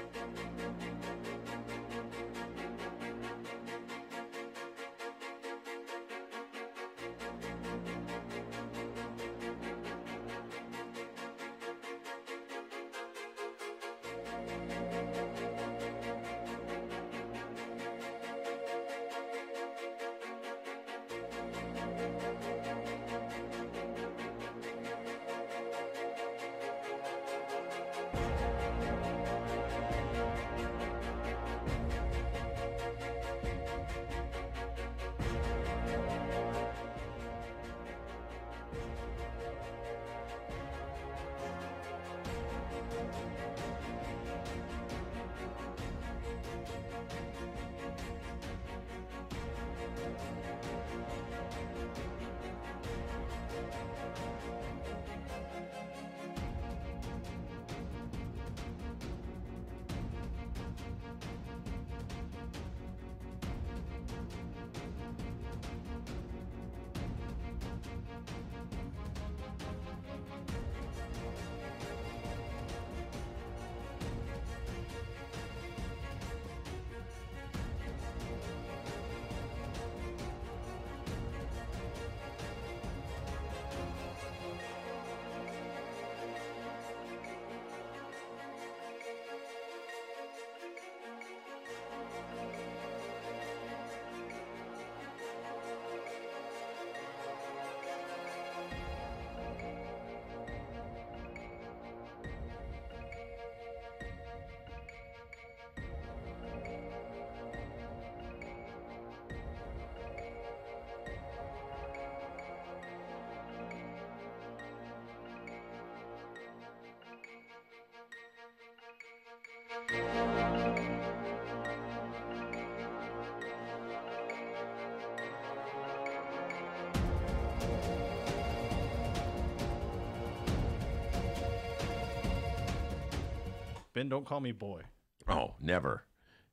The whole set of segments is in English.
Ben, don't call me boy. Oh, never.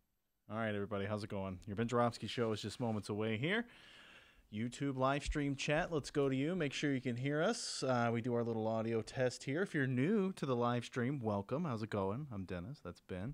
All right, everybody, how's it going? Your Ben Joravsky show is just moments away here. YouTube live stream chat, let's go to you. Make sure you can hear us. We do our little audio test here. If you're new to the live stream, welcome. How's it going? I'm Dennis. That's Ben.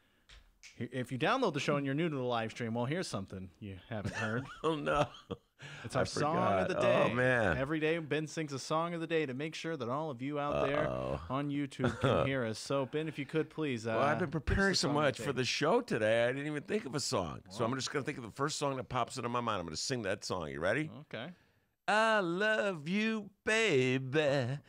If you download the show and you're new to the live stream, well, here's something you haven't heard. Oh, no. It's our song of the day. Oh, man. Every day, Ben sings a song of the day to make sure that all of you out there on YouTube can hear us. So, Ben, if you could, please. Well, I've been preparing so much for the show today, I didn't even think of a song. So I'm just going to think of the first song that pops into my mind. I'm going to sing that song. You ready? Okay. I love you, baby.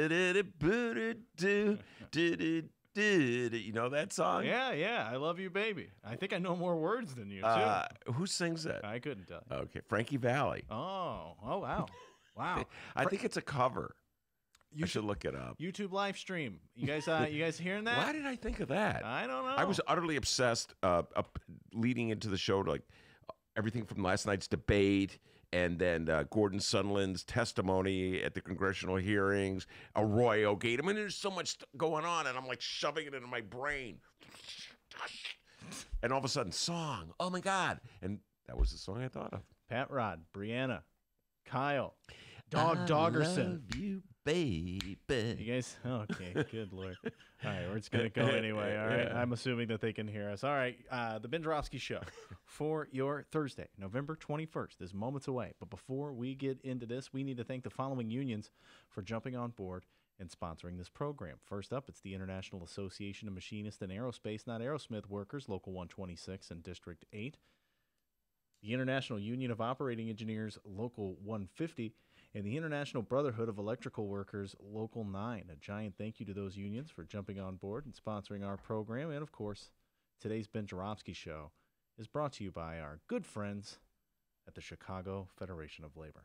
You know that song? Yeah. I love you, baby. I think I know more words than you, too. Who sings that? I couldn't tell you. Okay, Frankie Valli. Oh, wow. Wow. I think it's a cover. I should look it up. YouTube live stream. You guys hearing that? Why did I think of that? I don't know. I was utterly obsessed leading into the show, like everything from last night's debate and then Gordon Sondland's testimony at the congressional hearings, Arroyo-gate. I mean, there's so much going on, and I'm like shoving it into my brain. And all of a sudden, song. Oh, my God. And that was the song I thought of. Pat Rod, Brianna, Kyle, Doggerson. I love you, baby. You guys, okay, good Lord. All right, we're just going to go anyway, all right? I'm assuming that they can hear us. All right, the Ben Joravsky Show for your Thursday, November 21st is moments away. But before we get into this, we need to thank the following unions for jumping on board and sponsoring this program. First up, it's the International Association of Machinists and Aerospace, not Aerosmith Workers, Local 126 and District 8. The International Union of Operating Engineers, Local 150, and the International Brotherhood of Electrical Workers, Local 9. A giant thank you to those unions for jumping on board and sponsoring our program. And, of course, today's Ben Joravsky Show is brought to you by our good friends at the Chicago Federation of Labor.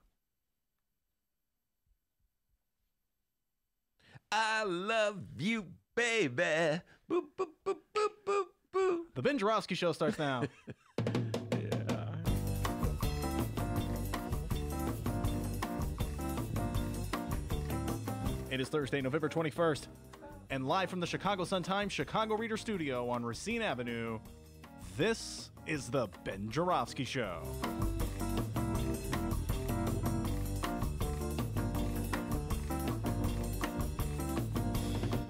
I love you, baby. Boop, boop, boop, boop, boop, boop. The Ben Joravsky Show starts now. It is Thursday, November 21st, and live from the Chicago Sun-Times Chicago Reader Studio on Racine Avenue, this is the Ben Joravsky Show.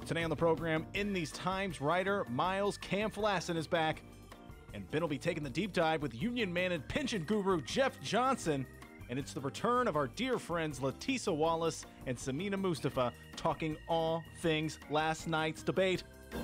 Today on the program, In These Times writer Miles Camflassen is back. And Ben will be taking the deep dive with union man and pension guru Jeff Johnson. And it's the return of our dear friends Litesa Wallace and Sameena Mustafa talking all things last night's debate.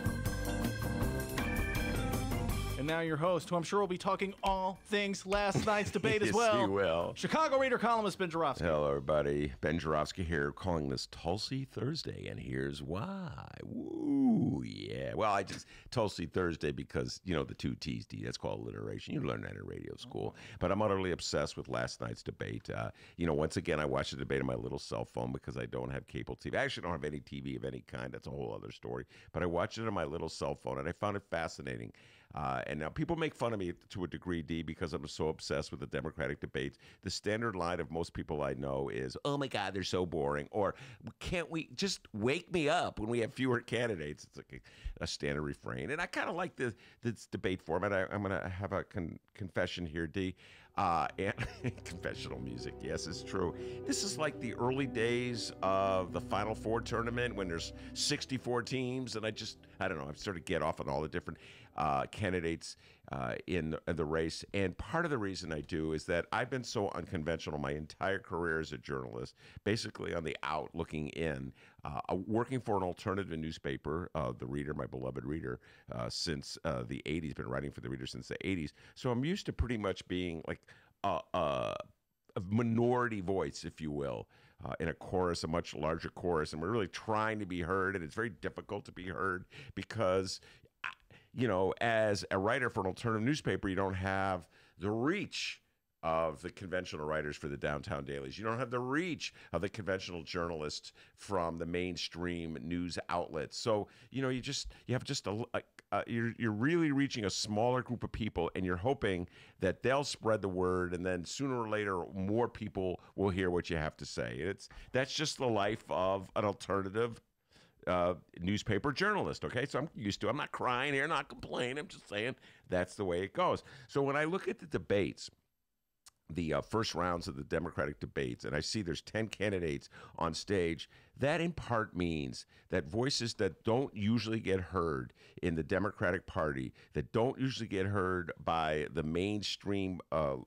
And now your host, who I'm sure will be talking all things last night's debate as well. Yes, he will. Chicago Reader columnist Ben Joravsky. Hello, everybody. Ben Joravsky here, calling this Tulsi Thursday, and here's why. Woo, yeah. Well, I just Tulsi Thursday because, you know, the two T's, D, that's called alliteration. You learn that in radio school. But I'm utterly obsessed with last night's debate. Once again, I watched the debate on my little cell phone because I don't have cable TV. I actually don't have any TV of any kind. That's a whole other story. But I watched it on my little cell phone, and I found it fascinating. And now people make fun of me to a degree, D, because I'm so obsessed with the Democratic debates. The standard line of most people I know is, oh, my God, they're so boring. Or can't we just wake me up when we have fewer candidates? It's like a standard refrain. And I kind of like this debate format. I'm going to have a confession here, D. And confessional music, yes, it's true. This is like the early days of the Final Four tournament when there's 64 teams, and I don't know, I've sort of get off on all the different candidates in the race. And part of the reason I do is that I've been so unconventional my entire career as a journalist, basically on the out looking in, working for an alternative newspaper, The Reader, my beloved Reader, since the 80s, been writing for The Reader since the 80s. So I'm used to pretty much being like a minority voice, if you will, in a chorus, a much larger chorus. And we're really trying to be heard, and it's very difficult to be heard because, you know, as a writer for an alternative newspaper, you don't have the reach of the conventional writers for the downtown dailies. You don't have the reach of the conventional journalists from the mainstream news outlets. So, you know, you're really reaching a smaller group of people, and you're hoping that they'll spread the word, and then sooner or later, more people will hear what you have to say. That's just the life of an alternative newspaper journalist, okay? So I'm used to it. I'm not crying here, not complaining. I'm just saying that's the way it goes. So when I look at the debates, the first rounds of the Democratic debates, and I see there's 10 candidates on stage, that in part means that voices that don't usually get heard in the Democratic Party, that don't usually get heard by the mainstream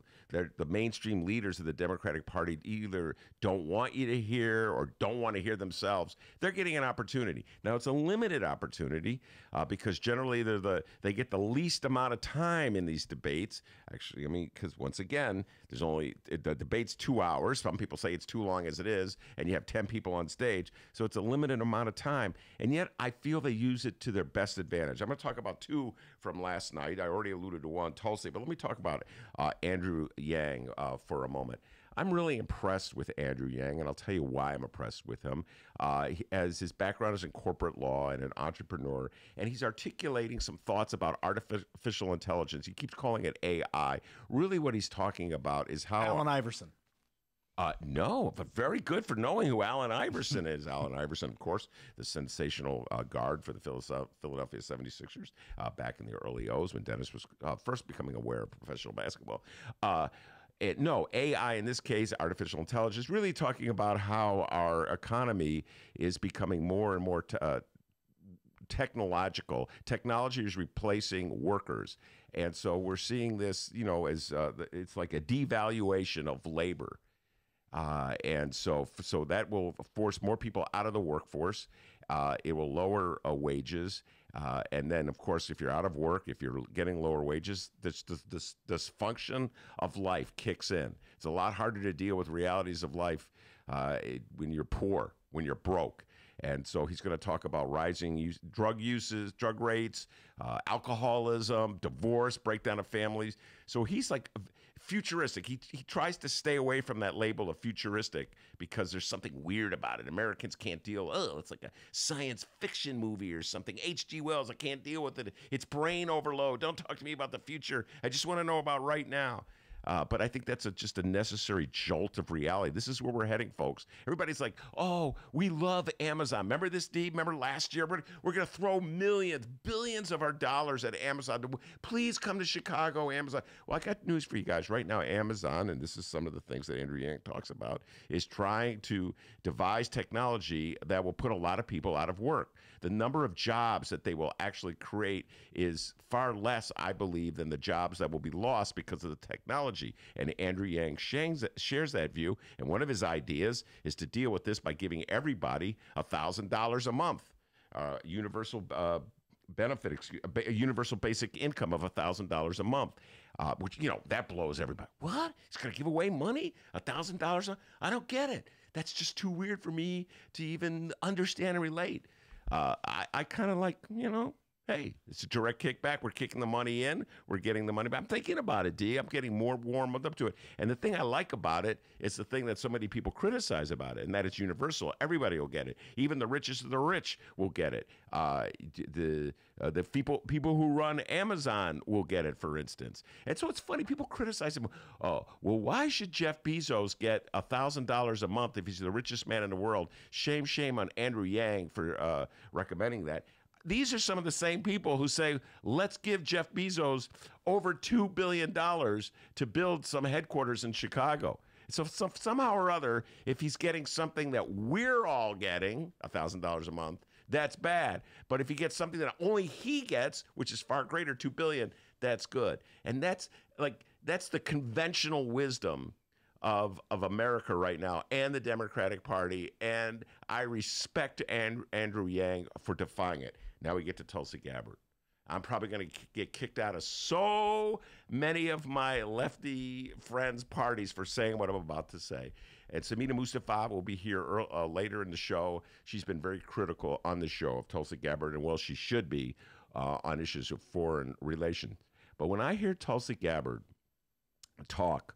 leaders of the Democratic Party, either don't want you to hear or don't want to hear themselves, they're getting an opportunity. Now, it's a limited opportunity because generally they get the least amount of time in these debates. Actually, I mean, because once again, the debate's 2 hours. Some people say it's too long as it is, and you have 10 people on stage. So it's a limited amount of time. And yet I feel they use it to their best advantage. I'm going to talk about two from last night. I already alluded to one, Tulsi, but let me talk about Andrew Yang for a moment. I'm really impressed with Andrew Yang, and I'll tell you why I'm impressed with him. As his background is in corporate law and an entrepreneur, and he's articulating some thoughts about artificial intelligence. He keeps calling it AI. Really what he's talking about is how— Allen Iverson. No, but very good for knowing who Allen Iverson is. Allen Iverson, of course, the sensational guard for the Philadelphia 76ers back in the early O's when Dennis was first becoming aware of professional basketball. No, AI in this case, artificial intelligence, really talking about how our economy is becoming more and more technological. Technology is replacing workers. And so we're seeing this, you know, as it's like a devaluation of labor. And so that will force more people out of the workforce. It will lower wages. And then, of course, if you're out of work, if you're getting lower wages, this dysfunction of life kicks in. It's a lot harder to deal with realities of life when you're poor, when you're broke. And so he's going to talk about rising drug rates, alcoholism, divorce, breakdown of families. So he's like futuristic. He tries to stay away from that label of futuristic because there's something weird about it. Americans can't deal. Oh, it's like a science fiction movie or something. H.G. Wells, I can't deal with it. It's brain overload. Don't talk to me about the future. I just want to know about right now. But I think that's just a necessary jolt of reality. This is where we're heading, folks. Everybody's like, oh, we love Amazon. Remember this, Dee? Remember last year? We're going to throw millions, billions of our dollars at Amazon. Please come to Chicago, Amazon. Well, I got news for you guys. Right now, Amazon, and this is some of the things that Andrew Yang talks about, is trying to devise technology that will put a lot of people out of work. The number of jobs that they will actually create is far less, I believe, than the jobs that will be lost because of the technology. And Andrew Yang shares that view. And one of his ideas is to deal with this by giving everybody $1,000 a month, universal universal basic income of $1,000 a month. Which, that blows everybody. What? He's going to give away money? $1,000? I don't get it. That's just too weird for me to even understand and relate. I kind of like, hey, it's a direct kickback. We're kicking the money in. We're getting the money back. I'm thinking about it, D. I'm getting more warmed up to it. And the thing I like about it is the thing that so many people criticize about it, and that it's universal. Everybody will get it. Even the richest of the rich will get it. The people who run Amazon will get it, for instance. And so it's funny. People criticize him. Oh, well, why should Jeff Bezos get $1,000 a month if he's the richest man in the world? Shame on Andrew Yang for recommending that. These are some of the same people who say, let's give Jeff Bezos over $2 billion to build some headquarters in Chicago. So somehow or other, if he's getting something that we're all getting, $1,000 a month, that's bad. But if he gets something that only he gets, which is far greater, $2 billion, that's good. And that's the conventional wisdom of America right now and the Democratic Party. And I respect Andrew Yang for defying it. Now we get to Tulsi Gabbard. I'm probably going to get kicked out of so many of my lefty friends' parties for saying what I'm about to say. And Sameena Mustafa will be here later in the show. She's been very critical on the show of Tulsi Gabbard, and well, she should be on issues of foreign relations. But when I hear Tulsi Gabbard talk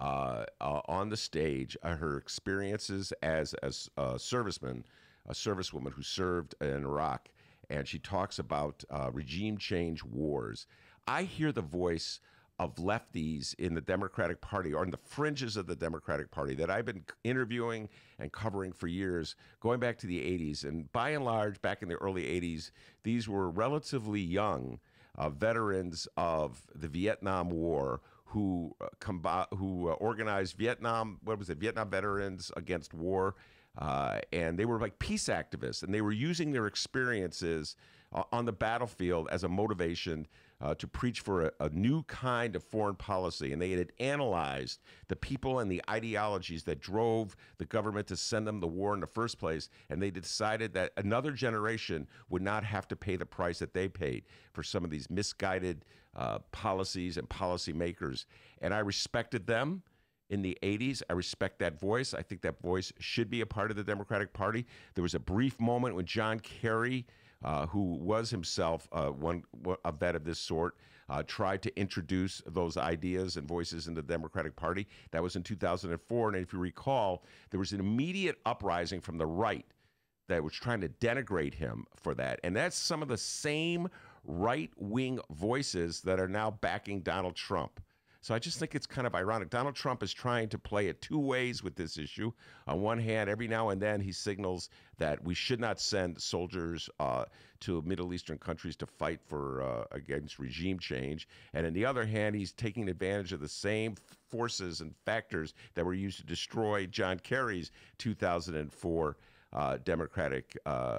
on the stage, her experiences as a servicewoman who served in Iraq, and she talks about regime change wars, I hear the voice of lefties in the Democratic Party or in the fringes of the Democratic Party that I've been interviewing and covering for years, going back to the 80s. And by and large, back in the early 80s, these were relatively young veterans of the Vietnam War who organized Vietnam Veterans Against War. And they were like peace activists, and they were using their experiences on the battlefield as a motivation to preach for a new kind of foreign policy. And they had analyzed the people and the ideologies that drove the government to send them the war in the first place. And they decided that another generation would not have to pay the price that they paid for some of these misguided policies and policymakers. And I respected them. In the 80s, I respect that voice. I think that voice should be a part of the Democratic Party. There was a brief moment when John Kerry, who was himself a vet of this sort, tried to introduce those ideas and voices in the Democratic Party. That was in 2004. And if you recall, there was an immediate uprising from the right that was trying to denigrate him for that. And that's some of the same right-wing voices that are now backing Donald Trump. So I just think it's kind of ironic. Donald Trump is trying to play it two ways with this issue. On one hand, every now and then he signals that we should not send soldiers to Middle Eastern countries to fight against regime change. And on the other hand, he's taking advantage of the same forces and factors that were used to destroy John Kerry's 2004 Democratic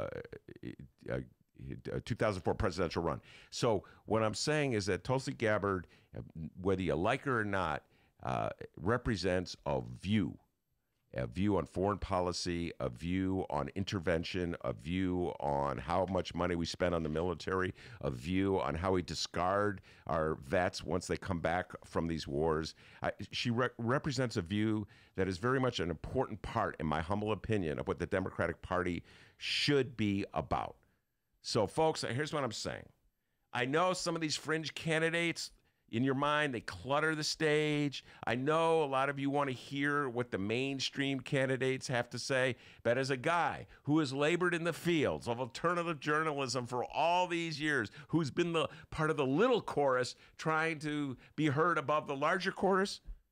2004 presidential run. So what I'm saying is that Tulsi Gabbard, whether you like her or not, represents a view on foreign policy, a view on intervention, a view on how much money we spend on the military, a view on how we discard our vets once they come back from these wars. She represents a view that is very much an important part, in my humble opinion, of what the Democratic Party should be about. So, folks, here's what I'm saying. I know some of these fringe candidates, in your mind, they clutter the stage. I know a lot of you want to hear what the mainstream candidates have to say, but as a guy who has labored in the fields of alternative journalism for all these years, who's been the part of the little chorus trying to be heard above the larger chorus,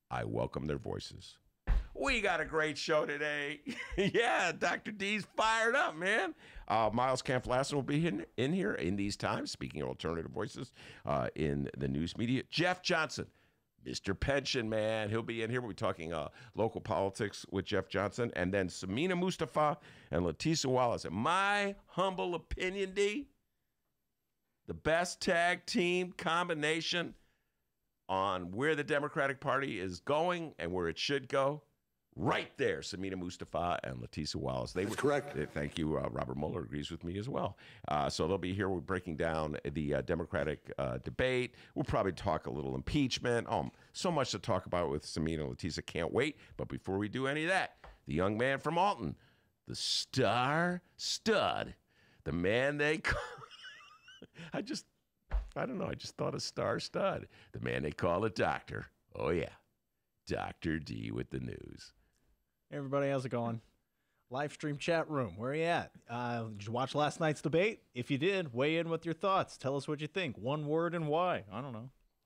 I welcome their voices. We got a great show today. Yeah, Dr. D's fired up, man. Miles Kampf-Lassin will be in here in these times, speaking of alternative voices in the news media. Jeff Johnson, Mr. Pension Man, he'll be in here. We'll be talking local politics with Jeff Johnson. And then Sameena Mustafa and Litesa Wallace. In my humble opinion, D, the best tag team combination on where the Democratic Party is going and where it should go. Right there, Sameena Mustafa and Litesa Wallace. That's correct. Thank you. Robert Mueller agrees with me as well. So they'll be here. We're breaking down the Democratic debate. We'll probably talk a little impeachment. So much to talk about with Sameena and Litesa. Can't wait. But before we do any of that, the young man from Alton, the star stud, the man they call... I don't know. I just thought of star stud. The man they call a doctor. Oh, yeah. Dr. D with the news. Hey everybody, how's it going? Live stream chat room, where are you at? Did you watch last night's debate? If you did, weigh in with your thoughts. Tell us what you think. One word and why. I don't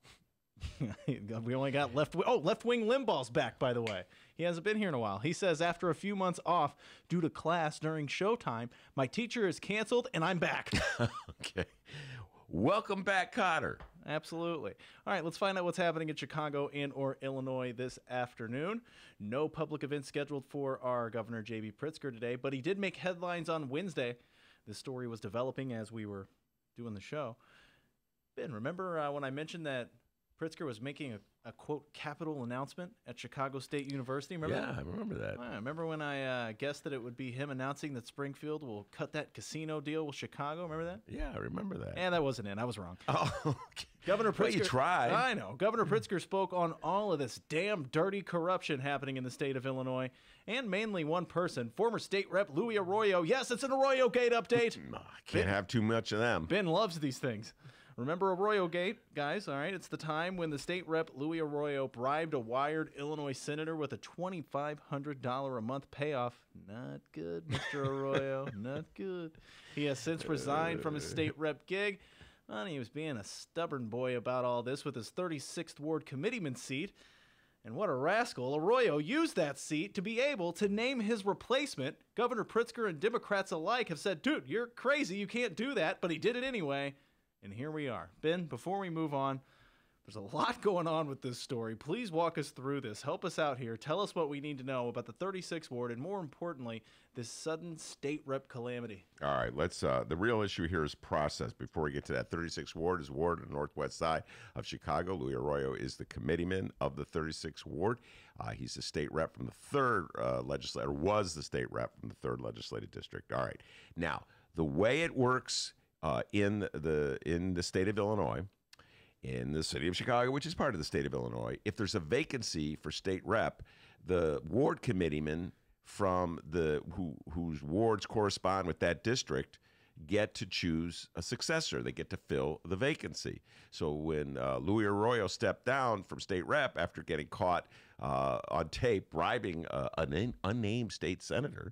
know. We only got left-wing Limbaugh's back, by the way. He hasn't been here in a while. He says, after a few months off due to class during showtime, my teacher is canceled and I'm back. Okay. Welcome back, Cotter. Absolutely. All right, let's find out what's happening in Chicago and or Illinois this afternoon. No public events scheduled for our Governor J.B. Pritzker today, but he did make headlines on Wednesday. This story was developing as we were doing the show. Ben, remember when I mentioned that Pritzker was making a quote, capital announcement at Chicago State University? Remember that? I remember that. I remember when I guessed that it would be him announcing that Springfield will cut that casino deal with Chicago? Remember that? Yeah, I remember that. And that wasn't it. I was wrong. Oh, okay. Governor Pritzker. Well, you tried. I know. Governor Pritzker spoke on all of this damn dirty corruption happening in the state of Illinois, and mainly one person, former state rep Louis Arroyo. Yes, it's an Arroyo Gate update. Can't have too much of them. Ben loves these things. Remember Arroyo Gate, guys? All right, it's the time when the state rep Louis Arroyo bribed a wired Illinois senator with a $2,500 a month payoff. Not good, Mr. Arroyo. Not good. He has since resigned from his state rep gig. And he was being a stubborn boy about all this with his 36th Ward committeeman seat. And what a rascal, Arroyo used that seat to be able to name his replacement. Governor Pritzker and Democrats alike have said, dude, you're crazy, you can't do that, but he did it anyway. And here we are. Ben, before we move on, there's a lot going on with this story. Please walk us through this. Help us out here. Tell us what we need to know about the 36th Ward and, more importantly, this sudden state rep calamity. All right, let's. The real issue here is process. Before we get to that, 36th Ward is ward on the northwest side of Chicago. Louis Arroyo is the committeeman of the 36th Ward. He's the state rep from the 3rd legislature, was the state rep from the 3rd legislative district. All right, now the way it works in the state of Illinois, in the city of Chicago, which is part of the state of Illinois, if there's a vacancy for state rep, the ward committeeman from whose wards correspond with that district get to choose a successor. They get to fill the vacancy. So when Louis Arroyo stepped down from state rep after getting caught on tape bribing an unnamed state senator,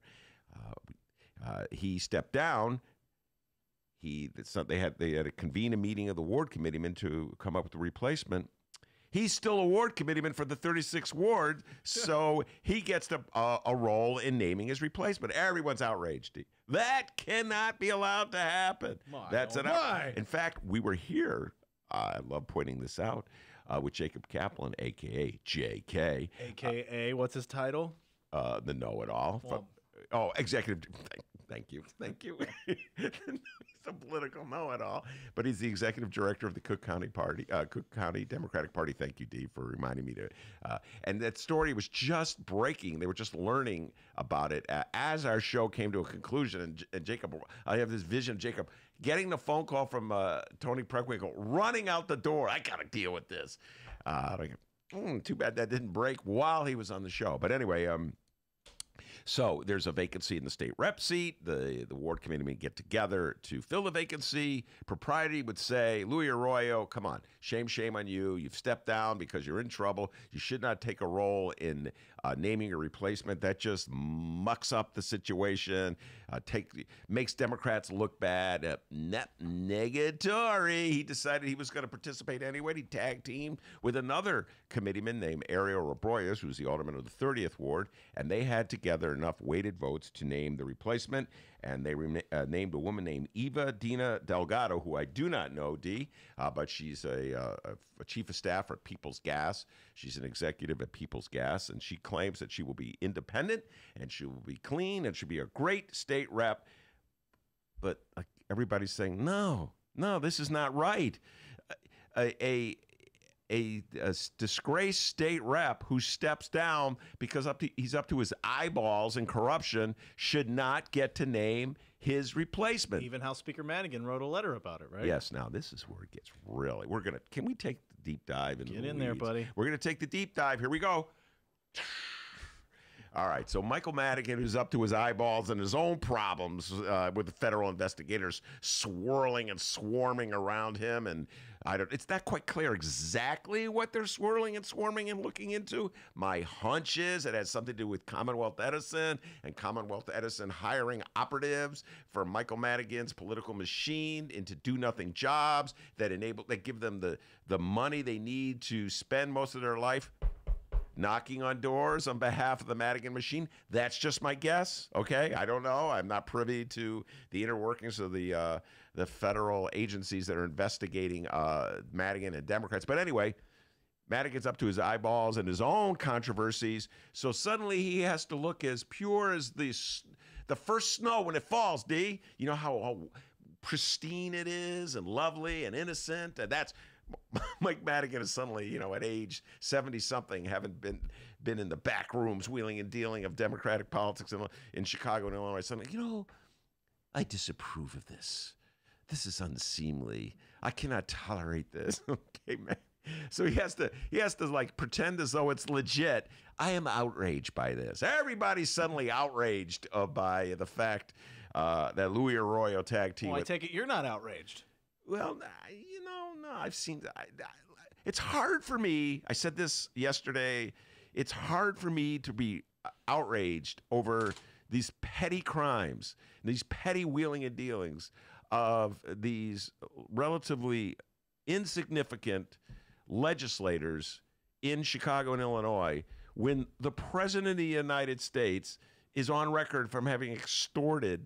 he stepped down. They had to convene a meeting of the ward committeemen to come up with a replacement. He's still a ward committeeman for the 36th Ward, so he gets a role in naming his replacement. Everyone's outraged. That cannot be allowed to happen. That's an outrage. In fact, we were here. I love pointing this out with Jacob Kaplan, a.k.a. J.K. A.k.a. what's his title? The know-it-all. Executive. Thank you. He's a political know-it-all, but he's the executive director of the Cook County Democratic Party. Thank you, Dee, for reminding me to. And that story was just breaking. They were just learning about it as our show came to a conclusion. And Jacob, I have this vision of Jacob getting the phone call from Tony Preckwinkle, running out the door. I got to deal with this. Too bad that didn't break while he was on the show. But anyway, So there's a vacancy in the state rep seat. The ward committee may get together to fill the vacancy. Propriety would say, Louis Arroyo, come on, shame on you. You've stepped down because you're in trouble. You should not take a role in naming a replacement. That just mucks up the situation, makes Democrats look bad. Negatory. He decided he was going to participate anyway. He tag teamed with another committeeman named Ariel Roboyas, who's the alderman of the 30th Ward, and they had together enough weighted votes to name the replacement, and they named a woman named Eva Dina Delgado, who I do not know, but she's a chief of staff at People's Gas. She's an executive at People's Gas, and she claims that she will be independent, and she will be clean, and she'll be a great state rep. But everybody's saying, no, this is not right. A disgraced state rep who steps down because he's up to his eyeballs in corruption should not get to name his replacement. Even House Speaker Madigan wrote a letter about it, right? Yes. Now this is where it gets really. Can we take the deep dive into Get the in there, weeds? buddy. We're going to take the deep dive. Here we go. All right, so Michael Madigan, who's up to his eyeballs in his own problems with the federal investigators swirling and swarming around him, and it's not quite clear exactly what they're swirling and swarming and looking into. My hunch is it has something to do with Commonwealth Edison and Commonwealth Edison hiring operatives for Michael Madigan's political machine into do-nothing jobs that give them the money they need to spend most of their life knocking on doors on behalf of the Madigan machine. That's just my guess, okay? I don't know. I'm not privy to the inner workings of the federal agencies that are investigating Madigan and Democrats. But anyway, Madigan's up to his eyeballs in his own controversies, so suddenly he has to look as pure as the first snow when it falls, D. You know how pristine it is and lovely and innocent, and that's Mike Madigan is suddenly, at age 70-something, having been in the back rooms, wheeling and dealing of Democratic politics in Chicago and Illinois. Suddenly, I disapprove of this. This is unseemly. I cannot tolerate this. Okay, man. So he has to pretend as though it's legit. I am outraged by this. Everybody's suddenly outraged by the fact that Louis Arroyo tag team. Well, I take it you're not outraged. Well, no, I've seen. It's hard for me. I said this yesterday. It's hard for me to be outraged over these petty crimes, these petty wheeling and dealings of these relatively insignificant legislators in Chicago and Illinois when the President of the United States is on record from having extorted.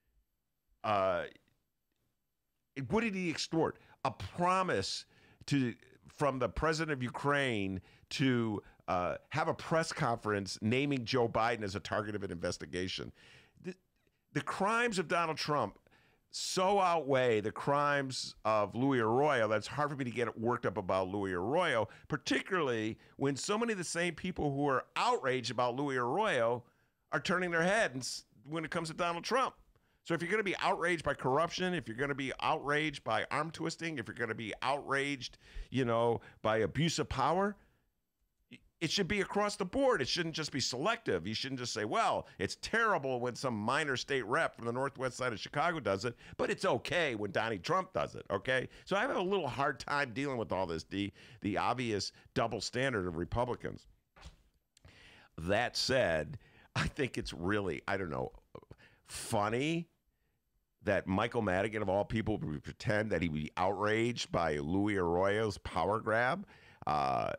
What did he extort? A promise from the president of Ukraine to have a press conference naming Joe Biden as a target of an investigation. The crimes of Donald Trump so outweigh the crimes of Louis Arroyo that it's hard for me to get worked up about Louis Arroyo, particularly when so many of the same people who are outraged about Louis Arroyo are turning their heads when it comes to Donald Trump. So if you're going to be outraged by corruption, if you're going to be outraged by arm twisting, if you're going to be outraged, by abuse of power, it should be across the board. It shouldn't just be selective. You shouldn't just say, well, it's terrible when some minor state rep from the northwest side of Chicago does it, but it's okay when Donald Trump does it, okay? So I have a little hard time dealing with all this, the obvious double standard of Republicans. That said, I think it's really, funny that Michael Madigan, of all people, would pretend that he would be outraged by Louis Arroyo's power grab. I'm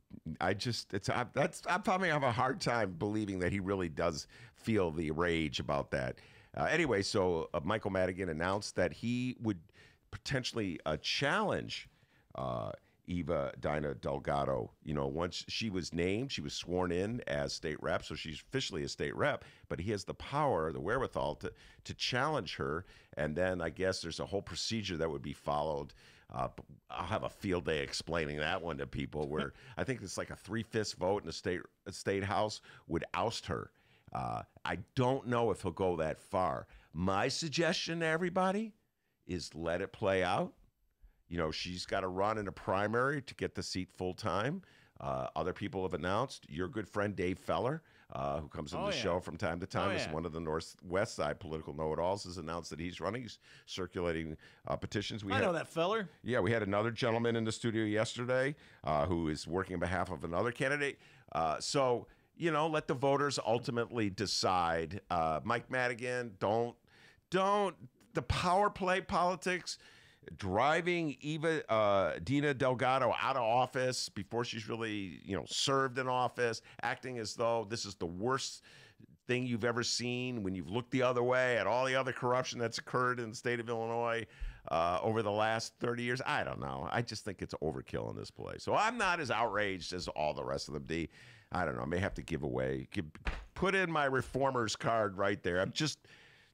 probably have a hard time believing that he really does feel the rage about that. Anyway, so Michael Madigan announced that he would potentially challenge Eva Dina Delgado. Once she was named, she was sworn in as state rep, so she's officially a state rep, but he has the power, the wherewithal to challenge her, and then I guess there's a whole procedure that would be followed. I'll have a field day explaining that one to people where I think it's like a 3/5 vote in the state house would oust her. I don't know if he'll go that far. My suggestion to everybody is let it play out. She's got to run in a primary to get the seat full time. Other people have announced. Your good friend Dave Feller who comes on the show from time to time, is one of the Northwest Side political know-it-alls, has announced that he's running. He's circulating petitions. I know that feller. Yeah, we had another gentleman in the studio yesterday who is working on behalf of another candidate. So, let the voters ultimately decide. Mike Madigan, don't the power play politics, driving Dina Delgado out of office before she's really, served in office, acting as though this is the worst thing you've ever seen when you've looked the other way at all the other corruption that's occurred in the state of Illinois over the last 30 years. I don't know. I just think it's overkill in this place. So I'm not as outraged as all the rest of them, D. I don't know. I may have to put in my reformers card right there. I'm just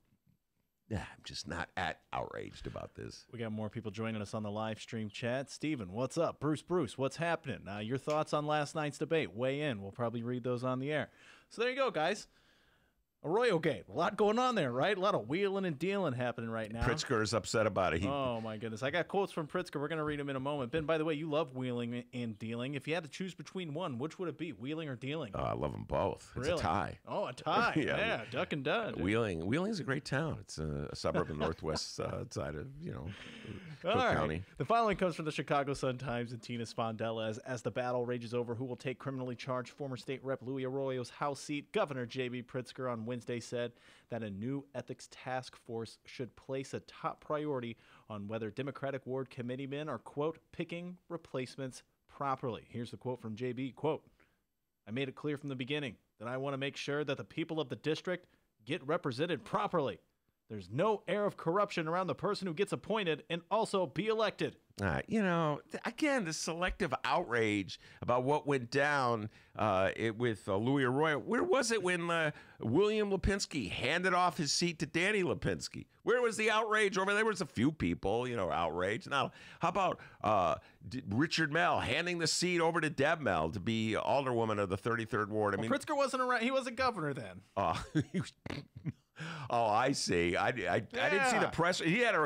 not outraged about this. We got more people joining us on the live stream chat. Steven, what's up? Bruce, what's happening? Your thoughts on last night's debate? Weigh in. We'll probably read those on the air. So there you go, guys. Arroyo Gate. A lot going on there, right? A lot of wheeling and dealing happening right now. Pritzker is upset about it. Oh, my goodness. I got quotes from Pritzker. We're going to read them in a moment. Ben, by the way, you love wheeling and dealing. If you had to choose between one, which would it be, wheeling or dealing? I love them both. Really? It's a tie. Oh, a tie. Yeah, duck and dun. Wheeling's a great town. It's a suburb in the northwest side of, Cook County. The following comes from the Chicago Sun-Times and Tina Spondella. As the battle rages over who will take criminally charged former state rep Louis Arroyo's House seat, Governor J.B. Pritzker on Wednesday said that a new ethics task force should place a top priority on whether Democratic ward committeemen are, quote, picking replacements properly. Here's the quote from JB, quote, I made it clear from the beginning that I want to make sure that the people of the district get represented properly. There's no air of corruption around the person who gets appointed and also be elected. Again, the selective outrage about what went down with Louis Arroyo. Where was it when William Lipinski handed off his seat to Danny Lipinski? Where was the outrage over there? There was a few people, outraged. Now, how about Richard Mell handing the seat over to Deb Mell to be alderwoman of the 33rd Ward? Pritzker wasn't around. He wasn't governor then. Oh, I see. I didn't see the press. He had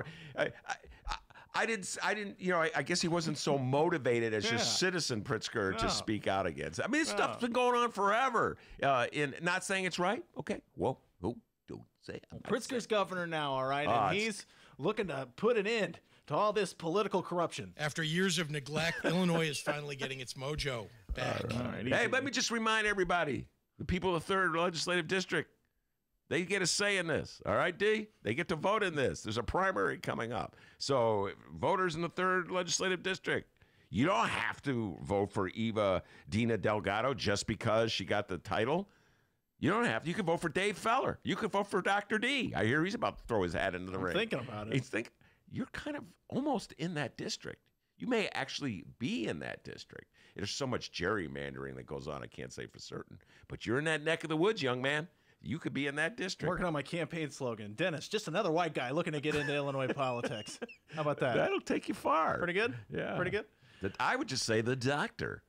I guess he wasn't so motivated as just citizen Pritzker to speak out against. This stuff's been going on forever. Not saying it's right. Okay. Well, don't say it. Pritzker's governor now, all right? And he's looking to put an end to all this political corruption. After years of neglect, Illinois is finally getting its mojo back. Hey, let me just remind everybody, the people of the 3rd Legislative District, they get a say in this, all right, D? They get to vote in this. There's a primary coming up. So voters in the 3rd Legislative District, you don't have to vote for Dina Delgado just because she got the title. You don't have to. You can vote for Dave Feller. You can vote for Dr. D. I hear he's about to throw his hat into the ring. Thinking about it. You're kind of almost in that district. You may actually be in that district. There's so much gerrymandering that goes on, I can't say for certain. But you're in that neck of the woods, young man. You could be in that district. Working on my campaign slogan. Dennis, just another white guy looking to get into Illinois politics. How about that? That'll take you far. Pretty good? Yeah. Pretty good? I would just say the doctor.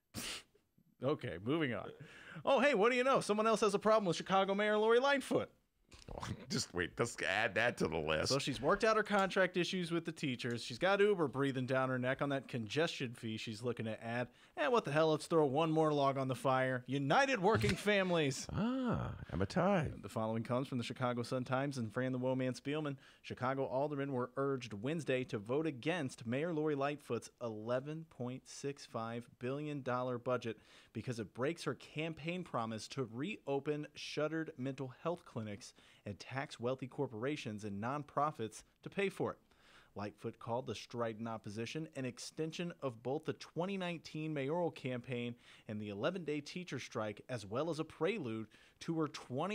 Okay, moving on. Oh, hey, what do you know? Someone else has a problem with Chicago Mayor Lori Lightfoot. Just wait. Let's add that to the list. So she's worked out her contract issues with the teachers. She's got Uber breathing down her neck on that congestion fee she's looking to add. And what the hell? Let's throw one more log on the fire. United Working Families. I'm a tie. The following comes from the Chicago Sun-Times and Fran the Woman Spielman. Chicago aldermen were urged Wednesday to vote against Mayor Lori Lightfoot's $11.65 billion budget because it breaks her campaign promise to reopen shuttered mental health clinics and tax wealthy corporations and nonprofits to pay for it. Lightfoot called the strident opposition an extension of both the 2019 mayoral campaign and the 11-day teacher strike, as well as a prelude to her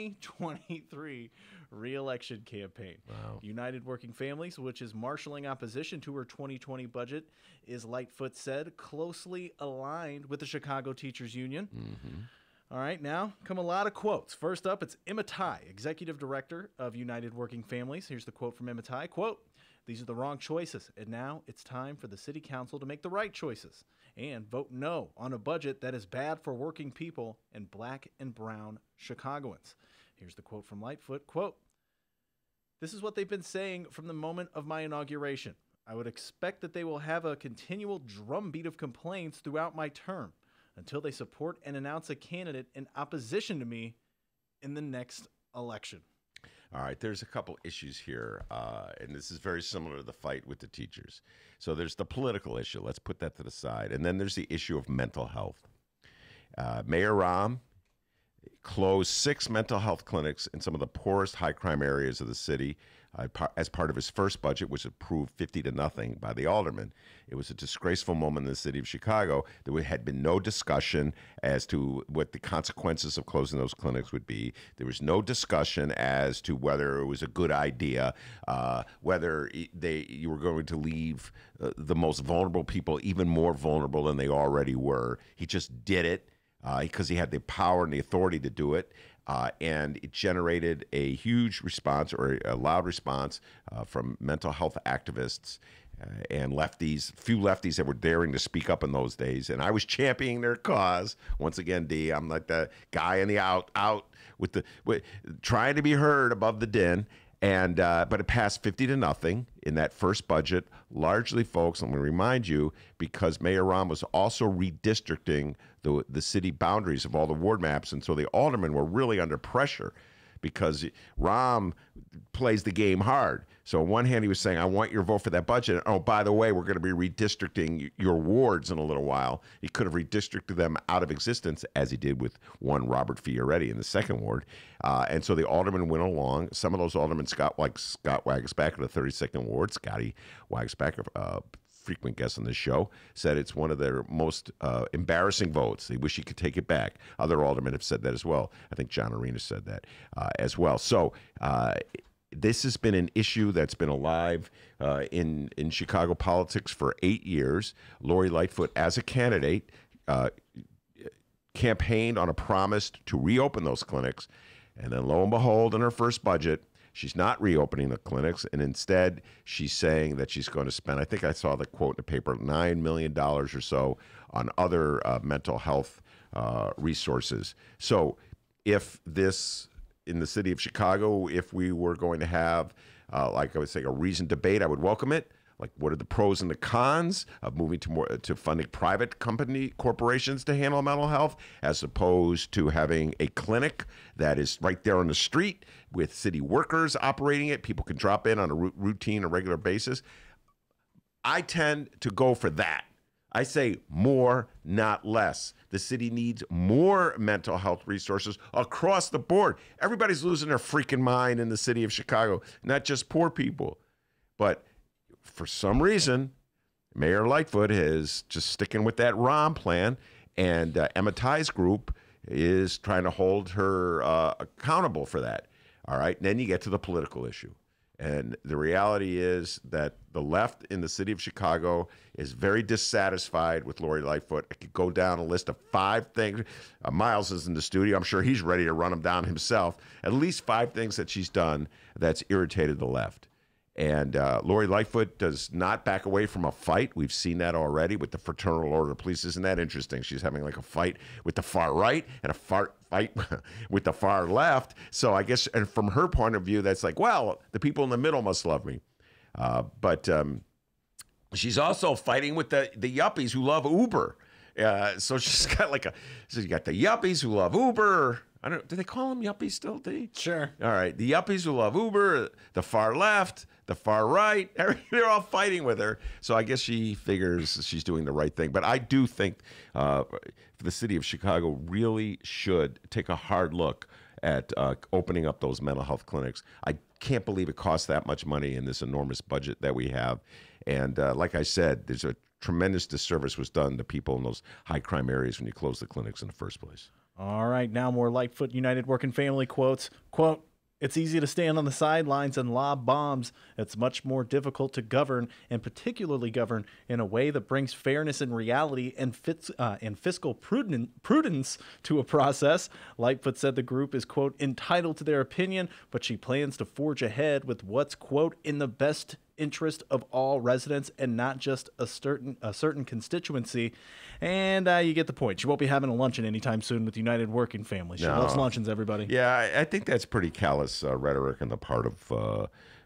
2023 re-election campaign. Wow. United Working Families, which is marshaling opposition to her 2020 budget, is, Lightfoot said, closely aligned with the Chicago Teachers Union. Mm-hmm. All right, now come a lot of quotes. First up, it's Emma Tai, Executive Director of United Working Families. Here's the quote from Emma Tai, quote, "These are the wrong choices, and now it's time for the City Council to make the right choices and vote no on a budget that is bad for working people and black and brown Chicagoans." Here's the quote from Lightfoot, quote, "This is what they've been saying from the moment of my inauguration. I would expect that they will have a continual drumbeat of complaints throughout my term. until they support and announce a candidate in opposition to me in the next election. All right, there's a couple issues here, and this is very similar to the fight with the teachers. So there's the political issue. Let's put that to the side. And then there's the issue of mental health. Mayor Rahm closed 6 mental health clinics in some of the poorest high-crime areas of the city as part of his first budget, which was approved 50-0 by the aldermen. It was a disgraceful moment in the city of Chicago. There had been no discussion as to what the consequences of closing those clinics would be. There was no discussion as to whether it was a good idea, whether you were going to leave the most vulnerable people even more vulnerable than they already were. He just did it because he had the power and the authority to do it. And it generated a huge response, or a loud response, from mental health activists and lefties, few lefties that were daring to speak up in those days. And I was championing their cause. Once again, D, I'm like the guy in the out with trying to be heard above the din. And but it passed 50-0 in that first budget, largely, folks, I'm going to remind you, because Mayor Rahm was also redistricting the city boundaries of all the ward maps. And so the aldermen were really under pressure because Rahm plays the game hard. So on one hand, he was saying, I want your vote for that budget. And, oh, by the way, we're going to be redistricting your wards in a little while. He could have redistricted them out of existence, as he did with one Robert Fioretti in the second ward. And so the aldermen went along. Some of those aldermen, Scott Wagesback in the 32nd ward, Scotty Wagesback, frequent guest on this show, said it's one of their most embarrassing votes. They wish he could take it back. Other aldermen have said that as well. I think John Arena said that as well. So this has been an issue that's been alive in Chicago politics for 8 years. Lori Lightfoot, as a candidate, campaigned on a promise to reopen those clinics. And then lo and behold, in her first budget, she's not reopening the clinics, and instead she's saying that she's going to spend, I think I saw the quote in the paper, $9 million or so on other mental health resources. So if this, in the city of Chicago, if we were going to have, like I would say, a reasoned debate, I would welcome it. Like, what are the pros and the cons of moving to funding private corporations to handle mental health, as opposed to having a clinic that is right there on the street with city workers operating it? People can drop in on a routine or regular basis. I tend to go for that. I say more, not less. The city needs more mental health resources across the board. Everybody's losing their freaking mind in the city of Chicago, not just poor people. But for some reason, Mayor Lightfoot is just sticking with that Rahm plan, and Emma Ty's group is trying to hold her accountable for that. All right, and then you get to the political issue. And the reality is that the left in the city of Chicago is very dissatisfied with Lori Lightfoot. I could go down a list of 5 things. Miles is in the studio. I'm sure he's ready to run them down himself. At least 5 things that she's done that's irritated the left. And Lori Lightfoot does not back away from a fight. We've seen that already with the Fraternal Order of Police. Isn't that interesting? She's having like a fight with the far right and a fight with the far left. So I guess, and from her point of view, that's like, well, the people in the middle must love me. But she's also fighting with the yuppies who love Uber. So she's got so you got the yuppies who love Uber. I don't. Do they call them yuppies still, D? Sure. All right. The yuppies who love Uber, the far left, the far right, they're all fighting with her. So I guess she figures she's doing the right thing. But I do think the city of Chicago really should take a hard look at opening up those mental health clinics. I can't believe it costs that much money in this enormous budget that we have. And like I said, there's a tremendous disservice was done to people in those high crime areas when you close the clinics in the first place. All right, now more Lightfoot United Working Family quotes. Quote, "It's easy to stand on the sidelines and lob bombs. It's much more difficult to govern, and particularly govern in a way that brings fairness and reality and fiscal prudence to a process." Lightfoot said the group is, quote, "entitled to their opinion, but she plans to forge ahead with what's, quote, in the best interest of all residents and not just a certain constituency." And you get the point. She won't be having a luncheon anytime soon with United Working Family. She loves luncheons, everybody. Yeah, I think that's pretty callous rhetoric on the part of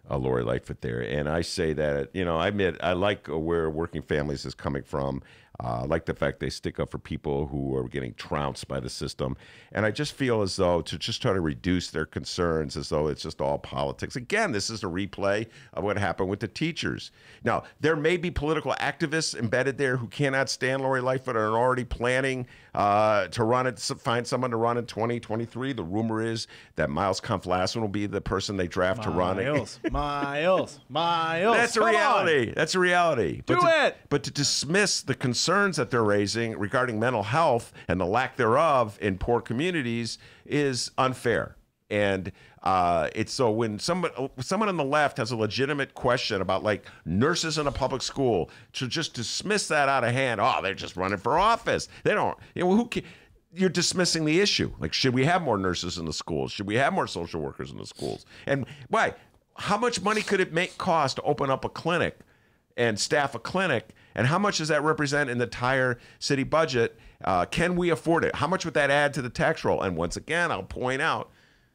Lori Lightfoot there. And I say that, I admit, I like where Working Families is coming from. I like the fact they stick up for people who are getting trounced by the system. And I just feel as though to just try to reduce their concerns as though it's just all politics. Again, this is a replay of what happened with the teachers. Now, there may be political activists embedded there who cannot stand Lori Lightfoot and are already planning to run it, find someone to run in 2023. The rumor is that Miles Kampf-Lassin will be the person they draft to run it. Miles. That's a reality. That's a reality. But to dismiss the concerns that they're raising regarding mental health and the lack thereof in poor communities is unfair. And it's so when someone on the left has a legitimate question about like nurses in a public school, to just dismiss that out of hand. Oh, they're just running for office. They don't. You're dismissing the issue. Like, should we have more nurses in the schools? Should we have more social workers in the schools? And why? How much money could it cost to open up a clinic and staff a clinic? And how much does that represent in the entire city budget? Can we afford it? How much would that add to the tax roll? And once again, I'll point out,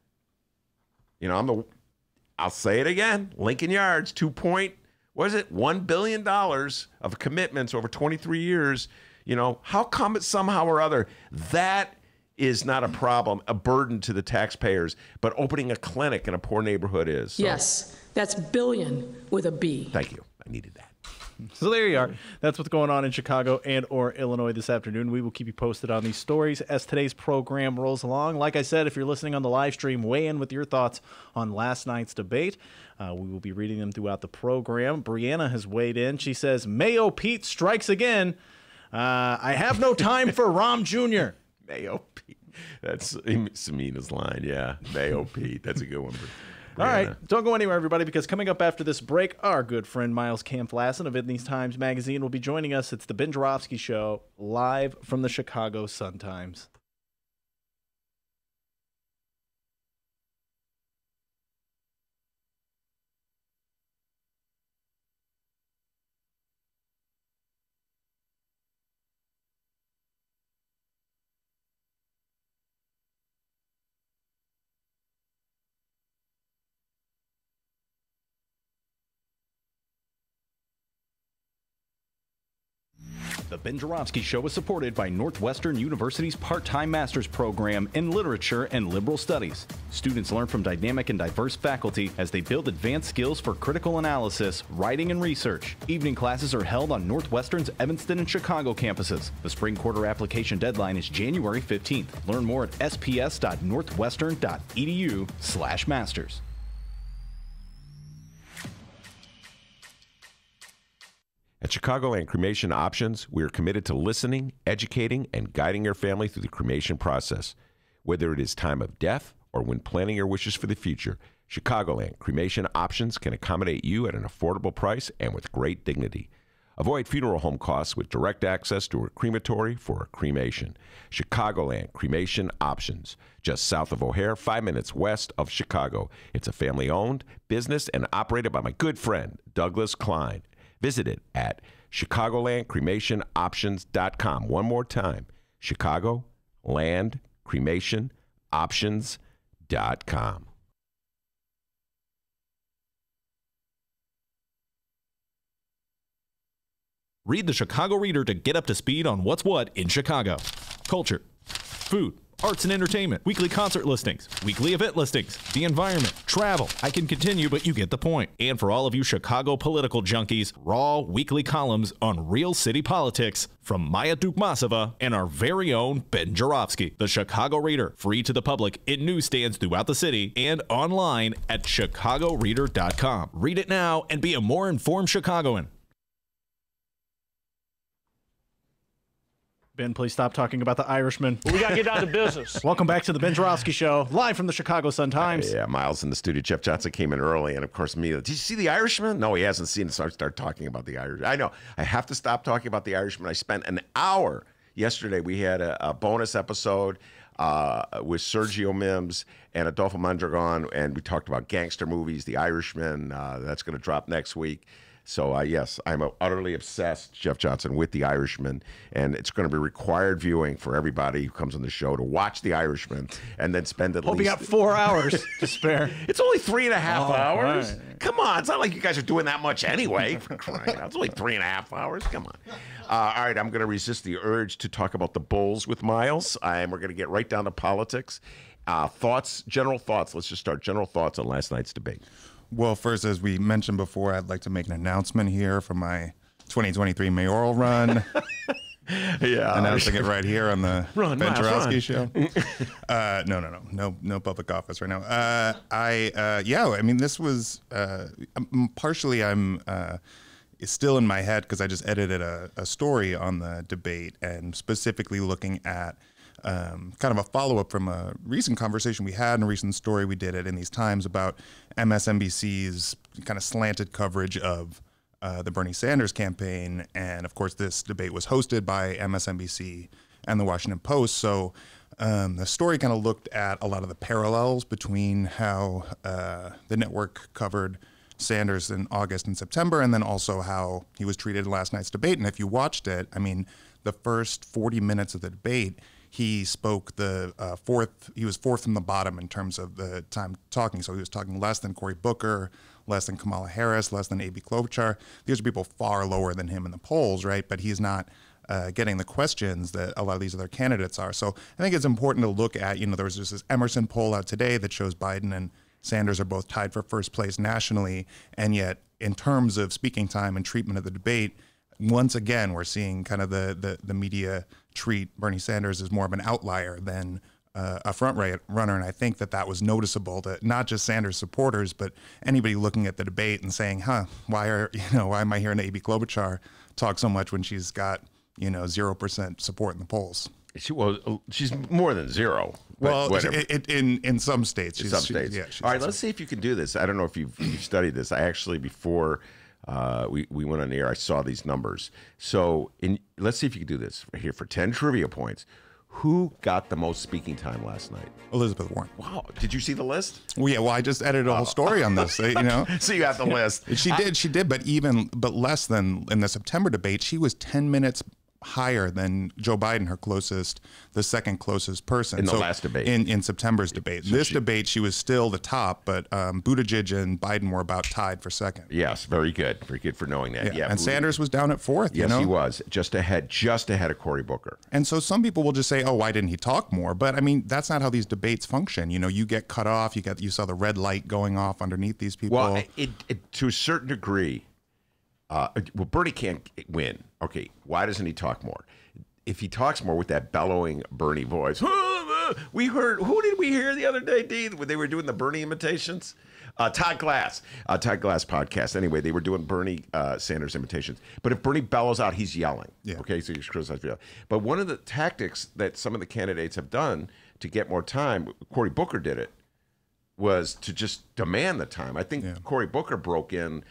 I'll say it again, Lincoln Yards, $1 billion of commitments over 23 years. How come it somehow or other that is not a problem, a burden to the taxpayers, but opening a clinic in a poor neighborhood is? So. Yes, that's billion with a B. Thank you. I needed that. So there you are. That's what's going on in Chicago and or Illinois this afternoon. We will keep you posted on these stories as today's program rolls along. Like I said, if you're listening on the live stream, weigh in with your thoughts on last night's debate. We will be reading them throughout the program. Brianna has weighed in. She says, Mayo Pete strikes again. I have no time for Rahm Jr. Mayo Pete. That's Sameena's line. Yeah, Mayo Pete. That's a good one. All right, don't go anywhere, everybody, because coming up after this break, our good friend Miles Kampf-Lassin of In These Times magazine will be joining us. It's the Ben Joravsky Show, live from the Chicago Sun-Times. The Ben Joravsky Show is supported by Northwestern University's part-time master's program in literature and liberal studies. Students learn from dynamic and diverse faculty as they build advanced skills for critical analysis, writing, and research. Evening classes are held on Northwestern's Evanston and Chicago campuses. The spring quarter application deadline is January 15th. Learn more at sps.northwestern.edu/masters. At Chicagoland Cremation Options, we are committed to listening, educating, and guiding your family through the cremation process. Whether it is time of death or when planning your wishes for the future, Chicagoland Cremation Options can accommodate you at an affordable price and with great dignity. Avoid funeral home costs with direct access to a crematory for a cremation. Chicagoland Cremation Options, just south of O'Hare, 5 minutes west of Chicago. It's a family-owned business and operated by my good friend, Douglas Klein. Visit it at ChicagolandCremationOptions.com. One more time, ChicagolandCremationOptions.com. Read the Chicago Reader to get up to speed on what's what in Chicago. Culture, food, arts and entertainment, weekly concert listings, weekly event listings, the environment, travel. I can continue, but you get the point. And for all of you Chicago political junkies, raw weekly columns on real city politics from Maya Dukmasova and our very own Ben Joravsky. The Chicago Reader, free to the public in newsstands throughout the city and online at chicagoreader.com. Read it now and be a more informed Chicagoan. Ben, please stop talking about the Irishman. We got to get down to business. Welcome back to the Ben Joravsky Show, live from the Chicago Sun-Times. Yeah, Miles in the studio. Jeff Johnson came in early, and of course, me. Did you see the Irishman? No, he hasn't seen it, so I start talking about the Irishman. I know. I have to stop talking about the Irishman. I spent an hour yesterday. We had a bonus episode with Sergio Mims and Adolfo Mondragon, and we talked about gangster movies, the Irishman. That's going to drop next week. So, yes, I'm utterly obsessed, Jeff Johnson, with The Irishman. And it's going to be required viewing for everybody who comes on the show to watch The Irishman and then spend at Hope least... you got 4 hours to spare. It's only 3.5 hours. Right. Come on. It's not like you guys are doing that much anyway. For crying out. It's only 3.5 hours. Come on. All right. I'm going to resist the urge to talk about the Bulls with Miles. We're going to get right down to politics. General thoughts. Let's just start. General thoughts on last night's debate. Well, first, as we mentioned before, I'd like to make an announcement here for my 2023 mayoral run. Yeah, announcing it right here on the Ben Joravsky show. No public office right now. I mean, this was partially I'm it's still in my head because I just edited a story on the debate and specifically looking at kind of a follow-up from a recent conversation we had and a recent story we did In These Times about MSNBC's kind of slanted coverage of the Bernie Sanders campaign. And of course, this debate was hosted by MSNBC and the Washington Post. So the story kind of looked at a lot of the parallels between how the network covered Sanders in August and September, and then also how he was treated in last night's debate. And if you watched it, I mean, the first 40 minutes of the debate, he spoke he was fourth from the bottom in terms of the time talking. So he was talking less than Cory Booker, less than Kamala Harris, less than Amy Klobuchar. These are people far lower than him in the polls, right? But he's not getting the questions that a lot of these other candidates are. So I think it's important to look at, there was just this Emerson poll out today that shows Biden and Sanders are both tied for first place nationally. And yet, in terms of speaking time and treatment of the debate, once again, we're seeing kind of the media treat Bernie Sanders as more of an outlier than a front runner. And I think that was noticeable to not just Sanders supporters, but anybody looking at the debate and saying, why am I hearing Amy Klobuchar talk so much when she's got, 0% support in the polls? She's more than zero. Well, in some states. In some states. All right, let's see if you can do this. I don't know if you've studied this. I actually, before we went on the air, I saw these numbers. So let's see if you can do this here for 10 trivia points. Who got the most speaking time last night? Elizabeth Warren. Wow. Did you see the list? Well, yeah. Well, I just edited a whole story on this. So you got the list. She did. But less than in the September debate. She was 10 minutes higher than Joe Biden, the second closest person. In the last debate. In September's debate. So debate, she was still the top, but Buttigieg and Biden were about tied for second. Yes, very good. Very good for knowing that. Yeah, and Sanders was down at fourth. Yes, he was. Just ahead of Cory Booker. And so some people will just say, oh, why didn't he talk more? But I mean, that's not how these debates function. You get cut off. You saw the red light going off underneath these people. Well, to a certain degree, Bernie can't win. Okay, why doesn't he talk more? If he talks more with that bellowing Bernie voice, we heard, who did we hear the other day, Dean, when they were doing the Bernie imitations? Todd Glass podcast. Anyway, they were doing Bernie Sanders imitations. But if Bernie bellows out, he's yelling. Yeah. Okay, so he's criticized for yelling. But one of the tactics that some of the candidates have done to get more time, Cory Booker did it, was to just demand the time. I think Cory Booker broke in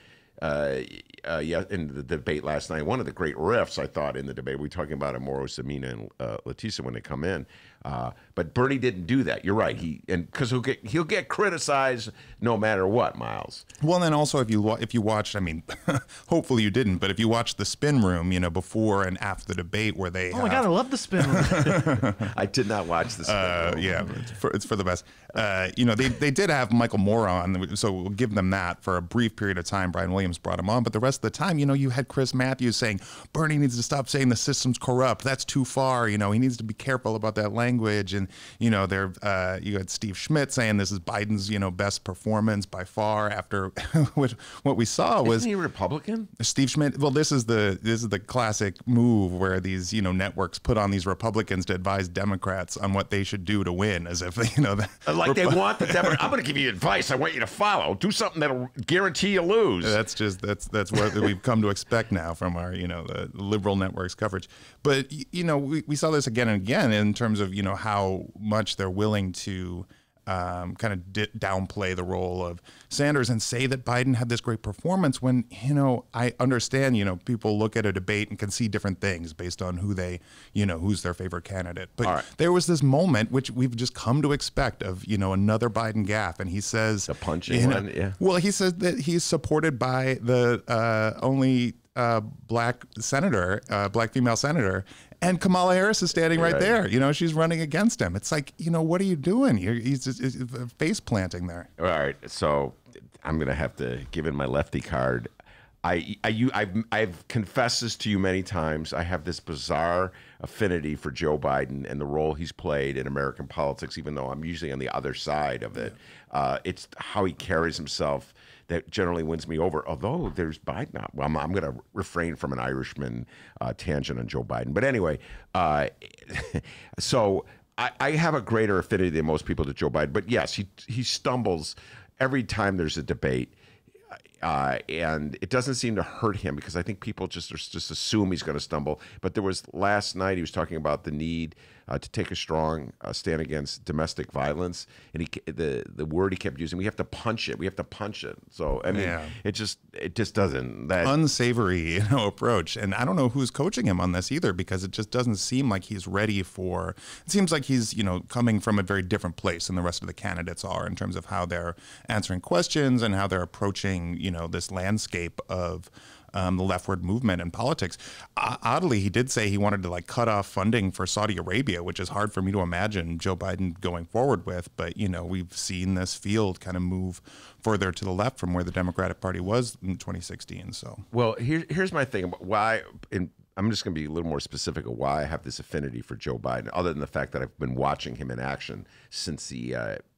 the debate last night. One of the great riffs, I thought, in the debate. We were talking about Amoro, Sameena, and Litesa when they come in. But Bernie didn't do that. You're right. Because he'll get criticized no matter what, Miles. Well, and then also if you watched, I mean, hopefully you didn't, but if you watched the spin room, before and after the debate where they my God, I love the spin room. I did not watch the spin room. Yeah, it's for the best. They did have Michael Moore on, so we'll give them that for a brief period of time. Brian Williams brought him on, but the rest of the time, you had Chris Matthews saying Bernie needs to stop saying the system's corrupt. That's too far. He needs to be careful about that language. And you had Steve Schmidt saying this is Biden's best performance by far. After what we saw was, isn't he Republican? Steve Schmidt. Well, this is the classic move where these networks put on these Republicans to advise Democrats on what they should do to win, as if like they want the Democrats. I'm going to give you advice. I want you to follow. Do something that'll guarantee you lose. That's what we've come to expect now from our the liberal networks coverage. But we saw this again and again in terms of how much they're willing to kind of downplay the role of Sanders and say that Biden had this great performance when, I understand, people look at a debate and can see different things based on who they, who's their favorite candidate. But there was this moment, which we've just come to expect of, another Biden gaffe. And he says, the punching one, yeah. Well, he says that he's supported by the only black female senator. And Kamala Harris is standing right there. She's running against him. It's like, what are you doing? He's just face planting there. All right. So I'm going to have to give in my lefty card. I've confessed this to you many times. I have this bizarre affinity for Joe Biden and the role he's played in American politics, even though I'm usually on the other side of it. It's how he carries himself that generally wins me over. Although there's Biden, I'm going to refrain from an Irishman tangent on Joe Biden. But anyway, so I have a greater affinity than most people to Joe Biden. But yes, he stumbles every time there's a debate. And it doesn't seem to hurt him because I think people just assume he's going to stumble. But there was last night, he was talking about the need to take a strong stand against domestic violence, and the word he kept using, we have to punch it. We have to punch it. So I mean, it just doesn't, that unsavory approach. And I don't know who's coaching him on this either, because it just doesn't seem like he's ready for. It seems like he's coming from a very different place than the rest of the candidates are in terms of how they're answering questions and how they're approaching this landscape of the leftward movement in politics. Oddly, he did say he wanted to cut off funding for Saudi Arabia, which is hard for me to imagine Joe Biden going forward with. But, we've seen this field kind of move further to the left from where the Democratic Party was in 2016. So, well, here's my thing about why. I'm just going to be a little more specific of why I have this affinity for Joe Biden, other than the fact that I've been watching him in action since the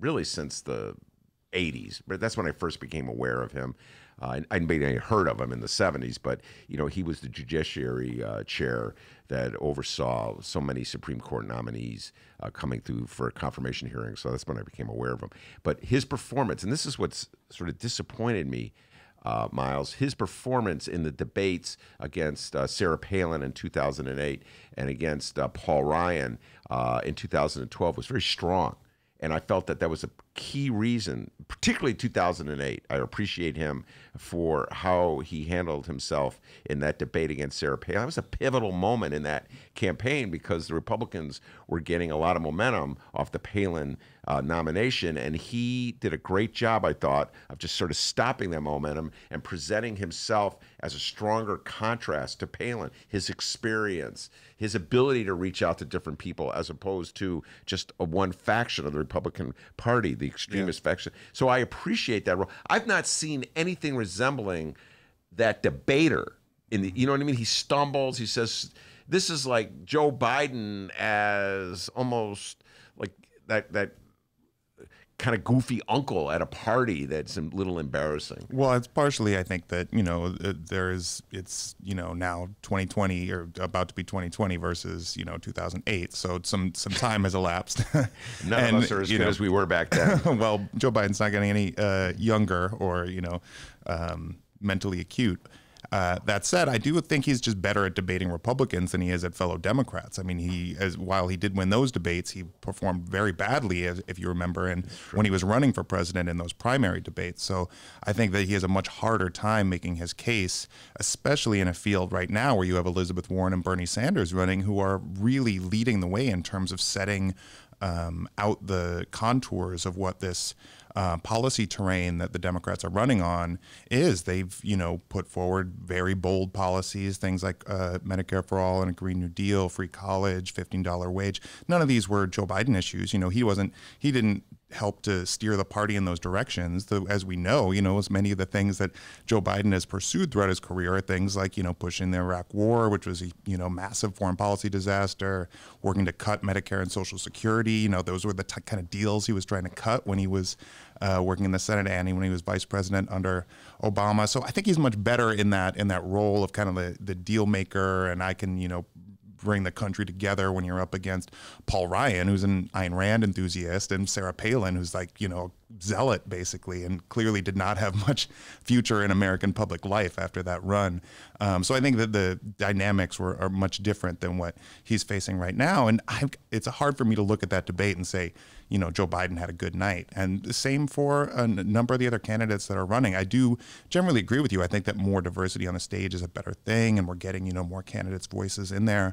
80s. But that's when I first became aware of him. I maybe heard of him in the 70s, but he was the judiciary chair that oversaw so many Supreme Court nominees coming through for confirmation hearings. So that's when I became aware of him. But his performance, and this is what's sort of disappointed me, Miles, his performance in the debates against Sarah Palin in 2008 and against Paul Ryan in 2012 was very strong. And I felt that was a key reason, particularly 2008. I appreciate him for how he handled himself in that debate against Sarah Palin. That was a pivotal moment in that campaign because the Republicans were getting a lot of momentum off the Palin nomination. And he did a great job, I thought, of just sort of stopping that momentum and presenting himself as a stronger contrast to Palin, his experience, his ability to reach out to different people as opposed to just one faction of the Republican Party, the extremist faction. So I appreciate that role. I've not seen anything resembling that debater in the, you know what I mean? He stumbles, he says, this is like Joe Biden as almost like that kind of goofy uncle at a party that's a little embarrassing. Well, it's partially, I think, that, it's now 2020 or about to be 2020 versus, 2008. So some time has elapsed. None of us are as good as we were back then. Well, Joe Biden's not getting any younger or, mentally acute. That said, I do think he's just better at debating Republicans than he is at fellow Democrats. I mean, while he did win those debates, he performed very badly, if you remember, and when he was running for president in those primary debates. So I think that he has a much harder time making his case, especially in a field right now where you have Elizabeth Warren and Bernie Sanders running, who are really leading the way in terms of setting out the contours of what this policy terrain that the Democrats are running on is. They've, put forward very bold policies, things like Medicare for all and a Green New Deal, free college, $15 wage. None of these were Joe Biden issues. He didn't help to steer the party in those directions. As we know, as many of the things that Joe Biden has pursued throughout his career are things like, pushing the Iraq War, which was a, massive foreign policy disaster, working to cut Medicare and Social Security. Those were the kind of deals he was trying to cut when he was working in the Senate and when he was vice president under Obama. So I think he's much better in that role of kind of the deal maker, and I can, bring the country together when you're up against Paul Ryan, who's an Ayn Rand enthusiast, and Sarah Palin, who's like, zealot, basically, and clearly did not have much future in American public life after that run. So I think that the dynamics are much different than what he's facing right now. And it's hard for me to look at that debate and say, Joe Biden had a good night. And the same for a number of the other candidates that are running. I do generally agree with you. I think that more diversity on the stage is a better thing, and we're getting, more candidates' voices in there.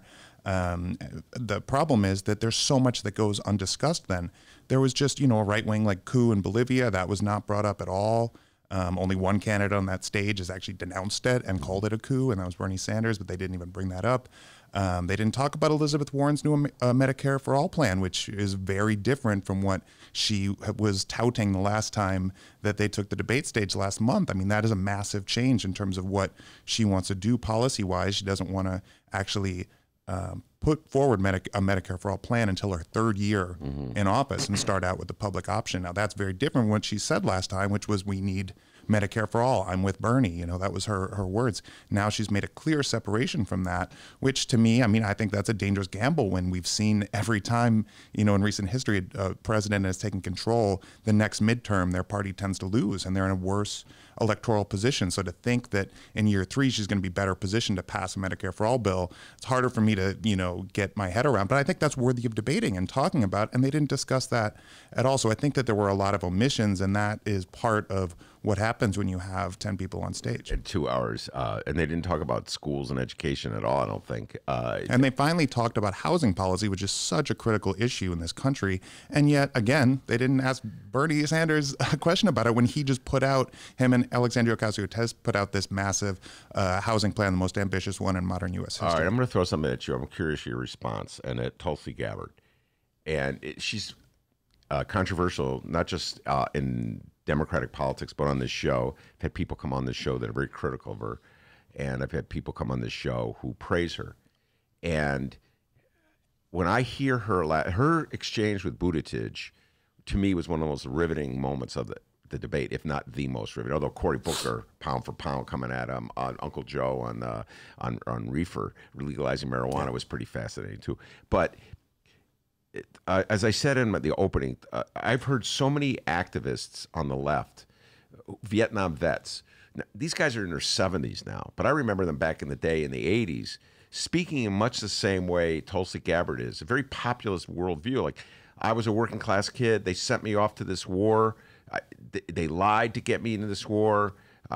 The problem is that there's so much that goes undiscussed then. There was just, a right-wing like coup in Bolivia. That was not brought up at all. Only one candidate on that stage has actually denounced it and called it a coup, and that was Bernie Sanders, but they didn't even bring that up. They didn't talk about Elizabeth Warren's new Medicare for All plan, which is very different from what she was touting the last time that they took the debate stage last month. I mean, that is a massive change in terms of what she wants to do policy-wise. She doesn't want to actually put forward a Medicare for All plan until her third year in office and start out with the public option. Now, that's very different from what she said last time, which was we need Medicare for All. I'm with Bernie. That was her words. Now she's made a clear separation from that, which to me, I think that's a dangerous gamble when we've seen every time, in recent history, a president has taken control, the next midterm, their party tends to lose and they're in a worse electoral position. So to think that in year 3 she's going to be better positioned to pass a Medicare for All bill, it's harder for me to, get my head around. But I think that's worthy of debating and talking about, and they didn't discuss that at all. So I think that there were a lot of omissions, and that is part of what happens when you have 10 people on stage. In 2 hours. And they didn't talk about schools and education at all, I don't think. And they finally talked about housing policy, which is such a critical issue in this country. And yet, again, they didn't ask Bernie Sanders a question about it when he just put out, him and Alexandria Ocasio-Cortez put out this massive housing plan, the most ambitious one in modern U.S. history. All right, I'm going to throw something at you. I'm curious your response. And at Tulsi Gabbard. And she's controversial, not just in Democratic politics, but on this show. I've had people come on this show that are very critical of her, and I've had people come on this show who praise her. And when I hear her exchange with Buttigieg, to me was one of the most riveting moments of the debate, if not the most riveting. Although Cory Booker, pound for pound, coming at him on Uncle Joe on reefer, legalizing marijuana was pretty fascinating too. But as I said in the opening, I've heard so many activists on the left, Vietnam vets. Now, these guys are in their 70s now, but I remember them back in the day in the 80s, speaking in much the same way Tulsi Gabbard is, a very populist worldview. Like, I was a working class kid. They sent me off to this war. They lied to get me into this war.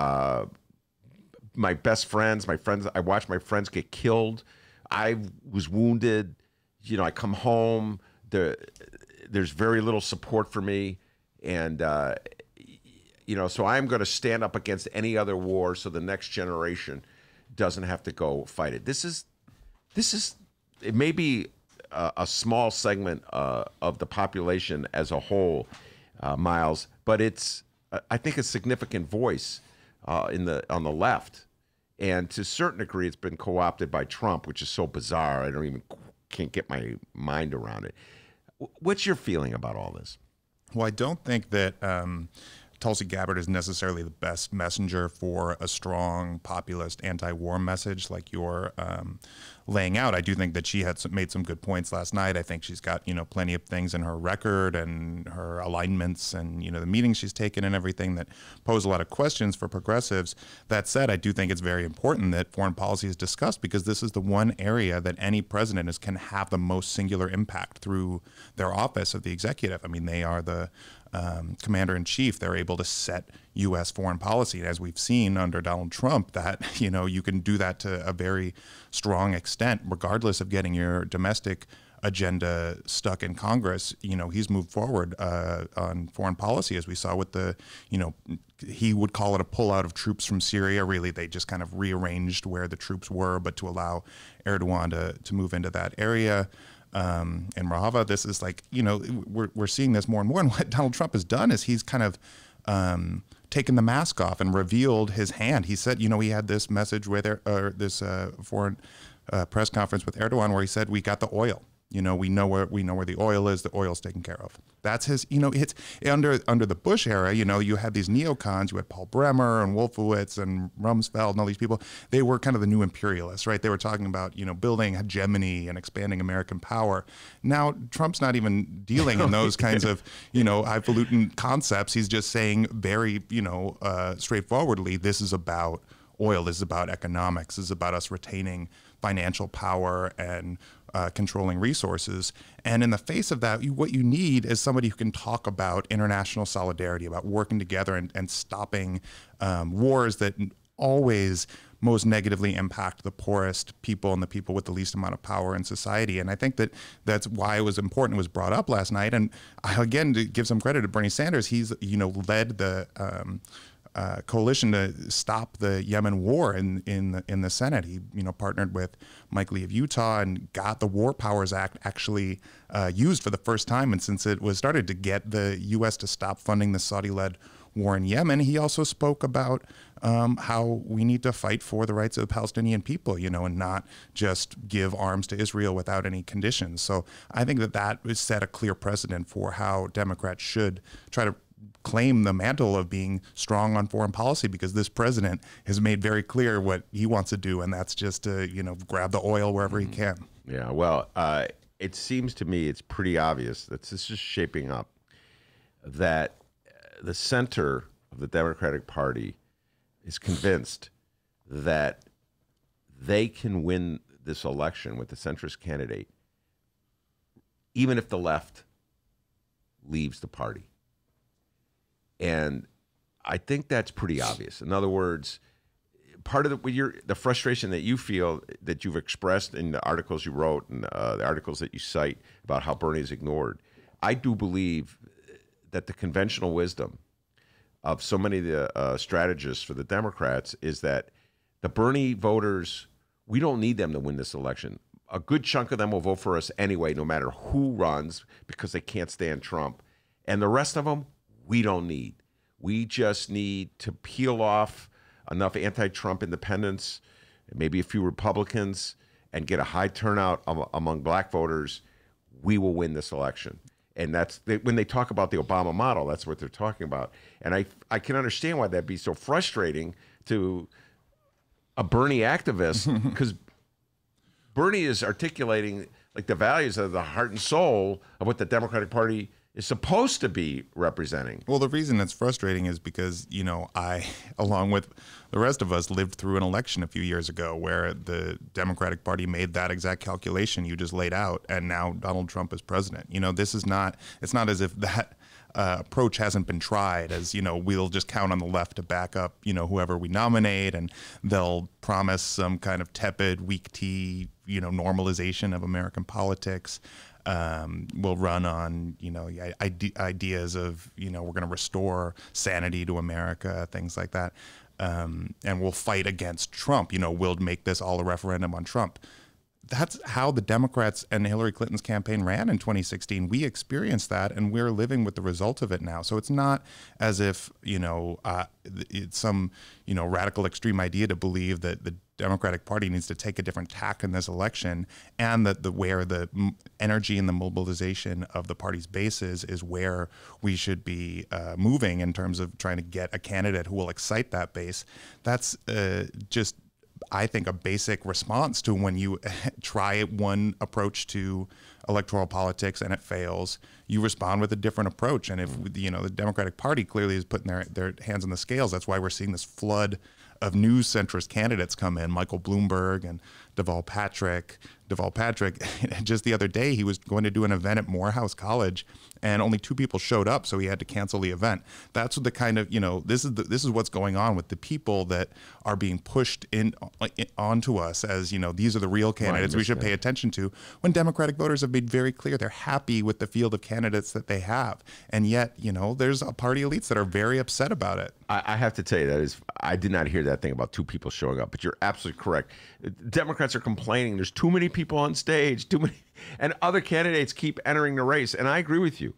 My best friends, I watched my friends get killed. I was wounded. I come home. There's very little support for me, and so I'm going to stand up against any other war, so the next generation doesn't have to go fight it. This is it may be a small segment of the population as a whole, Miles, but it's I think a significant voice on the left, and to a certain degree, it's been co-opted by Trump, which is so bizarre. Can't get my mind around it. What's your feeling about all this? Well, I don't think that Tulsi Gabbard is necessarily the best messenger for a strong populist anti-war message like you're laying out. I do think that she had made some good points last night. I think she's got plenty of things in her record and her alignments and the meetings she's taken and everything that pose a lot of questions for progressives. That said, I do think it's very important that foreign policy is discussed, because this is the one area that any president can have the most singular impact through their office of the executive. I mean, they are the commander-in-chief. They're able to set U.S. foreign policy. And as we've seen under Donald Trump, that, you can do that to a very strong extent, regardless of getting your domestic agenda stuck in Congress. He's moved forward on foreign policy, as we saw with the, he would call it a pullout of troops from Syria. Really, they just kind of rearranged where the troops were, but to allow Erdogan to move into that area. And Rojava, this is like, we're seeing this more and more. And what Donald Trump has done is he's kind of taken the mask off and revealed his hand. He said, he had this message with this foreign press conference with Erdogan where he said, we got the oil. We know where the oil is. The oil's taken care of. That's his. It's under the Bush era. You had these neocons. You had Paul Bremer and Wolfowitz and Rumsfeld and all these people. They were kind of the new imperialists, right? They were talking about building hegemony and expanding American power. Now Trump's not even dealing in those kinds of highfalutin concepts. He's just saying very straightforwardly, this is about oil. This is about economics. This is about us retaining financial power and controlling resources. And in the face of that, what you need is somebody who can talk about international solidarity, about working together and stopping wars that always most negatively impact the poorest people and the people with the least amount of power in society. And I think that's why it was important. It was brought up last night. And again, to give some credit to Bernie Sanders, he's led the coalition to stop the Yemen war in the Senate. He partnered with Mike Lee of Utah and got the War Powers Act actually used for the first time. And since it was started to get the U.S. to stop funding the Saudi-led war in Yemen, he also spoke about how we need to fight for the rights of the Palestinian people, and not just give arms to Israel without any conditions. So I think that would set a clear precedent for how Democrats should try to claim the mantle of being strong on foreign policy, because this president has made very clear what he wants to do, and that's just to grab the oil wherever he can. Yeah, well, it seems to me it's pretty obvious that this is shaping up, that the center of the Democratic Party is convinced that they can win this election with the centrist candidate, even if the left leaves the party. And I think that's pretty obvious. In other words, part of the frustration that you feel, that you've expressed in the articles you wrote and the articles that you cite about how Bernie is ignored, I do believe that the conventional wisdom of so many of the strategists for the Democrats is that the Bernie voters, we don't need them to win this election. A good chunk of them will vote for us anyway, no matter who runs, because they can't stand Trump. And the rest of them, we don't need. We just need to peel off enough anti-Trump independents, maybe a few Republicans, and get a high turnout among black voters. We will win this election. And when they talk about the Obama model, that's what they're talking about. And I can understand why that'd be so frustrating to a Bernie activist, because Bernie is articulating like the values of the heart and soul of what the Democratic Party is supposed to be representing. Well, the reason it's frustrating is because, I, along with the rest of us, lived through an election a few years ago where the Democratic Party made that exact calculation you just laid out, and now Donald Trump is president. It's not as if that approach hasn't been tried, as, we'll just count on the left to back up, whoever we nominate, and they'll promise some kind of tepid, weak tea, normalization of American politics. We'll run on, ideas of, we're going to restore sanity to America, things like that. And we'll fight against Trump. We'll make this all a referendum on Trump. That's how the Democrats and Hillary Clinton's campaign ran in 2016. We experienced that, and we're living with the result of it now. So it's not as if, it's some, radical extreme idea to believe that the Democratic Party needs to take a different tack in this election, and that where the energy and the mobilization of the party's bases is where we should be moving in terms of trying to get a candidate who will excite that base. That's just, I think, a basic response to when you try one approach to electoral politics and it fails, you respond with a different approach. And if the Democratic Party clearly is putting their hands on the scales, that's why we're seeing this flood of new centrist candidates come in, Michael Bloomberg and Deval Patrick. Just the other day, he was going to do an event at Morehouse College, and only 2 people showed up, so he had to cancel the event. That's the kind of, this is what's going on with the people that are being pushed onto us as, these are the real candidates we should pay attention to, when Democratic voters have made very clear they're happy with the field of candidates that they have. And yet, there's a party elites that are very upset about it. I have to tell you, I did not hear that thing about 2 people showing up, but you're absolutely correct. Democrats are complaining there's too many people on stage, and other candidates keep entering the race. And I agree with you.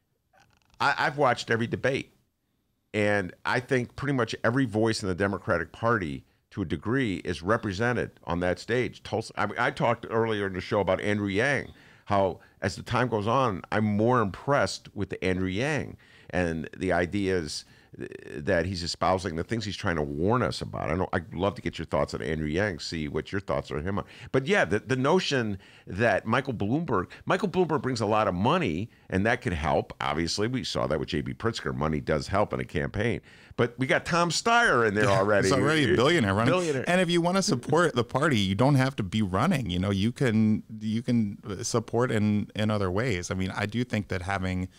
I've watched every debate, and I think pretty much every voice in the Democratic Party, to a degree, is represented on that stage. I talked earlier in the show about Andrew Yang, how as the time goes on, I'm more impressed with the Andrew Yang and the ideas that he's espousing, the things he's trying to warn us about. I'd love to get your thoughts on Andrew Yang, see what your thoughts are on him. But yeah, the notion that Michael Bloomberg brings a lot of money, and that could help. Obviously, we saw that with J.B. Pritzker. Money does help in a campaign. But we got Tom Steyer in there already. He's already a billionaire running. And if you want to support the party, you don't have to be running. You know, you can support in other ways. I mean, I do think that having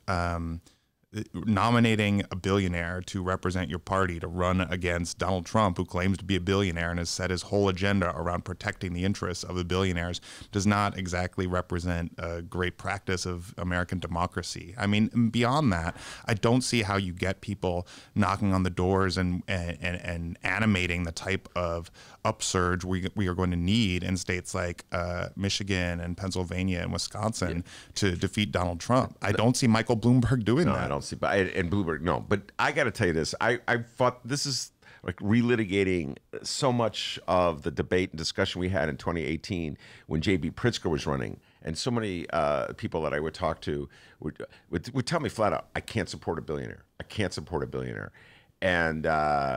nominating a billionaire to represent your party to run against Donald Trump, who claims to be a billionaire and has set his whole agenda around protecting the interests of the billionaires, does not exactly represent a great practice of American democracy. I mean, beyond that, I don't see how you get people knocking on the doors and animating the type of upsurge we are going to need in states like Michigan and Pennsylvania and Wisconsin to defeat Donald Trump. I don't see Michael Bloomberg doing that. I don't see, and Bloomberg, no. But I got to tell you this, I thought this is like relitigating so much of the debate and discussion we had in 2018 when J.B. Pritzker was running. And so many people that I would talk to would tell me flat out, I can't support a billionaire. I can't support a billionaire. And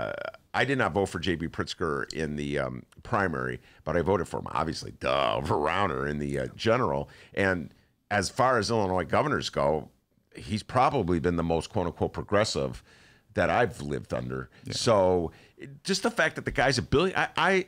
I did not vote for J.B. Pritzker in the primary, but I voted for him, obviously, over Rauner in the general. And as far as Illinois governors go, he's probably been the most quote-unquote progressive that I've lived under. Yeah. So just the fact that the guy's a billion, I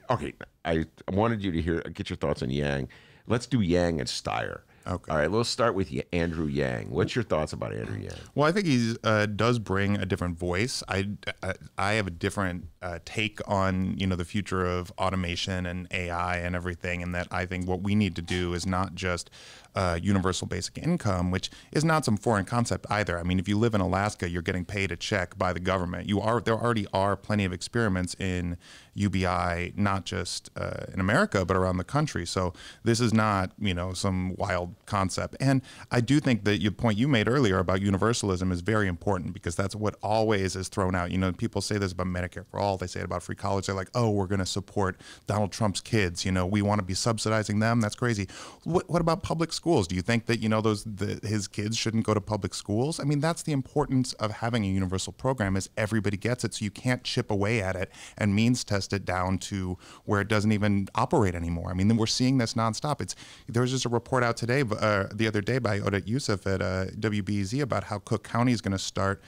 wanted you to get your thoughts on Yang. Let's do Yang and Steyer. Okay. All right, let's start with Andrew Yang. What's your thoughts about Andrew Yang? Well, I think he does bring a different voice. I have a different take on the future of automation and AI and everything, and that I think what we need to do is not just universal basic income, which is not some foreign concept either. I mean, if you live in Alaska, you're getting paid a check by the government. There already are plenty of experiments in UBI, not just in America, but around the country. So this is not, some wild concept. And I do think that your point you made earlier about universalism is very important, because that's what always is thrown out. People say this about Medicare for all. They say it about free college. They're like, oh, we're going to support Donald Trump's kids. We want to be subsidizing them. That's crazy. What about public schools? Do you think that, his kids shouldn't go to public schools? I mean, that's the importance of having a universal program, is everybody gets it. So you can't chip away at it and means test it down to where it doesn't even operate anymore. I mean, we're seeing this nonstop. There was just a report out today, the other day, by Odette Youssef at WBEZ about how Cook County is going to start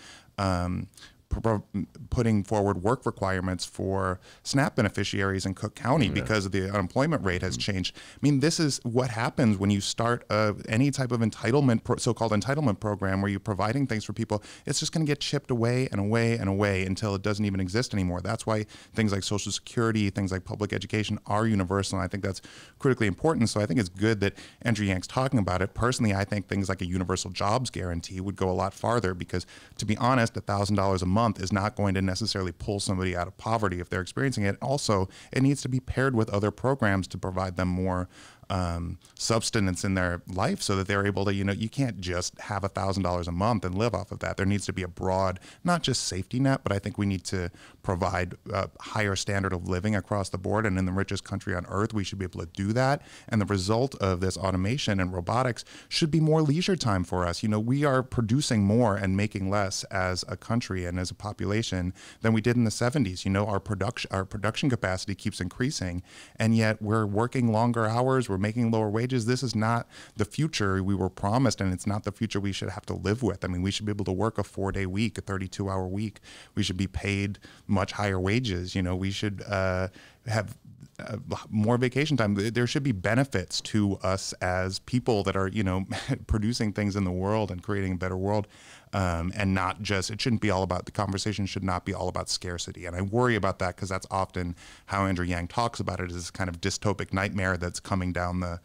putting forward work requirements for SNAP beneficiaries in Cook County because the unemployment rate has changed. I mean, this is what happens when you start any type of entitlement, so-called entitlement program where you're providing things for people. It's just going to get chipped away and away and away until it doesn't even exist anymore. That's why things like Social Security, things like public education are universal, and I think that's critically important. So I think it's good that Andrew Yang's talking about it. Personally, I think things like a universal jobs guarantee would go a lot farther, because, to be honest, $1,000 a month is not going to necessarily pull somebody out of poverty if they're experiencing it. Also, it needs to be paired with other programs to provide them more substance in their life, so that they're able to, you can't just have $1,000 a month and live off of that. There needs to be a broad, not just safety net, but I think we need to provide a higher standard of living across the board. And in the richest country on earth, we should be able to do that. And the result of this automation and robotics should be more leisure time for us. We are producing more and making less as a country and as a population than we did in the 70s. Our production capacity keeps increasing, and yet we're working longer hours. We're making lower wages. This is not the future we were promised, and it's not the future we should have to live with. I mean, we should be able to work a 4-day week, a 32-hour week. We should be paid much higher wages. We should have more vacation time. There should be benefits to us as people that are, producing things in the world and creating a better world. And not just, it shouldn't be all about, the conversation should not be all about scarcity. And I worry about that, because that's often how Andrew Yang talks about it, is this kind of dystopic nightmare that's coming down the,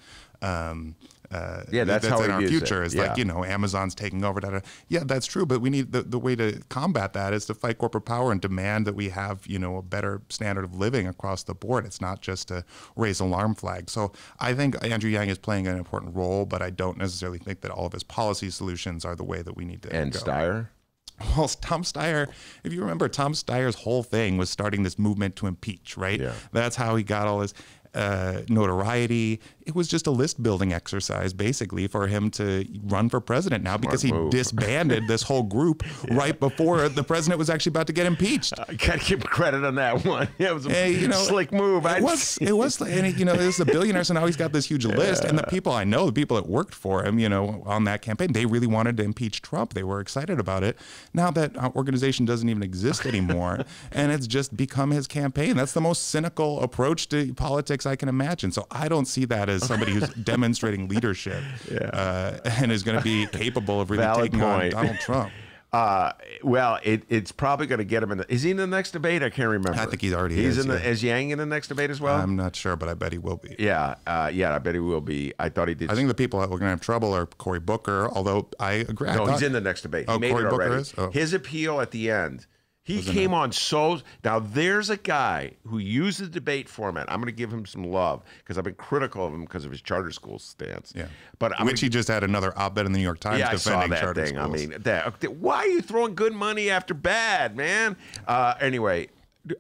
that's how in our future is like, Amazon's taking over data. Yeah, that's true. But we need the way to combat that is to fight corporate power and demand that we have, a better standard of living across the board. It's not just to raise alarm flags. So I think Andrew Yang is playing an important role, but I don't necessarily think that all of his policy solutions are the way that we need to go. Steyer? Well, Tom Steyer, if you remember, Tom Steyer's whole thing was starting this movement to impeach, right? Yeah. That's how he got all this. notoriety. It was just a list building exercise, basically, for him to run for president now because he disbanded this whole group right before the president was actually about to get impeached. I gotta give him credit on that one. Yeah, it was a slick move. It was, and it was a billionaire, so now he's got this huge list. And the people I know, the people that worked for him, on that campaign, they really wanted to impeach Trump. They were excited about it. Now that organization doesn't even exist anymore, and it's just become his campaign. That's the most cynical approach to politics I can imagine. So I don't see that as somebody who's demonstrating leadership and is going to be capable of really taking on Donald Trump. Well, it's probably going to get him in. Is he in the next debate? I can't remember. I think he's already. Is Yang in the next debate as well? I'm not sure, but I bet he will be. Yeah, I bet he will be. I thought he did. I think the people that were going to have trouble are Cory Booker. Although I agree. No, he's in the next debate. He made Cory it already. Booker is? Oh. His appeal at the end. He came on so. Now there's a guy who used the debate format. I'm going to give him some love because I've been critical of him because of his charter school stance. Yeah, but he just had another op-ed in the New York Times defending charter schools. I mean, why are you throwing good money after bad, man? Anyway,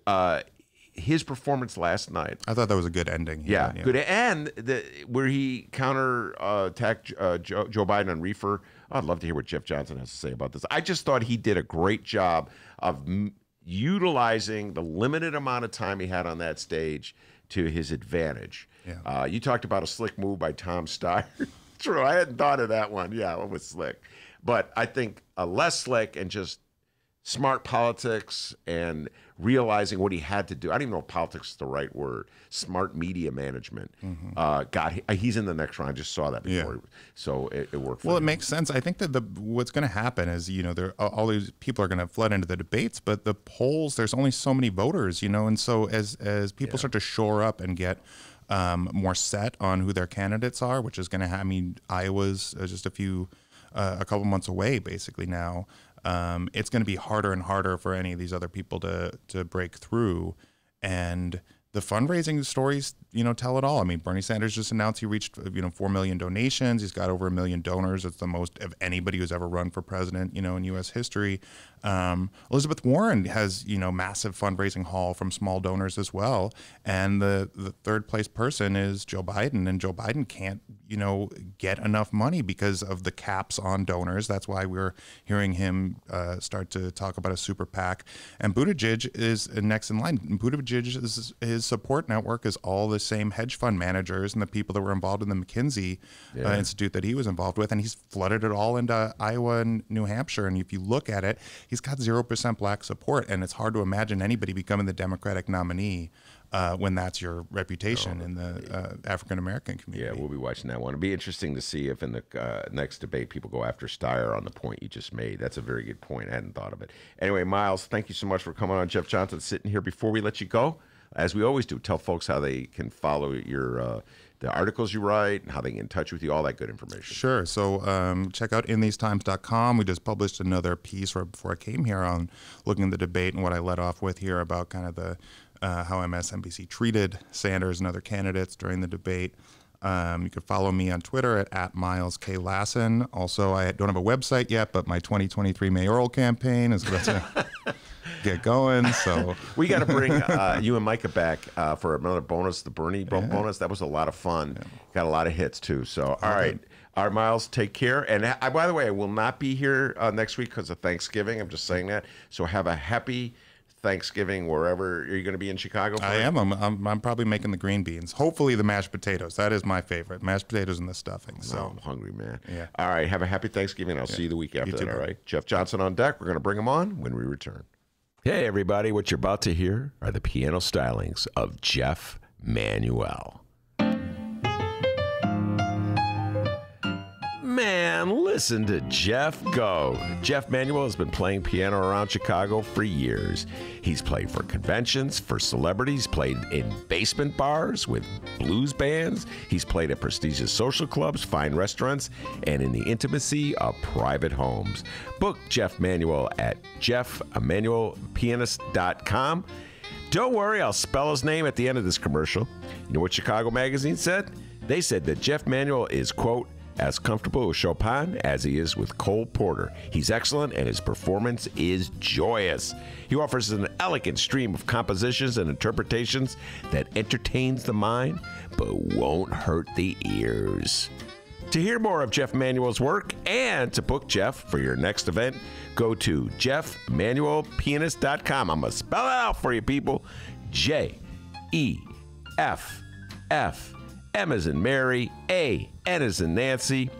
his performance last night. I thought that was a good ending. Yeah, good. And where he counter-attacked Joe Biden on reefer. I'd love to hear what Jeff Johnson has to say about this. I just thought he did a great job of utilizing the limited amount of time he had on that stage to his advantage. Yeah. You talked about a slick move by Tom Steyer. True, I hadn't thought of that one. Yeah, it was slick. But I think less slick and just smart politics and realizing what he had to do. I don't even know if politics is the right word. Smart media management. He's in the next round. I just saw that before. Yeah. So it worked for him. It makes sense. I think that what's going to happen is, all these people are going to flood into the debates, but the polls, there's only so many voters, and so as people start to shore up and get more set on who their candidates are, which is going to happen. Iowa's just a couple months away basically now. It's going to be harder and harder for any of these other people to break through. And the fundraising stories, tell it all. I mean, Bernie Sanders just announced he reached, 4 million donations. He's got over 1 million donors. It's the most of anybody who's ever run for president, in U.S. history. Elizabeth Warren has, massive fundraising haul from small donors as well. And the third place person is Joe Biden. And Joe Biden can't, get enough money because of the caps on donors. That's why we're hearing him start to talk about a super PAC. And Buttigieg is next in line. Buttigieg, his support network is all the same hedge fund managers and the people that were involved in the McKinsey Institute that he was involved with. And he's flooded it all into Iowa and New Hampshire. And if you look at it, he's got 0% black support. And it's hard to imagine anybody becoming the Democratic nominee when that's your reputation in the African-American community. Yeah, we'll be watching that one. It'll be interesting to see if in the next debate people go after Steyer on the point you just made. That's a very good point. I hadn't thought of it. Anyway, Miles, thank you so much for coming on. Jeff Johnson sitting here. Before we let you go, as we always do, tell folks how they can follow your the articles you write and how they get in touch with you, all that good information. Sure. So check out inthesetimes.com. We just published another piece right before I came here on looking at the debate and what I led off with here about kind of the how MSNBC treated Sanders and other candidates during the debate. You can follow me on Twitter at Miles K. Lassen. Also, I don't have a website yet, but my 2023 mayoral campaign is about to get going. So we got to bring you and Micah back for another bonus, the Bernie bonus. That was a lot of fun. Yeah. Got a lot of hits too. So all right, Miles, take care. And by the way, I will not be here next week because of Thanksgiving. I'm just saying that. So have a happy Thanksgiving wherever. Are you going to be in Chicago? I am. I'm probably making the green beans. Hopefully the mashed potatoes. That is my favorite. Mashed potatoes and the stuffing. So I'm hungry, man. Yeah. All right. Have a happy Thanksgiving. I'll see you the week after that. All right. Jeff Johnson on deck. We're going to bring him on when we return. Hey, everybody. What you're about to hear are the piano stylings of Jeff Manuel. Man, listen to Jeff go. Jeff Manuel has been playing piano around Chicago for years. He's played for conventions, for celebrities, played in basement bars with blues bands. He's played at prestigious social clubs, fine restaurants, and in the intimacy of private homes. Book Jeff Manuel at jeffemanuelpianist.com. Don't worry, I'll spell his name at the end of this commercial. You know what Chicago Magazine said? They said that Jeff Manuel is, quote, as comfortable with Chopin as he is with Cole Porter. He's excellent and his performance is joyous. He offers an elegant stream of compositions and interpretations that entertains the mind but won't hurt the ears. To hear more of Jeff Manuel's work and to book Jeff for your next event, go to jeffmanuelpianist.com. I'm going to spell it out for you, people. J-E-F-F, M as in Mary, A, N as in Nancy,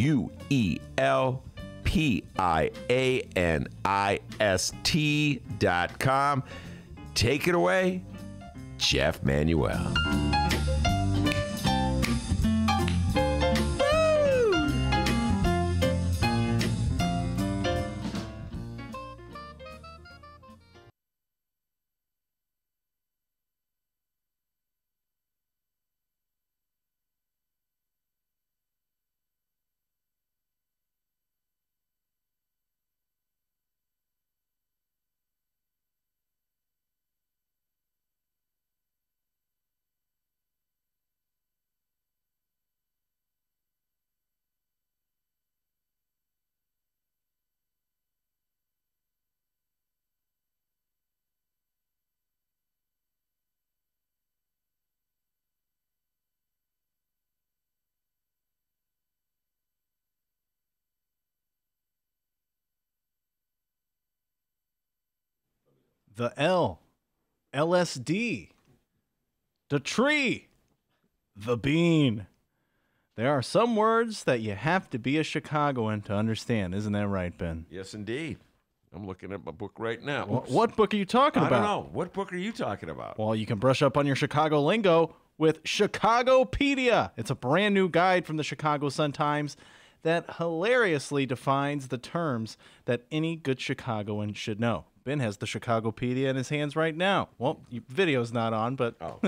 UELPIANIST.com. Take it away, Jeff Manuel. The L, LSD, the tree, the bean. There are some words that you have to be a Chicagoan to understand. Isn't that right, Ben? Yes, indeed. I'm looking at my book right now. What book are you talking about? I don't know. What book are you talking about? Well, you can brush up on your Chicago lingo with Chicagopedia. It's a brand new guide from the Chicago Sun-Times that hilariously defines the terms that any good Chicagoan should know. Ben has the Chicagopedia in his hands right now. Well, video's not on, but... Oh.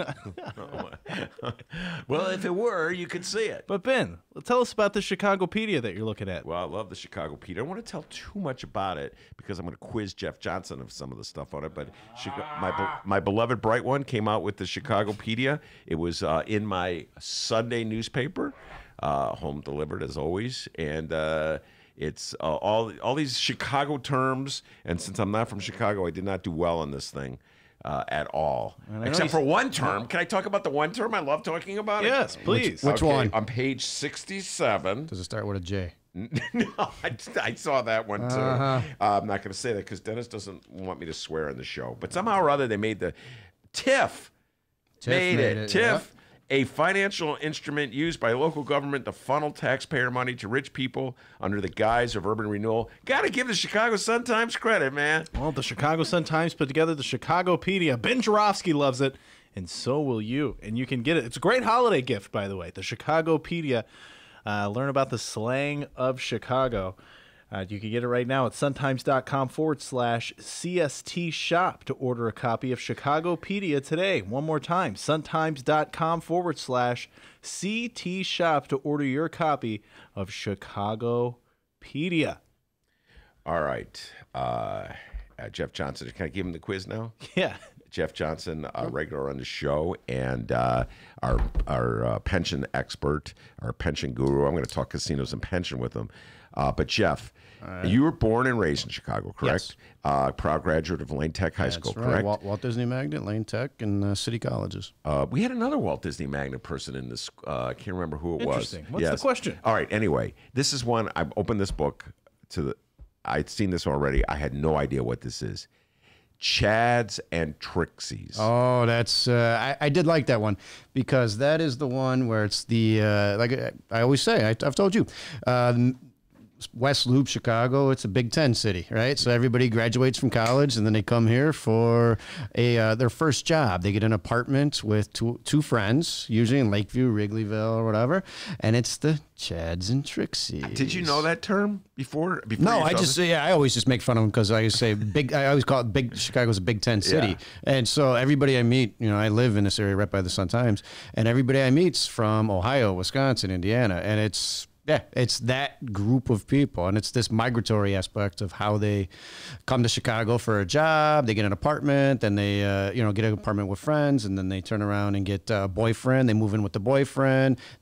Well, if it were, you could see it. But Ben, tell us about the Chicagopedia that you're looking at. Well, I love the Chicagopedia. I don't want to tell too much about it because I'm going to quiz Jeff Johnson of some of the stuff on it. But my beloved Bright One came out with the Chicagopedia. It was in my Sunday newspaper, home delivered as always, and... it's all these Chicago terms, and since I'm not from Chicago, I did not do well on this thing at all. Except for one term. Can I talk about the one term? I love talking about it. Yes, please. Which one? On page 67. Does it start with a J? No, I saw that one too. I'm not going to say that because Dennis doesn't want me to swear on the show. But somehow or other, they made the TIF. Made it. TIF. Yeah. A financial instrument used by local government to funnel taxpayer money to rich people under the guise of urban renewal. Got to give the Chicago Sun-Times credit, man. Well, the Chicago Sun-Times put together the Chicagopedia. Ben Joravsky loves it, and so will you. And you can get it. It's a great holiday gift, by the way. The Chicagopedia. Learn about the slang of Chicago. You can get it right now at suntimes.com/CST shop to order a copy of Chicagopedia today. One more time, suntimes.com/CT shop to order your copy of Chicagopedia. All right. Jeff Johnson, can I give him the quiz now? Yeah. Jeff Johnson, regular on the show, and our pension expert, our pension guru. I'm going to talk casinos and pension with him. But Jeff, you were born and raised in Chicago, correct? Yes. Proud graduate of Lane Tech High School, Right. correct? Walt Disney Magnet, Lane Tech, and City Colleges. We had another Walt Disney Magnet person in this. I can't remember who it was. Interesting. What's the question? All right. Anyway, this is one. I've opened this book to the. I'd seen this already. I had no idea what this is. Chads and Trixies. Oh, that's I did like that one because that is the one where it's the like I always say. I've told you. West Loop, Chicago, it's a Big Ten city, right? So everybody graduates from college and then they come here for their first job. They get an apartment with two friends, usually in Lakeview, Wrigleyville, or whatever, and it's the Chads and Trixies. Did you know that term before no, I always just make fun of them because I say big. I always call it big. Chicago's a Big Ten city, and so everybody I meet, I live in this area right by the Sun-Times, and everybody I meet's from Ohio, Wisconsin, Indiana, and it's that group of people, and it's this migratory aspect of how they come to Chicago for a job. They get an apartment, then they get an apartment with friends, and then they turn around and get a boyfriend. They move in with the boyfriend.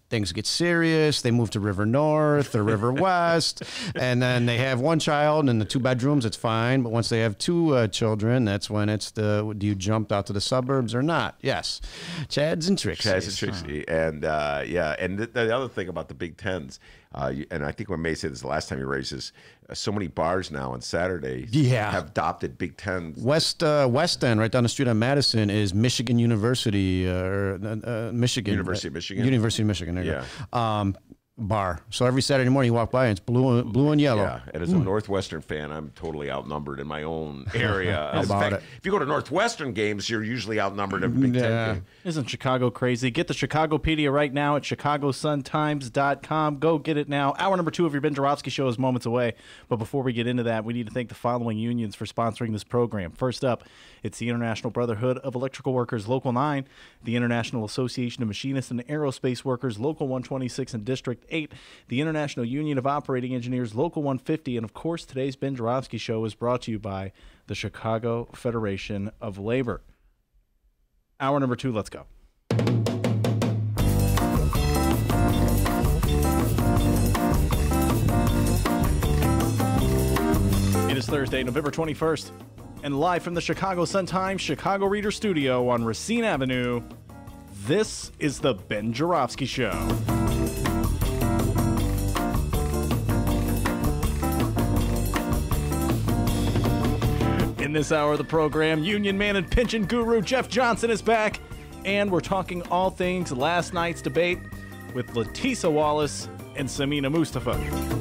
things get serious. They move to River North or River West, and then they have one child in the 2 bedrooms. It's fine, but once they have 2 children, that's when it's do you jump out to the suburbs or not? Yes, Chads and Trixie. Chads and Trixie, and and the other thing about the Big Tens, and I think we may say this the last time you raised this, so many bars now on Saturdays have adopted Big Tens. West End, right down the street on Madison, is Michigan University, Michigan. University of Michigan. University of Michigan, there you go. Bar. So every Saturday morning you walk by and it's blue and yellow. Yeah, and as a Northwestern fan, I'm totally outnumbered in my own area. In fact, if you go to Northwestern games, you're usually outnumbered at Big Ten game. Isn't Chicago crazy? Get the Chicagopedia right now at chicagosuntimes.com. Go get it now. Hour number 2 of your Ben Joravsky Show is moments away. But before we get into that, we need to thank the following unions for sponsoring this program. First up, it's the International Brotherhood of Electrical Workers, Local 9, the International Association of Machinists and Aerospace Workers, Local 126 and District 8, the International Union of Operating Engineers, Local 150, and of course, today's Ben Joravsky Show is brought to you by the Chicago Federation of Labor. Hour number 2, let's go. It is Thursday, November 21st, and live from the Chicago Sun-Times Chicago Reader Studio on Racine Avenue, this is the Ben Joravsky Show. In this hour of the program, union man and pension guru Jeff Johnson is back, and we're talking all things last night's debate with Litesa Wallace and Sameena Mustafa.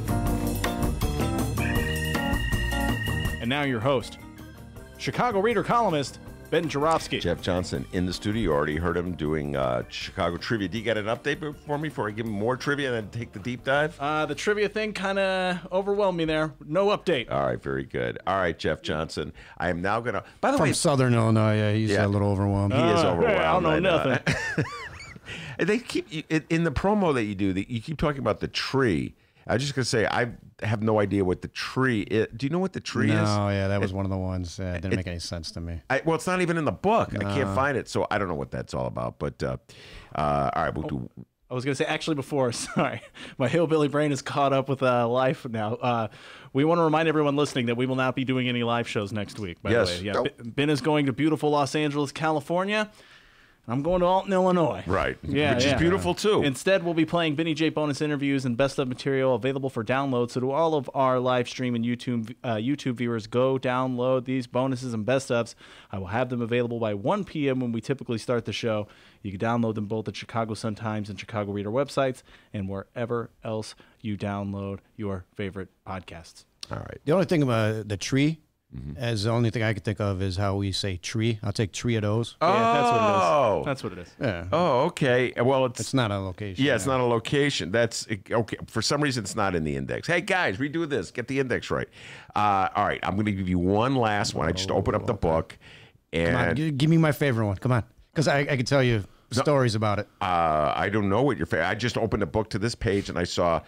And now your host, Chicago Reader columnist Ben Joravsky. Jeff Johnson in the studio. You already heard him doing Chicago trivia. Do you got an update for me before I give him more trivia and then take the deep dive? The trivia thing kind of overwhelmed me there. No update. All right, very good. All right, Jeff Johnson. I am now going to... By the way... From Southern Illinois, yeah, he's a little overwhelmed. He is overwhelmed. I don't know nothing. They keep... In the promo that you do, you keep talking about the tree. I was just going to say, I have no idea what the tree is. Do you know what the tree is? No, yeah, that was one of the ones that didn't make any sense to me. Well, it's not even in the book. I can't find it, so I don't know what that's all about. But, all right, we'll do... I was going to say, actually, before, sorry, my hillbilly brain is caught up with life now. We want to remind everyone listening that we will not be doing any live shows next week, by the way. Yeah, Ben is going to beautiful Los Angeles, California. I'm going to Alton, Illinois. Right. Yeah, which is beautiful, too. Instead, we'll be playing Benny J bonus interviews and best of material available for download. So to all of our live stream and YouTube viewers, go download these bonuses and best ofs. I will have them available by 1 p.m. when we typically start the show. You can download them both at Chicago Sun-Times and Chicago Reader websites and wherever else you download your favorite podcasts. All right. The only thing about the tree... As the only thing I could think of is how we say tree. I'll take tree of those. Oh, yeah, that's what it is. That's what it is. Yeah. Oh, okay. Well, it's not a location. Yeah, it's not a location. That's okay. For some reason, it's not in the index. Hey, guys, redo this. Get the index right. All right. I'm going to give you one last one. I just open up the book. And come on, give me my favorite one. Come on. Because I can tell you stories about it. I don't know what your favorite. I just opened a book to this page and I saw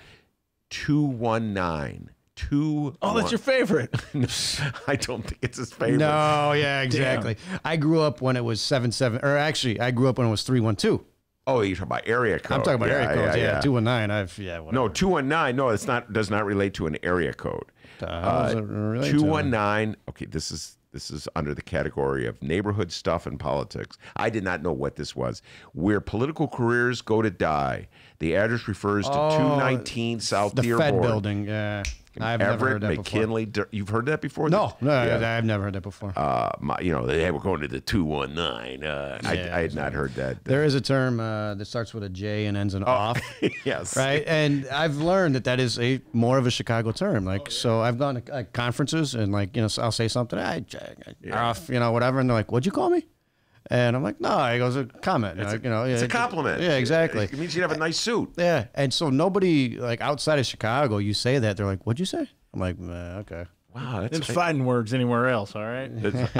219. Oh, that's your favorite. I don't think it's his favorite. No, yeah, exactly. Damn. I grew up when it was 77, or actually, I grew up when it was 312. Oh, you're talking about area code. I'm talking about area codes. Yeah, 219. Whatever. No, 219. No, it's not. Does not relate to an area code. How does it relate 219. Okay, this is under the category of neighborhood stuff and politics. I did not know what this was. Where political careers go to die. The address refers to 219 South the Dearborn. Fed building. Yeah. I've Everett, never heard that McKinley. before. You've heard that before? No, Yeah. I've never heard that before. They were going to the 219. I had not heard that. There is a term that starts with a J and ends in off. Yes. Right? And I've learned that is more of a Chicago term. So I've gone to conferences and I'll say something, off, whatever. And they're like, what'd you call me? And I'm like, no. He goes, a comment. It's a compliment. Yeah, exactly. It means you have a nice suit. Yeah. And so nobody, outside of Chicago, you say that, they're like, what'd you say? I'm like, okay. Wow. There's fighting words anywhere else, all right?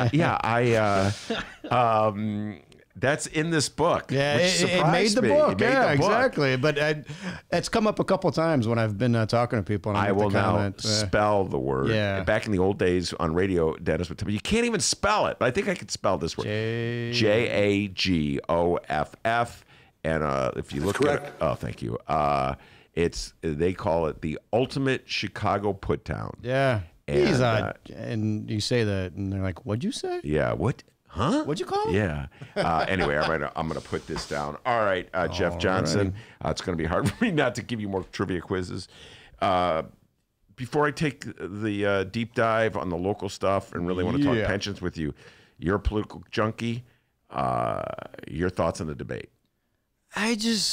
That's in this book. Yeah, which it made the me. book. It made Yeah, the book. exactly. But it's come up a couple times when I've been talking to people. And I will now comment, spell the word. Yeah. Back in the old days on radio, Dennis would tell me, you can't even spell it. But I think I could spell this word. Jagoff. And if you look at it, oh, thank you. They call it the ultimate Chicago put down. Yeah. And, and you say that, and they're like, "What'd you say? Yeah. What? Huh? What'd you call it?" Yeah. Anyway, I'm gonna put this down. All right, Jeff Johnson. It's gonna be hard for me not to give you more trivia quizzes. Before I take the deep dive on the local stuff and really want to talk pensions with you, you're a political junkie. Your thoughts on the debate? I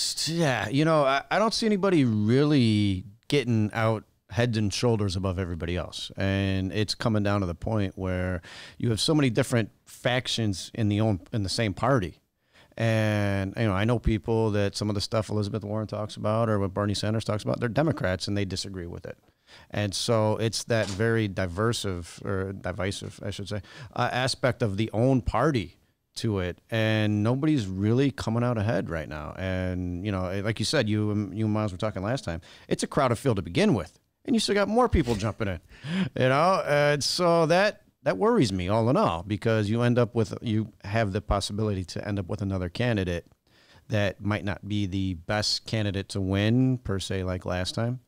don't see anybody really getting out head and shoulders above everybody else. And it's coming down to the point where you have so many different factions in the same party. And, I know people that some of the stuff Elizabeth Warren talks about or what Bernie Sanders talks about, they're Democrats and they disagree with it. And so it's that very divisive, I should say, aspect of the own party to it, and nobody's really coming out ahead right now. And like you said, you and Miles were talking last time, it's a crowded field to begin with, and you still got more people jumping in, and so that worries me all in all, because you have the possibility to end up with another candidate that might not be the best candidate to win per se, like last time.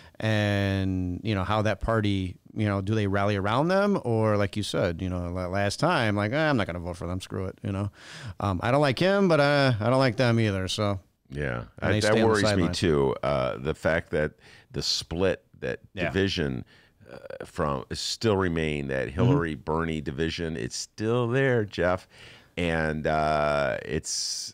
And how that party, do they rally around them, or like you said, last time, like, I'm not going to vote for them. Screw it. I don't like him, but I don't like them either. So yeah, that worries me too. The fact that the split, that division still remain, that Hillary Bernie division, it's still there, Jeff. And it's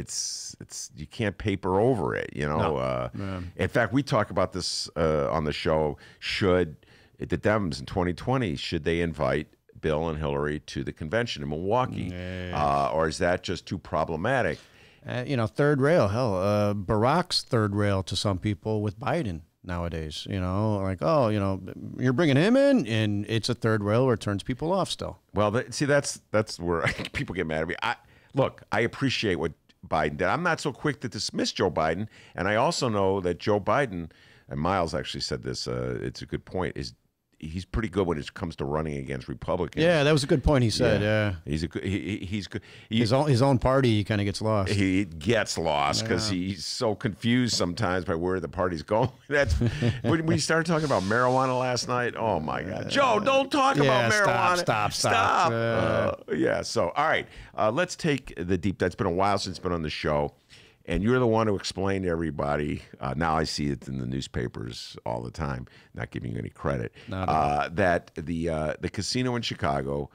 you can't paper over it, No. In fact, we talk about this on the show. Should the Dems in 2020 should they invite Bill and Hillary to the convention in Milwaukee, or is that just too problematic? Third rail, hell, Barack's third rail to some people with Biden nowadays. Like, you're bringing him in, and it's a third rail where it turns people off still. Well, that's where people get mad at me. I appreciate what Biden did. I'm not so quick to dismiss Joe Biden, and I also know that Joe Biden, and Miles actually said this, it's a good point, he's pretty good when it comes to running against Republicans. Yeah, that was a good point he said. Yeah. He's good. His own party kind of gets lost. He gets lost because he's so confused sometimes by where the party's going. That's when we started talking about marijuana last night. Oh my God, Joe, don't talk about marijuana. Stop. So all right, let's take the deep dive. It's been a while since it's been on the show. And you're the one to explain to everybody. Now I see it in the newspapers all the time. Not giving you any credit. That the casino in Chicago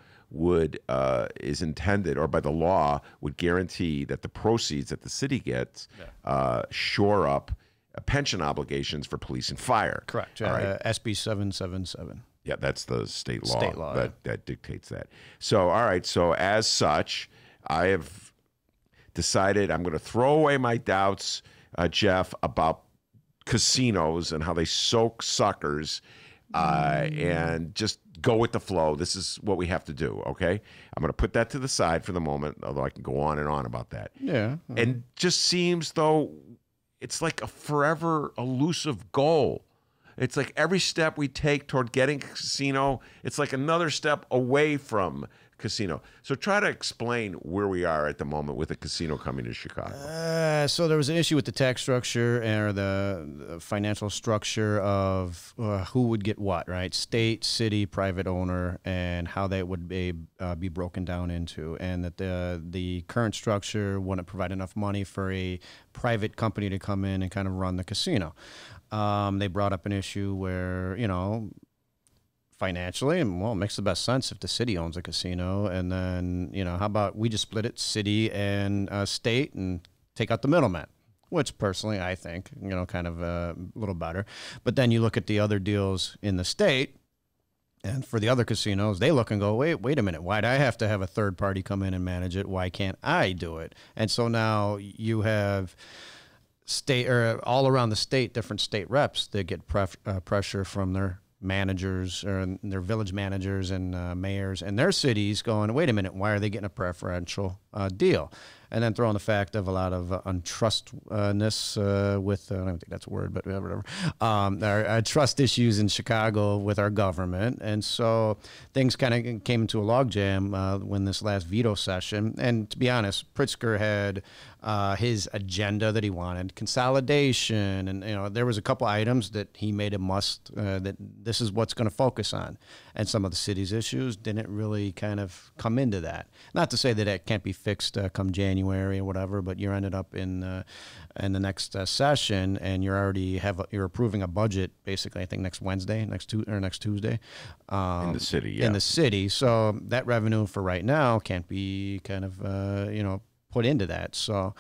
is intended, or by the law, would guarantee that the proceeds that the city gets shore up pension obligations for police and fire. Correct. Yeah. Right. SB 777. Yeah, that's the state law, that dictates that. So all right. So as such, I have decided I'm going to throw away my doubts, Jeff, about casinos and how they soak suckers, and just go with the flow. This is what we have to do, okay? I'm going to put that to the side for the moment, although I can go on and on about that. Yeah. And just seems, though, it's like a forever elusive goal. It's like every step we take toward getting a casino, it's like another step away from casino. So try to explain where we are at the moment with a casino coming to Chicago. So there was an issue with the tax structure or the financial structure of who would get what, right? State, city, private owner, and how that would be broken down into, and that the current structure wouldn't provide enough money for a private company to come in and kind of run the casino. They brought up an issue where, financially, and well, it makes the best sense if the city owns a casino, and then how about we just split it, city and state, and take out the middleman, which personally I think kind of a little better. But then you look at the other deals in the state, and for the other casinos, they look and go, wait a minute, why'd I have to have a third party come in and manage it? Why can't I do it? And so now you have state, or all around the state, different state reps that get pressure from their managers or their village managers and mayors and their cities going, wait a minute, why are they getting a preferential deal. And then throw in the fact of a lot of untrustness with, I don't think that's a word, but whatever. Our trust issues in Chicago with our government. And so things kind of came into a logjam when this last veto session. And to be honest, Pritzker had his agenda that he wanted, consolidation. And, there was a couple items that he made a must, that this is what's going to focus on. And some of the city's issues didn't really kind of come into that. Not to say that it can't be fixed come January or whatever, but you're ended up in the next session, and you're already you're approving a budget basically. I think next Wednesday, next Tuesday, in the city. Yeah. In the city, so that revenue for right now can't be kind of put into that. So.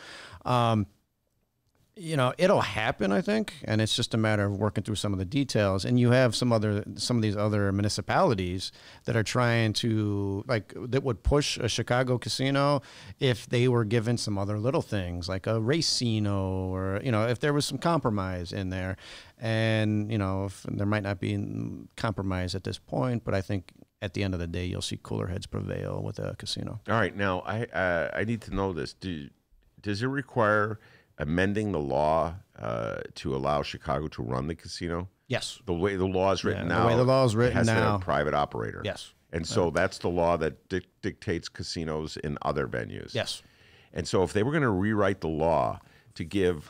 It'll happen, I think, and it's just a matter of working through some of the details. And you have some of these other municipalities that are trying to, that would push a Chicago casino if they were given some other little things, like a racino, or, if there was some compromise in there. And, if there might not be compromise at this point, but I think at the end of the day, you'll see cooler heads prevail with a casino. All right. Now, I need to know this. Does it require amending the law to allow Chicago to run the casino? Yes. The way the law is written now. The way the law is written it has now. to have a private operator. Yes. And so that's the law that dictates casinos in other venues. Yes. And so if they were going to rewrite the law to give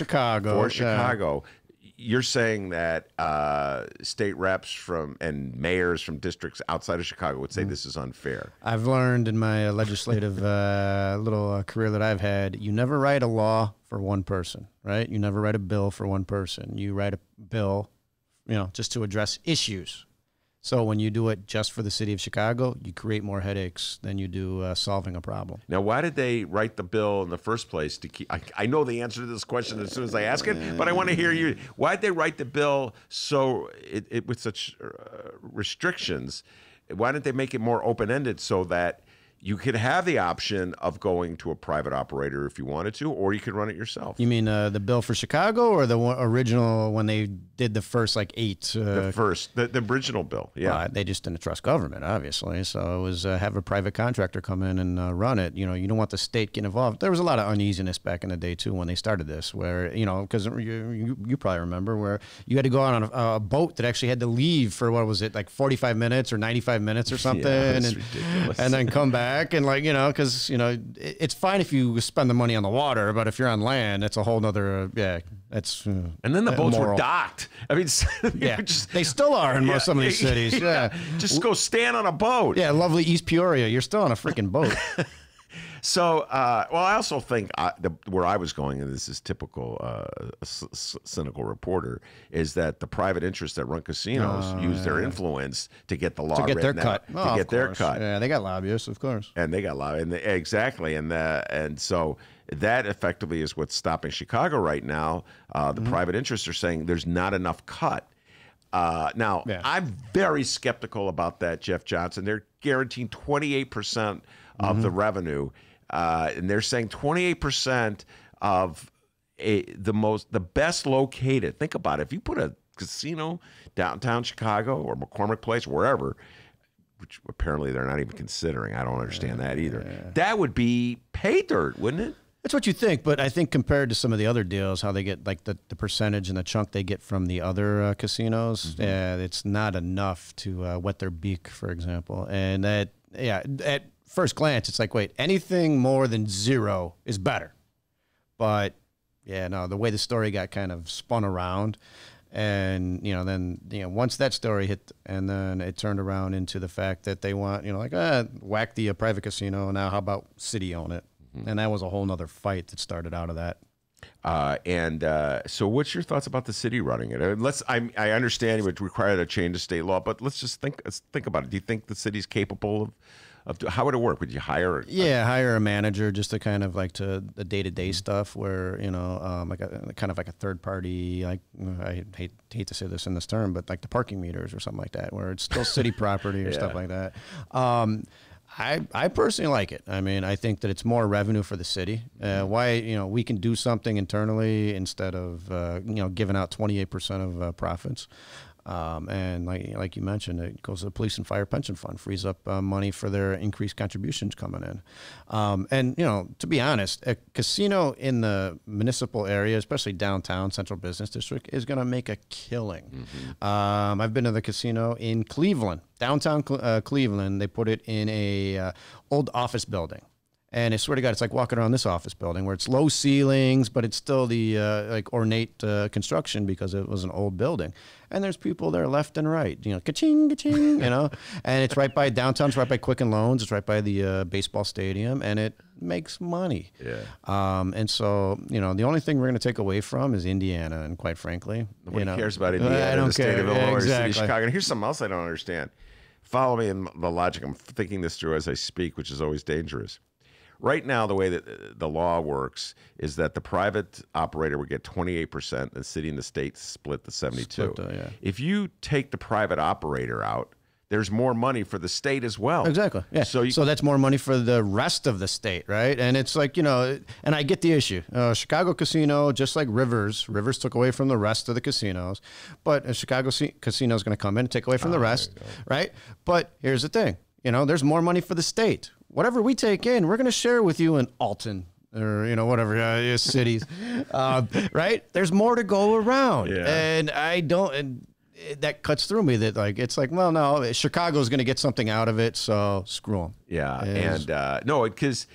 Chicago, you're saying that state reps and mayors from districts outside of Chicago would say this is unfair. I've learned in my legislative little career that I've had, you never write a law for one person, right? You never write a bill for one person. You write a bill, just to address issues. So when you do it just for the city of Chicago, you create more headaches than you do solving a problem. Now, why did they write the bill in the first place to keep? I know the answer to this question as soon as I ask it, but I want to hear you. Why did they write the bill so it with such restrictions? Why didn't they make it more open-ended so that you could have the option of going to a private operator if you wanted to, or you could run it yourself? You mean the bill for Chicago, or the original when they did the first 8? The original bill, yeah. Well, they just didn't trust government, obviously. So it was have a private contractor come in and run it. You don't want the state getting involved. There was a lot of uneasiness back in the day, too, when they started this, where, because you probably remember, where you had to go on a boat that actually had to leave for, 45 minutes or 95 minutes or something, that's ridiculous. And then come back. And because it's fine if you spend the money on the water, but if you're on land, it's a whole nother that's. And then the boats were docked. I mean, they still are in some of these cities. Yeah, just go stand on a boat. Yeah, lovely East Peoria. You're still on a freaking boat. So, I also think where I was going, and this is typical cynical reporter, is that the private interests that run casinos use their influence to get the law to get their cut. To get their cut. Yeah, they got lobbyists, of course. And they got lobbyists. Exactly. And so that effectively is what's stopping Chicago right now. The private interests are saying there's not enough cut. Now, I'm very skeptical about that, Jeff Johnson. They're guaranteeing 28% of the revenue. And they're saying 28% of the best located. Think about it. If you put a casino downtown Chicago or McCormick Place, wherever, which apparently they're not even considering. I don't understand that either. That would be pay dirt, wouldn't it? That's what you think, but I think compared to some of the other deals, how they get the percentage and the chunk they get from the other casinos, it's not enough to wet their beak, for example. And at first glance, it's like, wait, anything more than zero is better. But the way the story got kind of spun around, and then once that story hit, and then it turned around into the fact that they want whack the private casino. Now how about city own it? And that was a whole nother fight that started out of that. So what's your thoughts about the city running it? I understand it would require a change of state law, but let's think about it. Do you think the city's capable of how would it work? Would you hire? Hire a manager just to kind of to the day-to-day stuff where, kind of like a third party, I hate to say this in this term, but like the parking meters or something like that, where it's still city property or stuff like that. I personally like it. I mean, I think that it's more revenue for the city. We can do something internally instead of, giving out 28% of profits. And like you mentioned, it goes to the police and fire pension fund, frees up money for their increased contributions coming in. And, you know, to be honest, a casino in the municipal area, especially downtown, central business district, is going to make a killing. I've been to the casino in Cleveland, downtown Cleveland. They put it in a old office building. And I swear to God, it's like walking around this office building where it's low ceilings, but it's still the like ornate construction because it was an old building. And there's people there left and right, you know, ka-ching, ka-ching, you know. And it's right by downtown, it's right by Quicken Loans, it's right by the baseball stadium, and it makes money. Yeah. And so, you know, the only thing we're going to take away from is Indiana, and quite frankly, Nobody you know, cares about Indiana, I don't the state care. of Illinois, Yeah, or the city exactly. of Chicago. And here's something else I don't understand. Follow me in the logic. I'm thinking this through as I speak, which is always dangerous. Right now, the way that the law works is that the private operator would get 28%, the city and the state split the 72. Yeah. If you take the private operator out, there's more money for the state as well. Exactly. Yeah. So that's more money for the rest of the state, right? And it's like, you know, and I get the issue. Chicago casino, just like Rivers took away from the rest of the casinos, but a Chicago casino is going to come in and take away from the rest, right? But here's the thing, you know, there's more money for the state. Whatever we take in, we're going to share with you in Alton or, you know, whatever cities, right? There's more to go around. Yeah. And that cuts through me that like, it's like, well, no, Chicago's going to get something out of it. So screw them. Yeah. And no, because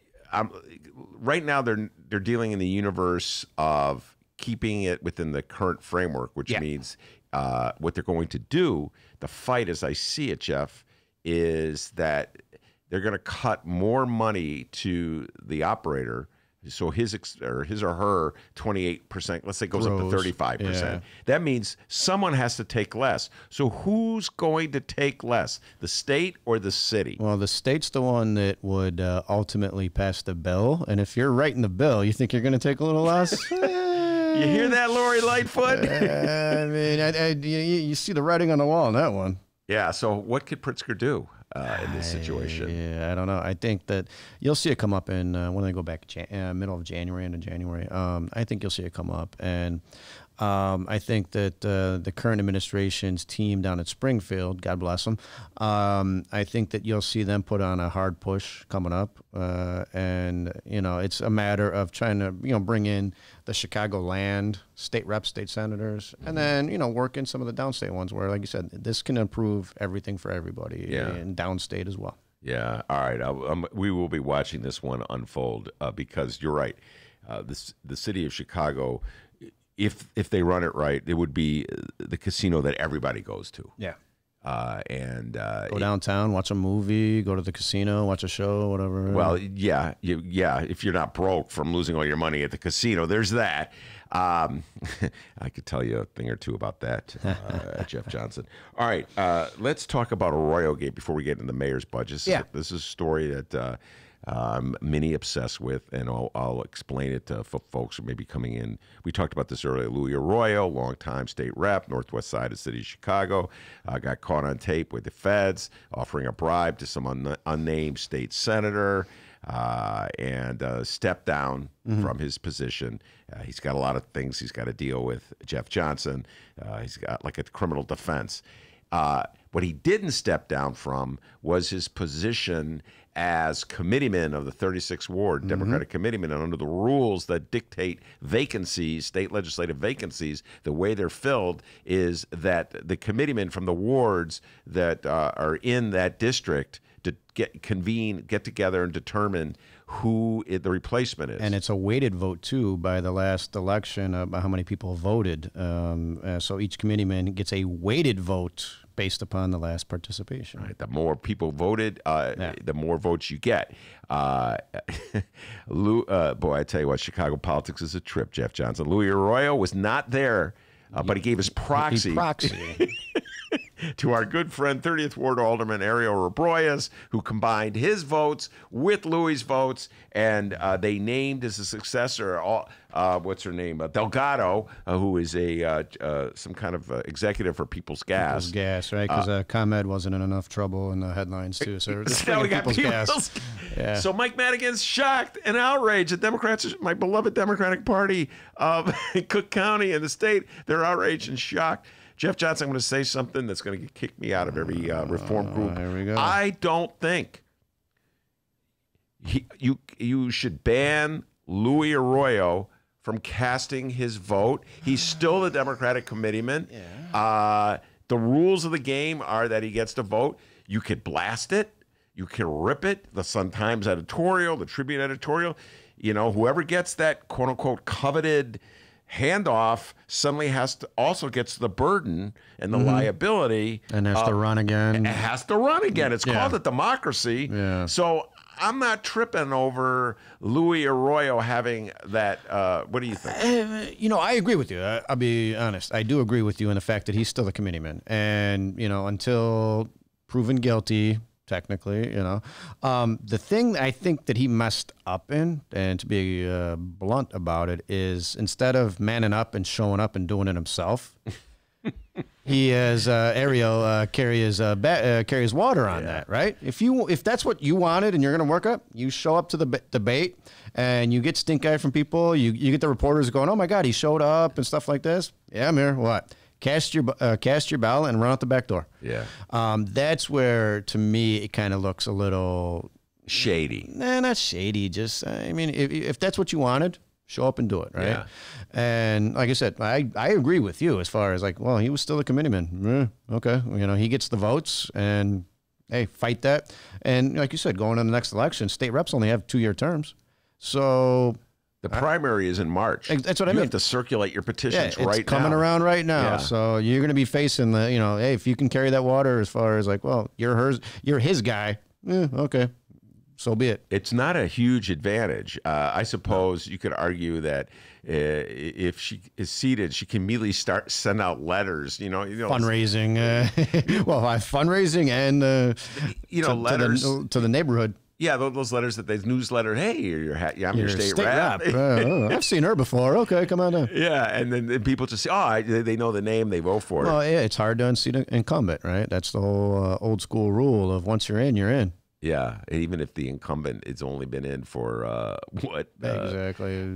right now they're dealing in the universe of keeping it within the current framework, which means what they're going to do, the fight as I see it, Jeff, is that they're going to cut more money to the operator. So his or her 28%, let's say, goes up to 35%. Yeah. That means someone has to take less. So who's going to take less, the state or the city? Well, the state's the one that would ultimately pass the bill. And if you're writing the bill, you think you're going to take a little less? You hear that, Lori Lightfoot? I mean, you see the writing on the wall on that one. Yeah, so what could Pritzker do in this situation? Yeah, I don't know. I think that you'll see it come up in when they go back middle of January into January. I think you'll see it come up, and I think that the current administration's team down at Springfield, God bless them, I think that you'll see them put on a hard push coming up, and you know, it's a matter of trying to bring in the Chicagoland state reps, state senators, and then work in some of the downstate ones where, like you said, this can improve everything for everybody, and downstate as well. Yeah. All right. We will be watching this one unfold because you're right. The city of Chicago, if they run it right, it would be the casino that everybody goes to. Yeah. Go downtown, watch a movie, go to the casino, watch a show, whatever. Well, yeah. If you're not broke from losing all your money at the casino, there's that. I could tell you a thing or two about that, Jeff Johnson. All right, let's talk about Arroyo Gate before we get into the mayor's budget. This is a story that I'm mini obsessed with, and I'll explain it for folks who may be coming in. We talked about this earlier. Louis Arroyo, longtime state rep, northwest side of the city of Chicago, got caught on tape with the feds offering a bribe to some unnamed state senator. And stepped down from his position. He's got a lot of things he's got to deal with. Jeff Johnson, he's got like a criminal defense. What he didn't step down from was his position as committeeman of the 36th Ward, Democratic committeeman, and under the rules that dictate vacancies, state legislative vacancies, the way they're filled is that the committeemen from the wards that are in that district to get together and determine who the replacement is. And it's a weighted vote, too, by the last election about how many people voted. So each committeeman gets a weighted vote based upon the last participation. Right. The more people voted, the more votes you get. Boy, I tell you what, Chicago politics is a trip, Jeff Johnson. Louis Arroyo was not there, but he gave his proxy. To our good friend, 30th Ward Alderman Ariel Robruyas, who combined his votes with Louis' votes, and they named as a successor, what's her name, Delgado, who is some kind of executive for People's Gas. People's Gas, right? Because ComEd wasn't in enough trouble in the headlines, too. So now we got People's Gas. Yeah. So Mike Madigan's shocked and outraged. The Democrats, my beloved Democratic Party of Cook County and the state, they're outraged and shocked Jeff Johnson, I'm going to say something that's going to kick me out of every reform group. Here we go. I don't think you should ban Louis Arroyo from casting his vote. He's still the Democratic committeeman. Yeah. The rules of the game are that he gets to vote. You could blast it. You can rip it. The Sun-Times editorial, the Tribune editorial. You know, whoever gets that quote-unquote coveted handoff suddenly also gets the burden and the liability. And has to run again. It has to run again. It's called a democracy. Yeah. So I'm not tripping over Louis Arroyo having that. What do you think? You know, I agree with you. I'll be honest. I do agree with you in the fact that he's still a committeeman. And, you know, until proven guilty, technically, you know. The thing I think that he messed up in, and to be blunt about it, is instead of manning up and showing up and doing it himself, he has Ariel carry his water on that, right? If that's what you wanted and you're going to work up, you show up to the debate and you get stink eye from people. You get the reporters going, oh my God, he showed up and stuff like this. Yeah, I'm here. What? Cast your ballot and run out the back door. Yeah. That's where, to me, it kind of looks a little shady. Nah, not shady. Just, I mean, if that's what you wanted, show up and do it, right? Yeah. And like I said, I agree with you as far as like, well, he was still a committeeman. Okay, you know, he gets the votes, and hey, fight that. And like you said, going on the next election, state reps only have 2-year terms, so. The primary is in March. That's what I mean. You have to circulate your petitions right now. It's coming around right now. Yeah. So you're going to be facing the, you know, hey, if you can carry that water as far as like, well, you're his guy. Okay. So be it. It's not a huge advantage. I suppose you could argue that if she is seated, she can immediately send out letters. You know, fundraising. Fundraising and letters to the neighborhood. Yeah, those letters that they newsletter. Hey, I'm your state rep. I've seen her before. Okay, come on down. Yeah, and then people just say, they know the name, they vote for it. Well, yeah, it's hard to unseat an incumbent, right? That's the whole old school rule of once you're in, you're in. Yeah, even if the incumbent has only been in for what? Exactly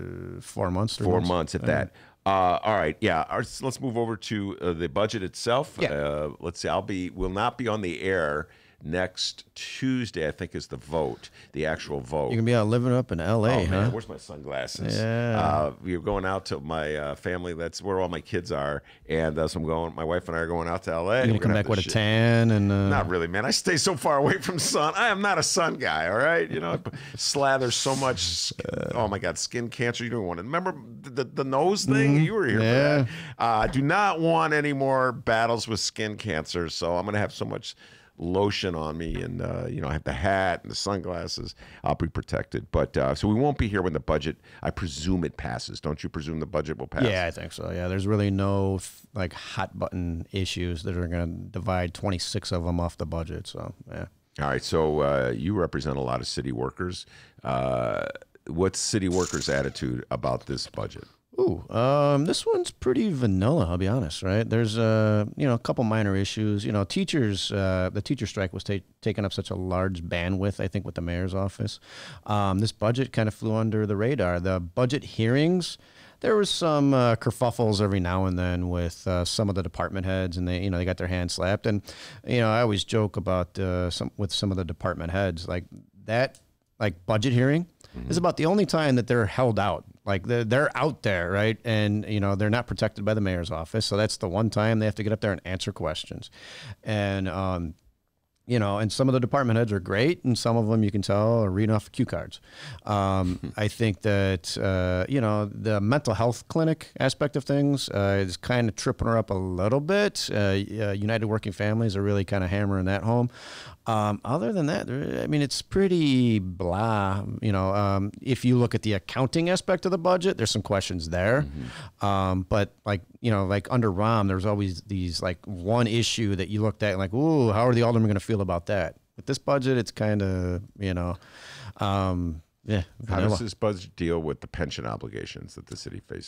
4 months. 4 months, if that. All right, yeah. Let's move over to the budget itself. Yeah. Let's see. Will not be on the air next Tuesday, I think, is the vote, the actual vote. You're going to be out living up in L.A., huh? man, where's my sunglasses? Yeah. We're going out to my family. That's where all my kids are. And so my wife and I are going out to L.A. You're going to come back with a tan? And Not really, man. I stay so far away from sun. I am not a sun guy, all right? You know, slather so much, oh my God, skin cancer. You don't want to. Remember the nose thing? You were here for that. I do not want any more battles with skin cancer, so I'm going to have so much lotion on me, and I have the hat and the sunglasses. I'll be protected, but so we won't be here when the budget, I presume, it passes. Don't you presume the budget will pass? Yeah, I think so. Yeah, there's really no like hot button issues that are going to divide 26 of them off the budget. So yeah. All right. So you represent a lot of city workers. What's city workers' attitude about this budget? Ooh, this one's pretty vanilla, I'll be honest, right? There's, a couple minor issues. Teachers, the teacher strike was taking up such a large bandwidth, I think, with the mayor's office. This budget kind of flew under the radar. The budget hearings, there was some kerfuffles every now and then with some of the department heads, and they got their hands slapped. And, I always joke about some of the department heads, like that, like budget hearing is about the only time that they're held out. Like they're out there, right? And, they're not protected by the mayor's office. So that's the one time they have to get up there and answer questions. And, and some of the department heads are great, and some of them you can tell are reading off cue cards. I think that, the mental health clinic aspect of things is kind of tripping her up a little bit. United Working Families are really kind of hammering that home. Other than that, it's pretty blah. If you look at the accounting aspect of the budget, there's some questions there. But like under Rahm, there's always these like one issue that you looked at and like, ooh, how are the aldermen going to feel about that? With this budget, it's kind of, Yeah. How vanilla. does this budget deal with the pension obligations that the city faces?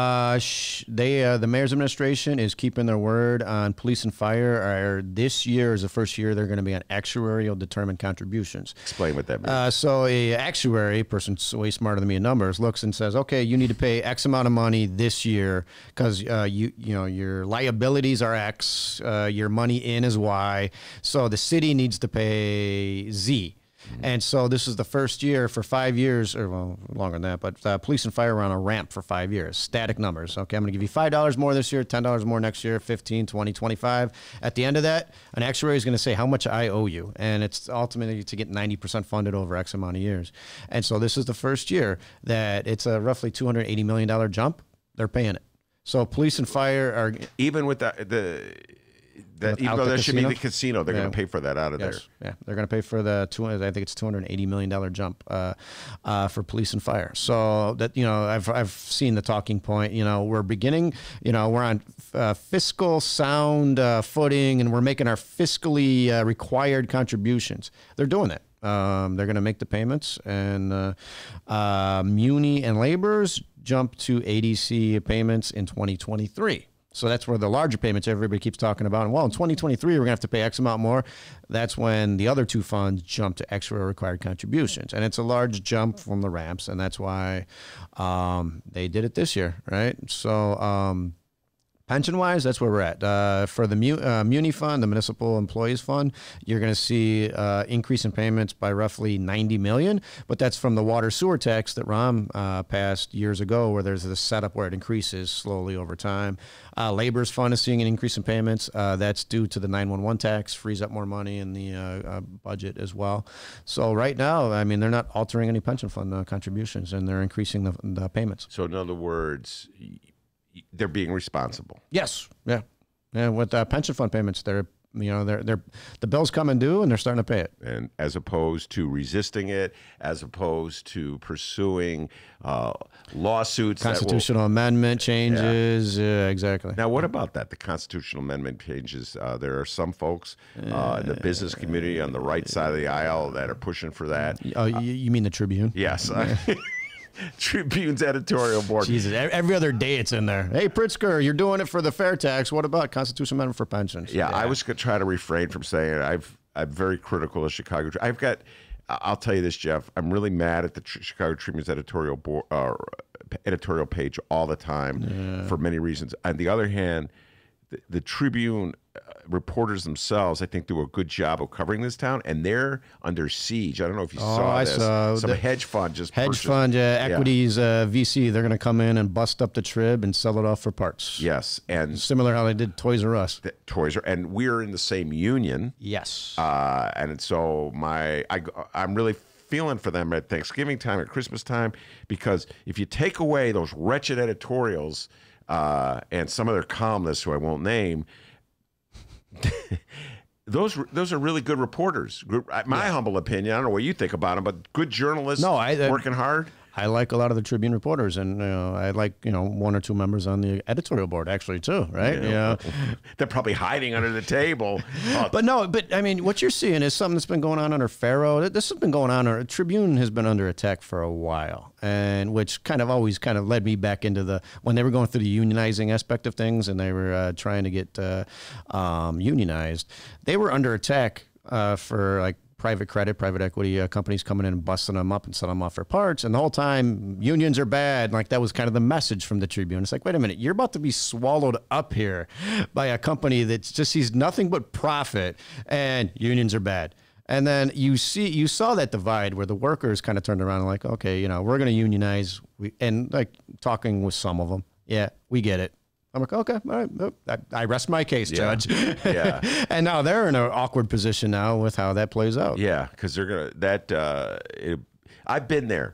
The mayor's administration is keeping their word on police and fire. This year is the first year they're going to be on actuarial determined contributions. Explain what that means. So a actuary, person's way smarter than me in numbers, looks and says, okay, you need to pay X amount of money this year because you know your liabilities are X, your money in is Y. So the city needs to pay Z. And so this is the first year for 5 years, or well, longer than that, but police and fire are on a ramp for 5 years, static numbers. Okay, I'm going to give you $5 more this year, $10 more next year, 15, 20, 25. At the end of that, an actuary is going to say how much I owe you. And it's ultimately to get 90% funded over X amount of years. And so this is the first year that it's a roughly $280 million jump. They're paying it. So police and fire are... Even with even though that should be the casino, they're going to pay for that out of there. Yeah, they're going to pay for I think it's $280 million jump for police and fire. So that, you know, I've seen the talking point. You know, we're beginning. You know, we're on fiscal sound footing, and we're making our fiscally required contributions. They're doing it. They're going to make the payments, and muni and laborers jump to ADC payments in 2023. So that's where the larger payments everybody keeps talking about. And well, in 2023, we're going to have to pay X amount more. That's when the other two funds jump to extra required contributions. And it's a large jump from the ramps. And that's why they did it this year, right? So pension-wise, that's where we're at. For the Muni Fund, the Municipal Employees Fund, you're going to see increase in payments by roughly $90 million, but that's from the water sewer tax that Ram passed years ago, where there's this setup where it increases slowly over time. Labor's Fund is seeing an increase in payments. That's due to the 911 tax, frees up more money in the budget as well. So right now, I mean, they're not altering any pension fund contributions, and they're increasing the payments. So in other words, they're being responsible. Yes. Yeah. And with pension fund payments, they're the bills come and due, and they're starting to pay it. And as opposed to resisting it, as opposed to pursuing lawsuits, constitutional amendment changes. Yeah, exactly. Now, what about that? The constitutional amendment changes. There are some folks in the business community on the right side of the aisle that are pushing for that. Oh, you mean the Tribune? Yes. Tribune's editorial board. Jesus, every other day it's in there. Hey, Pritzker, you're doing it for the fair tax. What about constitutional amendment for pensions? Yeah, I was going to try to refrain from saying it. I'm very critical of Chicago. I'll tell you this, Jeff. I'm really mad at the Chicago Tribune's editorial page all the time for many reasons. On the other hand, the Tribune reporters themselves, I think, do a good job of covering this town, and they're under siege. I don't know if you saw this. Some hedge fund just equities, VC. They're going to come in and bust up the Trib and sell it off for parts. Yes, and similar how they did Toys R Us. And we're in the same union. Yes, and so I'm really feeling for them at Thanksgiving time, at Christmas time, because if you take away those wretched editorials and some of their columnists, who I won't name, those are really good reporters. My humble opinion. I don't know what you think about them, but good journalists working hard. I like a lot of the Tribune reporters, and I like one or two members on the editorial board actually too, right? Yeah, they're probably hiding under the table. But I mean, what you're seeing is something that's been going on under Faro. This has been going on. Tribune has been under attack for a while, and which always led me back into when they were going through the unionizing aspect of things, and they were trying to get unionized. They were under attack for like private credit, private equity companies coming in and busting them up and selling them off for parts. And the whole time, unions are bad. Like, that was kind of the message from the Tribune. It's like, wait a minute, you're about to be swallowed up here by a company that just sees nothing but profit, and unions are bad. And then you saw that divide where the workers kind of turned around and like, okay, we're going to unionize. And like talking with some of them, yeah, we get it. I'm like, okay, all right. I rest my case, Judge. Yeah. And now they're in an awkward position now with how that plays out. Yeah, because they're gonna I've been there.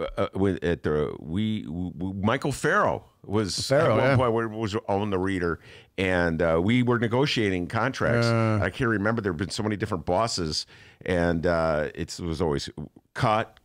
Michael Farrow was at one point was on the Reader, and we were negotiating contracts. I can't remember. There have been so many different bosses, and it was always cut.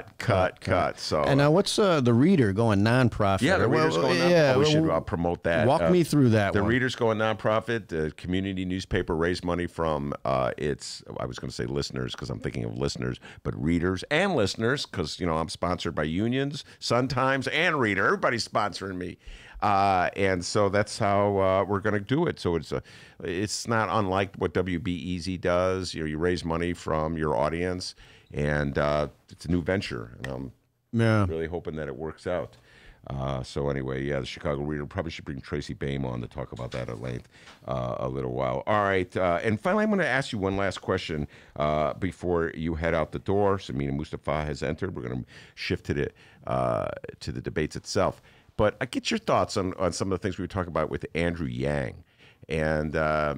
So And now what's the Reader going nonprofit? yeah, the Reader's going nonprofit. Yeah, We should promote that. Walk me through that. The one. Reader's going nonprofit. The community newspaper raised money from its, I was going to say listeners because I'm thinking of listeners, but readers and listeners because, I'm sponsored by unions, Sun Times, and Reader. Everybody's sponsoring me. And so that's how we're going to do it. So it's not unlike what WBEZ does. You raise money from your audience, and it's a new venture. And I'm really hoping that it works out. So anyway, yeah, the Chicago Reader probably should bring Tracy Baim on to talk about that at length a little while. All right, and finally, I'm going to ask you one last question before you head out the door. Sameena Mustafa has entered. We're going to shift to the debates itself. But I get your thoughts on some of the things we were talking about with Andrew Yang. And,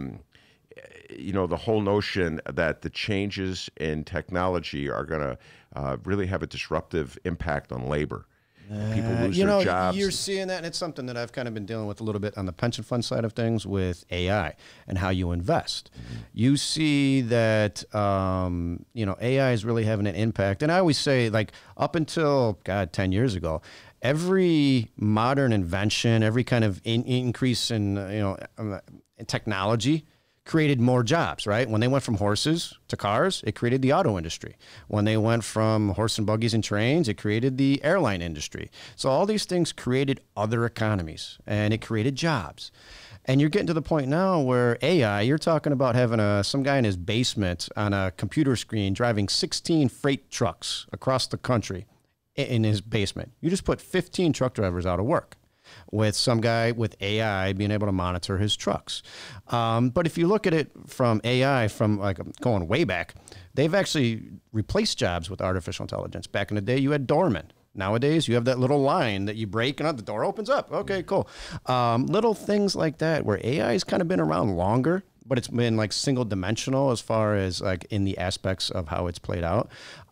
the whole notion that the changes in technology are going to really have a disruptive impact on labor. People lose their jobs. You're seeing that, and it's something that I've kind of been dealing with a little bit on the pension fund side of things with AI and how you invest. Mm-hmm. You see that, AI is really having an impact. And I always say, like, up until, 10 years ago, every modern invention, every kind of increase in, in technology created more jobs, right? When they went from horses to cars, it created the auto industry. When they went from horse and buggies and trains, it created the airline industry. So all these things created other economies, and it created jobs. And you're getting to the point now where AI, you're talking about having some guy in his basement on a computer screen driving 16 freight trucks across the country in his basement. You just put 15 truck drivers out of work, with some guy with AI being able to monitor his trucks. But if you look at it from AI, from like going way back, they've actually replaced jobs with artificial intelligence. Back in the day, you had doormen. Nowadays, you have that little line that you break and the door opens up. Okay, cool. Little things like that where AI has kind of been around longer, but it's been like single dimensional as far as like in the aspects of how it's played out.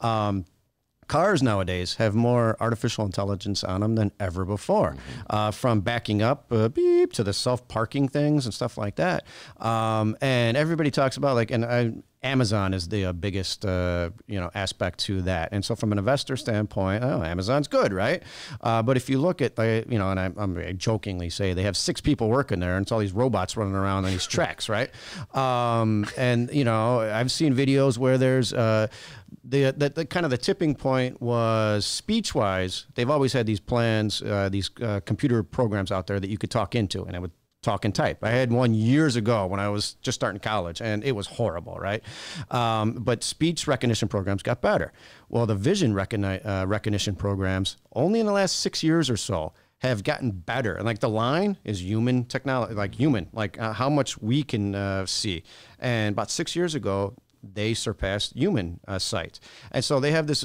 Cars nowadays have more artificial intelligence on them than ever before, from backing up beep to the self-parking things and stuff like that. And everybody talks about Amazon is the biggest, aspect to that. And so from an investor standpoint, Amazon's good, right? But if you look at, and I'm jokingly say they have 6 people working there and it's all these robots running around on these tracks, right? And, I've seen videos where there's the kind of the tipping point was speech-wise. They've always had these plans, these computer programs out there that you could talk into, and it would talk and type. I had one years ago when I was just starting college, and it was horrible, right? But speech recognition programs got better. Well, the vision recognition programs, only in the last 6 years or so, have gotten better. And like the line is human technology, how much we can see. And about 6 years ago, they surpassed human sight. And so they have this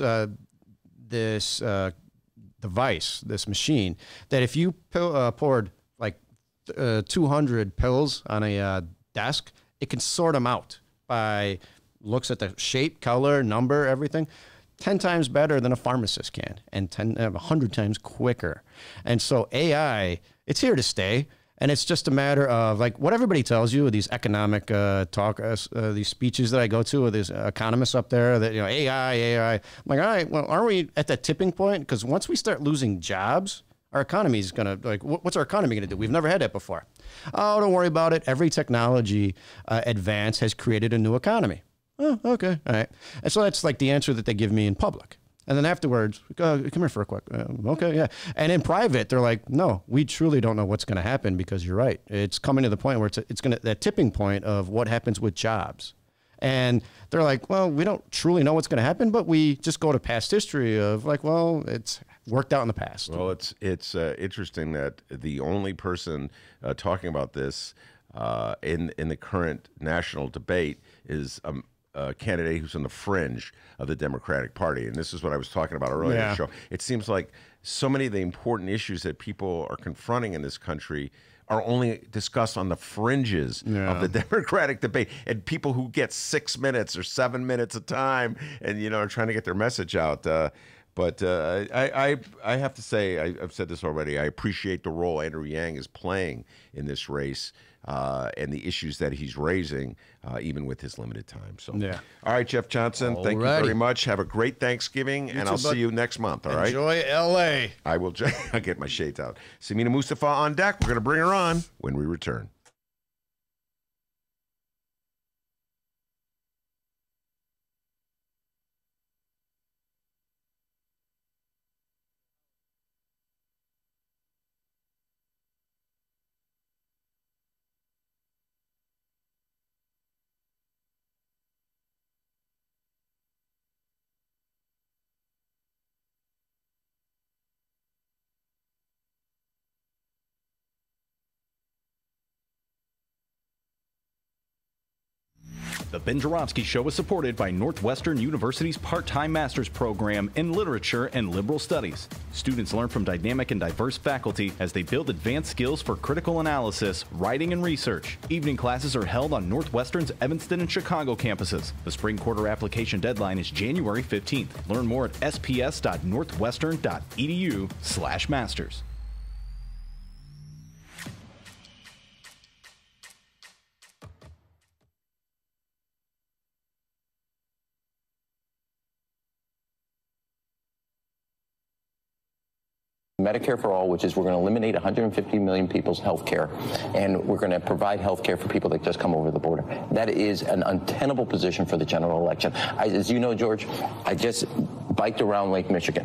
device, this machine, that if you poured 200 pills on a desk, it can sort them out by looks at the shape, color, number, everything. 10 times better than a pharmacist can, and 100 times quicker. And so AI, it's here to stay. And it's just a matter of what everybody tells you, these economic these speeches that I go to with these economists up there that, AI. I'm like, all right, well, are we at that tipping point? Because once we start losing jobs, our economy is going to, what's our economy going to do? We've never had that before. Oh, don't worry about it. Every technology advance has created a new economy. Oh, okay. All right. And so that's the answer that they give me in public. And then afterwards, come here for a quick, okay, yeah. And in private, they're like, no, we truly don't know what's going to happen because you're right. It's coming to the point where it's going to, that tipping point of what happens with jobs. And they're like, well, we don't truly know what's going to happen, but we just go to past history of it's worked out in the past. Well, it's interesting that the only person talking about this in the current national debate is a candidate who's on the fringe of the Democratic Party. And this is what I was talking about earlier in the show. It seems like so many of the important issues that people are confronting in this country are only discussed on the fringes of the Democratic debate. And people who get 6 minutes or 7 minutes of time and, are trying to get their message out. But I have to say, I've said this already, I appreciate the role Andrew Yang is playing in this race and the issues that he's raising, even with his limited time. So, Yeah. All right, Jeff Johnson, thank you very much. Have a great Thanksgiving, and I'll see you next month, all right? Enjoy L.A. I will. I'll get my shades out. Sameena Mustafa on deck. We're going to bring her on when we return. The Ben Joravsky Show is supported by Northwestern University's part-time master's program in literature and liberal studies. Students learn from dynamic and diverse faculty as they build advanced skills for critical analysis, writing, and research. Evening classes are held on Northwestern's Evanston and Chicago campuses. The spring quarter application deadline is January 15th. Learn more at sps.northwestern.edu/masters. Medicare for All, which is we're going to eliminate 150 million people's health care, and we're going to provide health care for people that just come over the border. That is an untenable position for the general election. As you know, George, I just biked around Lake Michigan.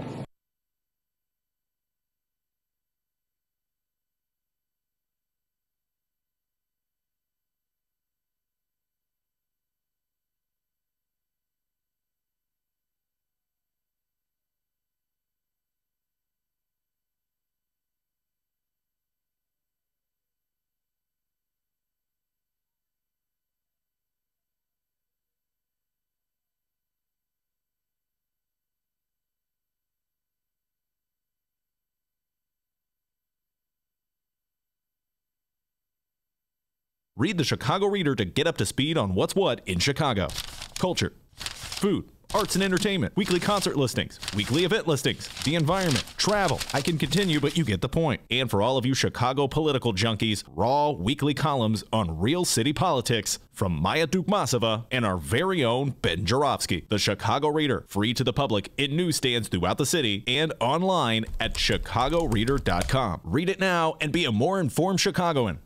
Read the Chicago Reader to get up to speed on what's what in Chicago. Culture, food, arts and entertainment, weekly concert listings, weekly event listings, the environment, travel. I can continue, but you get the point. And for all of you Chicago political junkies, raw weekly columns on real city politics from Maya Dukmasova and our very own Ben Joravsky. The Chicago Reader, free to the public in newsstands throughout the city and online at chicagoreader.com. Read it now and be a more informed Chicagoan.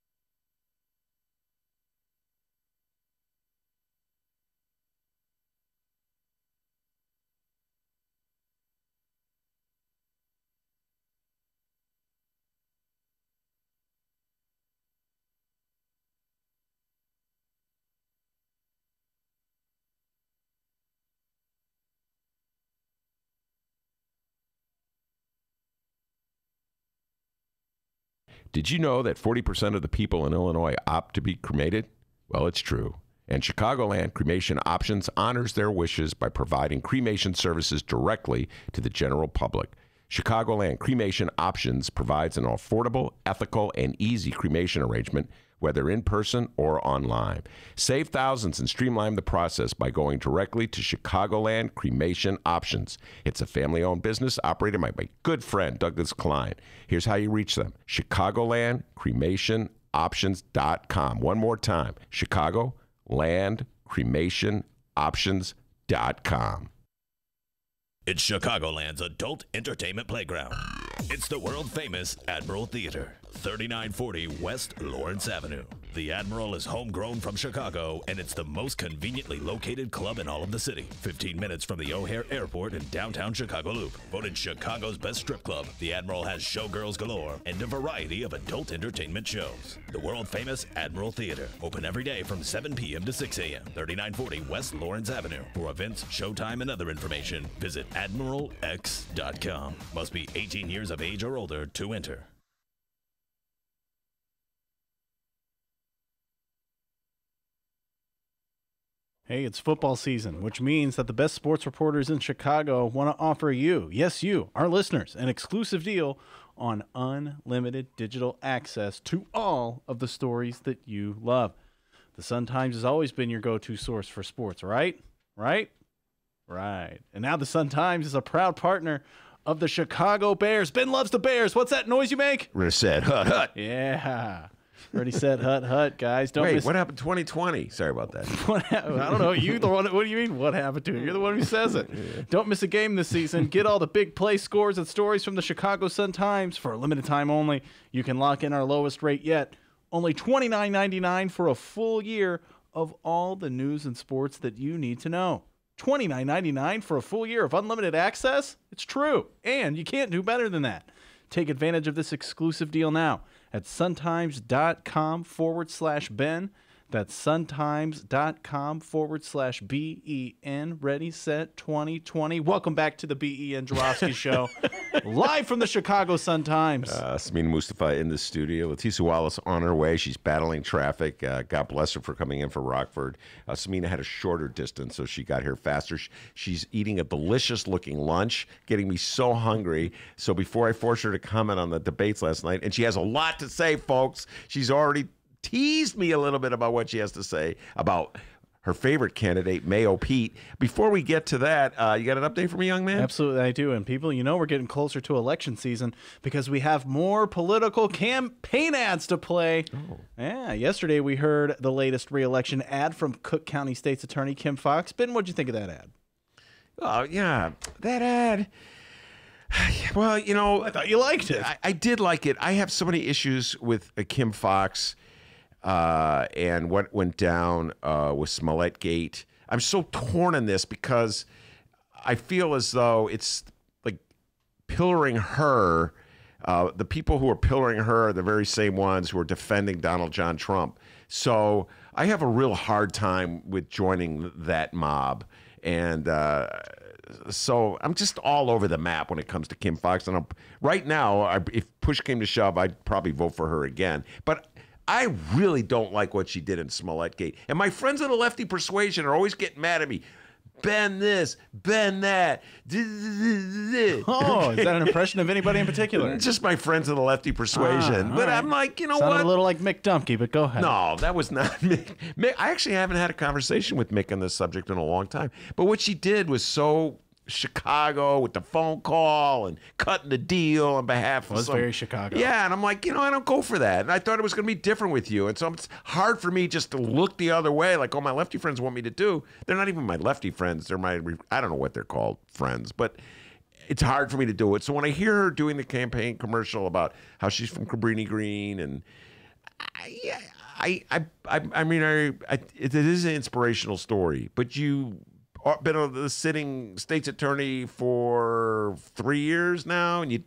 Did you know that 40% of the people in Illinois opt to be cremated? Well, it's true. And Chicagoland Cremation Options honors their wishes by providing cremation services directly to the general public. Chicagoland Cremation Options provides an affordable, ethical, and easy cremation arrangement, whether in person or online. Save thousands and streamline the process by going directly to Chicagoland Cremation Options. It's a family-owned business operated by my good friend, Douglas Klein. Here's how you reach them. ChicagolandCremationOptions.com. One more time, ChicagolandCremationOptions.com. It's Chicagoland's adult entertainment playground. It's the world-famous Admiral Theater, 3940 West Lawrence Avenue. The Admiral is homegrown from Chicago, and it's the most conveniently located club in all of the city. 15 minutes from the O'Hare Airport in downtown Chicago Loop. Voted Chicago's best strip club, the Admiral has showgirls galore and a variety of adult entertainment shows. The world-famous Admiral Theater, open every day from 7 p.m. to 6 a.m. 3940 West Lawrence Avenue. For events, showtime, and other information, visit AdmiralX.com. Must be 18 years of age or older to enter. Hey, it's football season, which means that the best sports reporters in Chicago want to offer you, yes, you, our listeners, an exclusive deal on unlimited digital access to all of the stories that you love. The Sun-Times has always been your go-to source for sports, right? Right? Right. And now the Sun-Times is a proud partner of the Chicago Bears. Ben loves the Bears. What's that noise you make? We're said hut hut. Yeah. Already said hut hut, guys. Don't Wait, miss. what happened 2020? Sorry about that. I don't know. You the one. What do you mean? What happened to it? You're the one who says it. Don't miss a game this season. Get all the big play scores and stories from the Chicago Sun-Times for a limited time only. You can lock in our lowest rate yet. Only $29.99 for a full year of all the news and sports that you need to know. $29.99 for a full year of unlimited access? It's true. And you can't do better than that. Take advantage of this exclusive deal now at suntimes.com/Ben. That's suntimes.com/BEN. Ready, set, 2020. Welcome back to the BEN Joravsky Show. Live from the Chicago Sun-Times. Sameena Mustafa in the studio. Litesa Wallace on her way. She's battling traffic. God bless her for coming in for Rockford. Sameena had a shorter distance, so she got here faster. She's eating a delicious-looking lunch, getting me so hungry. So before I force her to comment on the debates last night, and she has a lot to say, folks. She's already teased me a little bit about what she has to say about her favorite candidate, Mayo Pete. Before we get to that, you got an update for me, young man? Absolutely, I do. And people, we're getting closer to election season because we have more political campaign ads to play. Oh. Yeah, yesterday we heard the latest re-election ad from Cook County State's Attorney Kim Foxx. Ben, what'd you think of that ad? Oh, yeah, that ad. Well, I thought you liked it. I did like it. I have so many issues with Kim Foxx. And what went down with Smollett Gate. I'm so torn on this because I feel as though it's like pillaring her. The people who are pillaring her are the very same ones who are defending Donald John Trump. So I have a real hard time with joining that mob. And so I'm just all over the map when it comes to Kim Foxx. And right now, if push came to shove, I'd probably vote for her again. But I really don't like what she did in Smollett Gate. And my friends of the lefty persuasion are always getting mad at me. Ben this, Ben that. Oh, is that an impression of anybody in particular? Just my friends of the lefty persuasion. But right. I'm like, Sounded what? a little like Mick Dumke, but go ahead. No, that was not Mick. I actually haven't had a conversation with Mick on this subject in a long time. But what she did was so Chicago with the phone call and cutting the deal on behalf of very Chicago. Yeah, and I'm like, I don't go for that. And I thought it was going to be different with you. And so it's hard for me just to look the other way like all my lefty friends want me to do. They're not even my lefty friends. They're my, I don't know what they're called, friends. But it's hard for me to do it. So when I hear her doing the campaign commercial about how she's from Cabrini Green and it is an inspirational story, but been the sitting state's attorney for 3 years now, and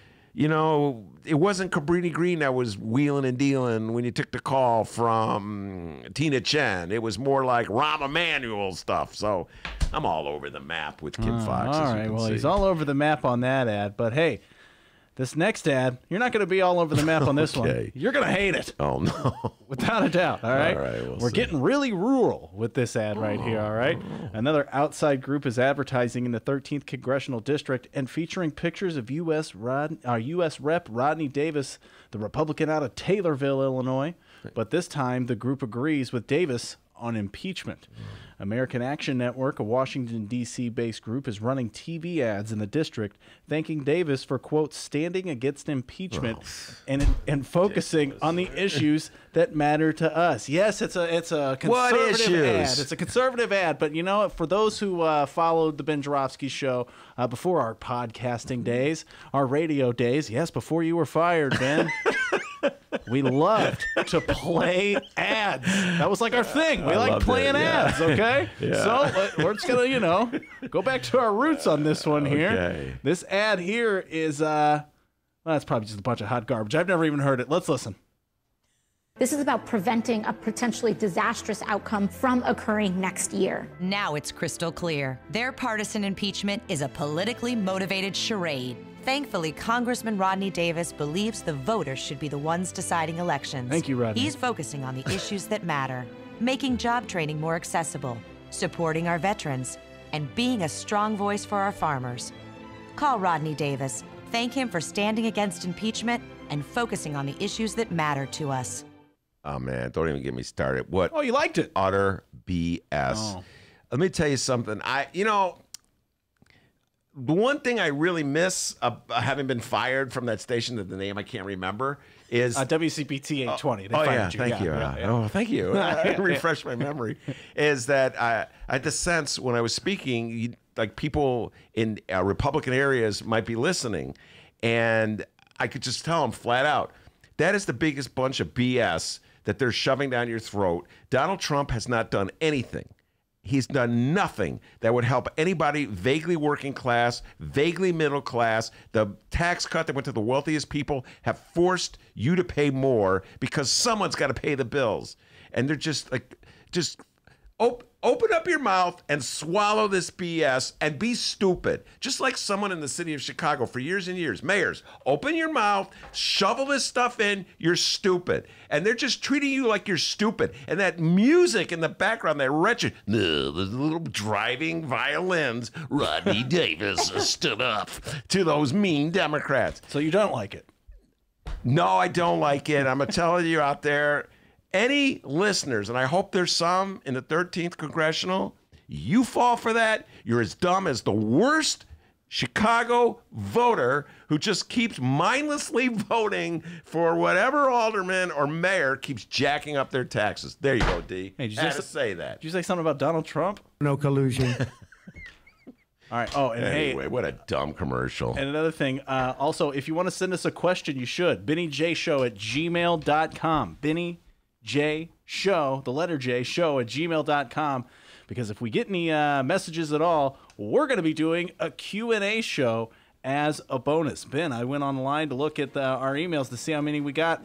it wasn't Cabrini Green that was wheeling and dealing when you took the call from Tina Chen. It was more like Rahm Emanuel stuff. So I'm all over the map with Kim Foxx. All right, well, he's all over the map on that ad, but hey, this next ad, you're not going to be all over the map on this one. You're going to hate it. Oh, no. Without a doubt, all right? All right, We're getting really rural with this ad right here, all right? Another outside group is advertising in the 13th Congressional District and featuring pictures of U.S. Rep. Rodney Davis, the Republican out of Taylorville, Illinois. But this time, the group agrees with Davis on impeachment. American Action Network, a Washington, D.C.-based group, is running TV ads in the district thanking Davis for, quote, standing against impeachment and focusing on the issues that matter to us. Yes, it's a conservative ad. It's a conservative ad, but for those who followed the Ben Joravsky Show before our podcasting days, our radio days, yes, before you were fired, Ben, we loved to play ads. That was like our thing. We like playing ads, okay? Yeah. So we're just going to, go back to our roots on this one here. Okay. This ad here is, that's probably just a bunch of hot garbage. I've never even heard it. Let's listen. This is about preventing a potentially disastrous outcome from occurring next year. Now it's crystal clear. Their partisan impeachment is a politically motivated charade. Thankfully, Congressman Rodney Davis believes the voters should be the ones deciding elections. Thank you, Rodney. He's focusing on the issues that matter, making job training more accessible, supporting our veterans, and being a strong voice for our farmers. Call Rodney Davis. Thank him for standing against impeachment and focusing on the issues that matter to us. Oh, man, don't even get me started. What? Oh, you liked it. Utter BS. Oh. Let me tell you something. the one thing I really miss, having been fired from that station, that the name I can't remember, is WCPT 820. They yeah, fired you. thank you. Oh, thank you. Refresh my memory. Is that I had the sense when I was speaking, like people in Republican areas might be listening, and I could just tell them flat out, that is the biggest bunch of BS that they're shoving down your throat. Donald Trump has not done anything. He's done nothing that would help anybody vaguely working class, vaguely middle class. The tax cut that went to the wealthiest people have forced you to pay more because someone's got to pay the bills. And they're just like, open up your mouth and swallow this BS and be stupid. Just like someone in the city of Chicago for years and years. Mayors, open your mouth, shovel this stuff in, you're stupid. And they're just treating you like you're stupid. And that music in the background, that wretched, the little driving violins, Rodney Davis stood up to those mean Democrats. So you don't like it? No, I don't like it. I'm telling you out there, any listeners, and I hope there's some in the 13th Congressional, you fall for that, you're as dumb as the worst Chicago voter who just keeps mindlessly voting for whatever alderman or mayor keeps jacking up their taxes. There you go, D. Hey, did you had to just say that. Did you say something about Donald Trump? No collusion. All right. Oh, and anyway, what a dumb commercial. And another thing, also, if you want to send us a question, you should. BennyJShow@gmail.com. Benny J Show, the letter J, show @gmail.com. Because if we get any messages at all, we're going to be doing a Q&A show as a bonus. Ben, I went online to look at our emails to see how many we got.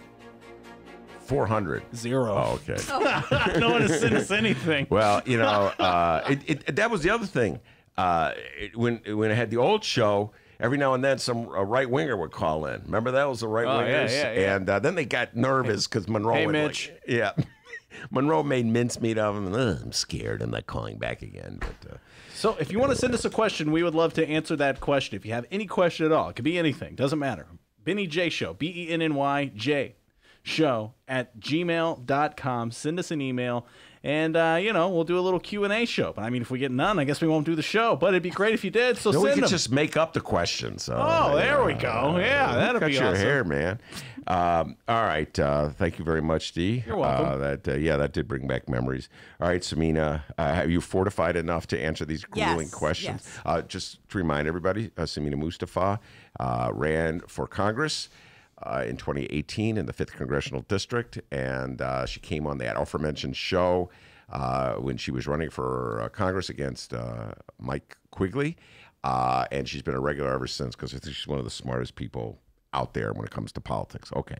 400. 0. Oh, okay. No one has sent us anything. Well, you know, that was the other thing. When I had the old show, every now and then some right-winger would call in. Remember that was the right-wingers? Yeah. And then they got nervous because Monroe Hey, would Mitch. Monroe made mincemeat of him. And, I'm scared. I'm not calling back again. But, So if you want to send us a question, we would love to answer that question. If you have any question at all, it could be anything. Doesn't matter. Benny J Show, BennyJ Show @gmail.com. Send us an email. And, we'll do a little Q&A show. But, I mean, if we get none, I guess we won't do the show. But it'd be great if you did, so no, send we could them. just make up the questions. There we go. Yeah, that'd be cut your awesome. hair, man. All right. Thank you very much, D. You're welcome. That did bring back memories. All right, Sameena, have you fortified enough to answer these grueling questions? Yes. Just to remind everybody, Sameena Mustafa ran for Congress in 2018 in the 5th Congressional District, and she came on that aforementioned show when she was running for Congress against Mike Quigley, and she's been a regular ever since because I think she's one of the smartest people out there when it comes to politics. Okay.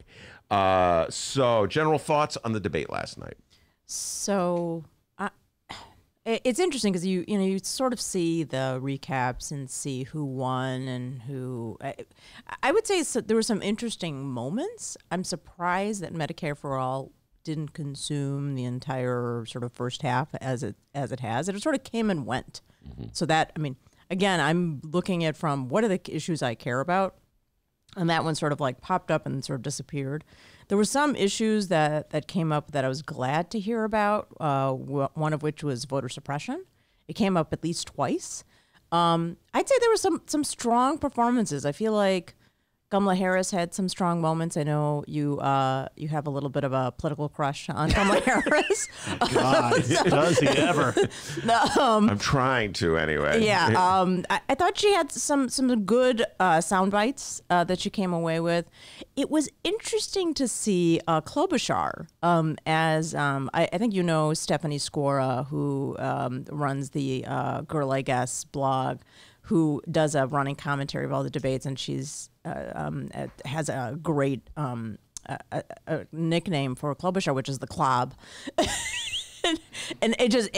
So general thoughts on the debate last night. So it's interesting because you sort of see the recaps and see who won and who. I would say there were some interesting moments. I'm surprised that Medicare for All didn't consume the entire sort of first half as it has. It sort of came and went. Mm-hmm. So that, I mean, again, I'm looking at from what are the issues I care about, and that one sort of like popped up and sort of disappeared. There were some issues that came up that I was glad to hear about, one of which was voter suppression. It came up at least twice. I'd say there were some strong performances. I feel like Kamala Harris had some strong moments. I know you have a little bit of a political crush on Kamala Harris. God, does he ever? I'm trying to anyway. Yeah, I thought she had some good sound bites that she came away with. It was interesting to see Klobuchar as I think you know Stephanie Skora, who runs the Girl I Guess blog, who does a running commentary of all the debates, and she's has a great a nickname for Klobuchar, which is the Klob. And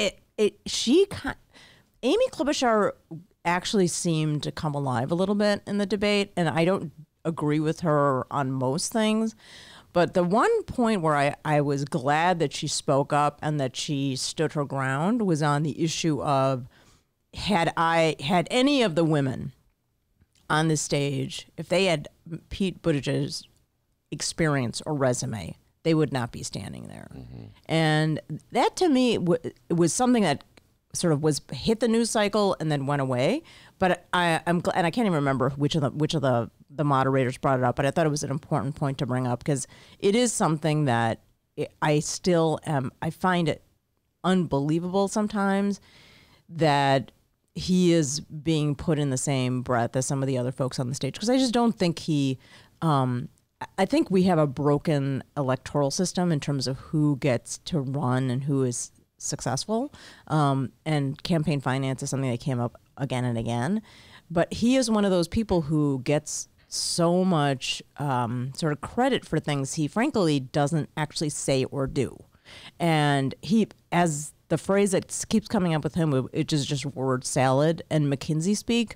Amy Klobuchar actually seemed to come alive a little bit in the debate, and I don't agree with her on most things. But the one point where I was glad that she spoke up and that she stood her ground was on the issue of had any of the women on the stage, if they had Pete Buttigieg's experience or resume, they would not be standing there. Mm-hmm. And that to me was something that sort of was hit the news cycle and then went away. But I'm glad, and I can't even remember which of the moderators brought it up, but I thought it was an important point to bring up because it is something that I find it unbelievable sometimes that he is being put in the same breath as some of the other folks on the stage, because I just don't think he I think we have a broken electoral system in terms of who gets to run and who is successful, and campaign finance is something that came up again and again, but he is one of those people who gets so much sort of credit for things he frankly doesn't actually say or do. And he, as the phrase that keeps coming up with him, it is just word salad and McKinsey speak.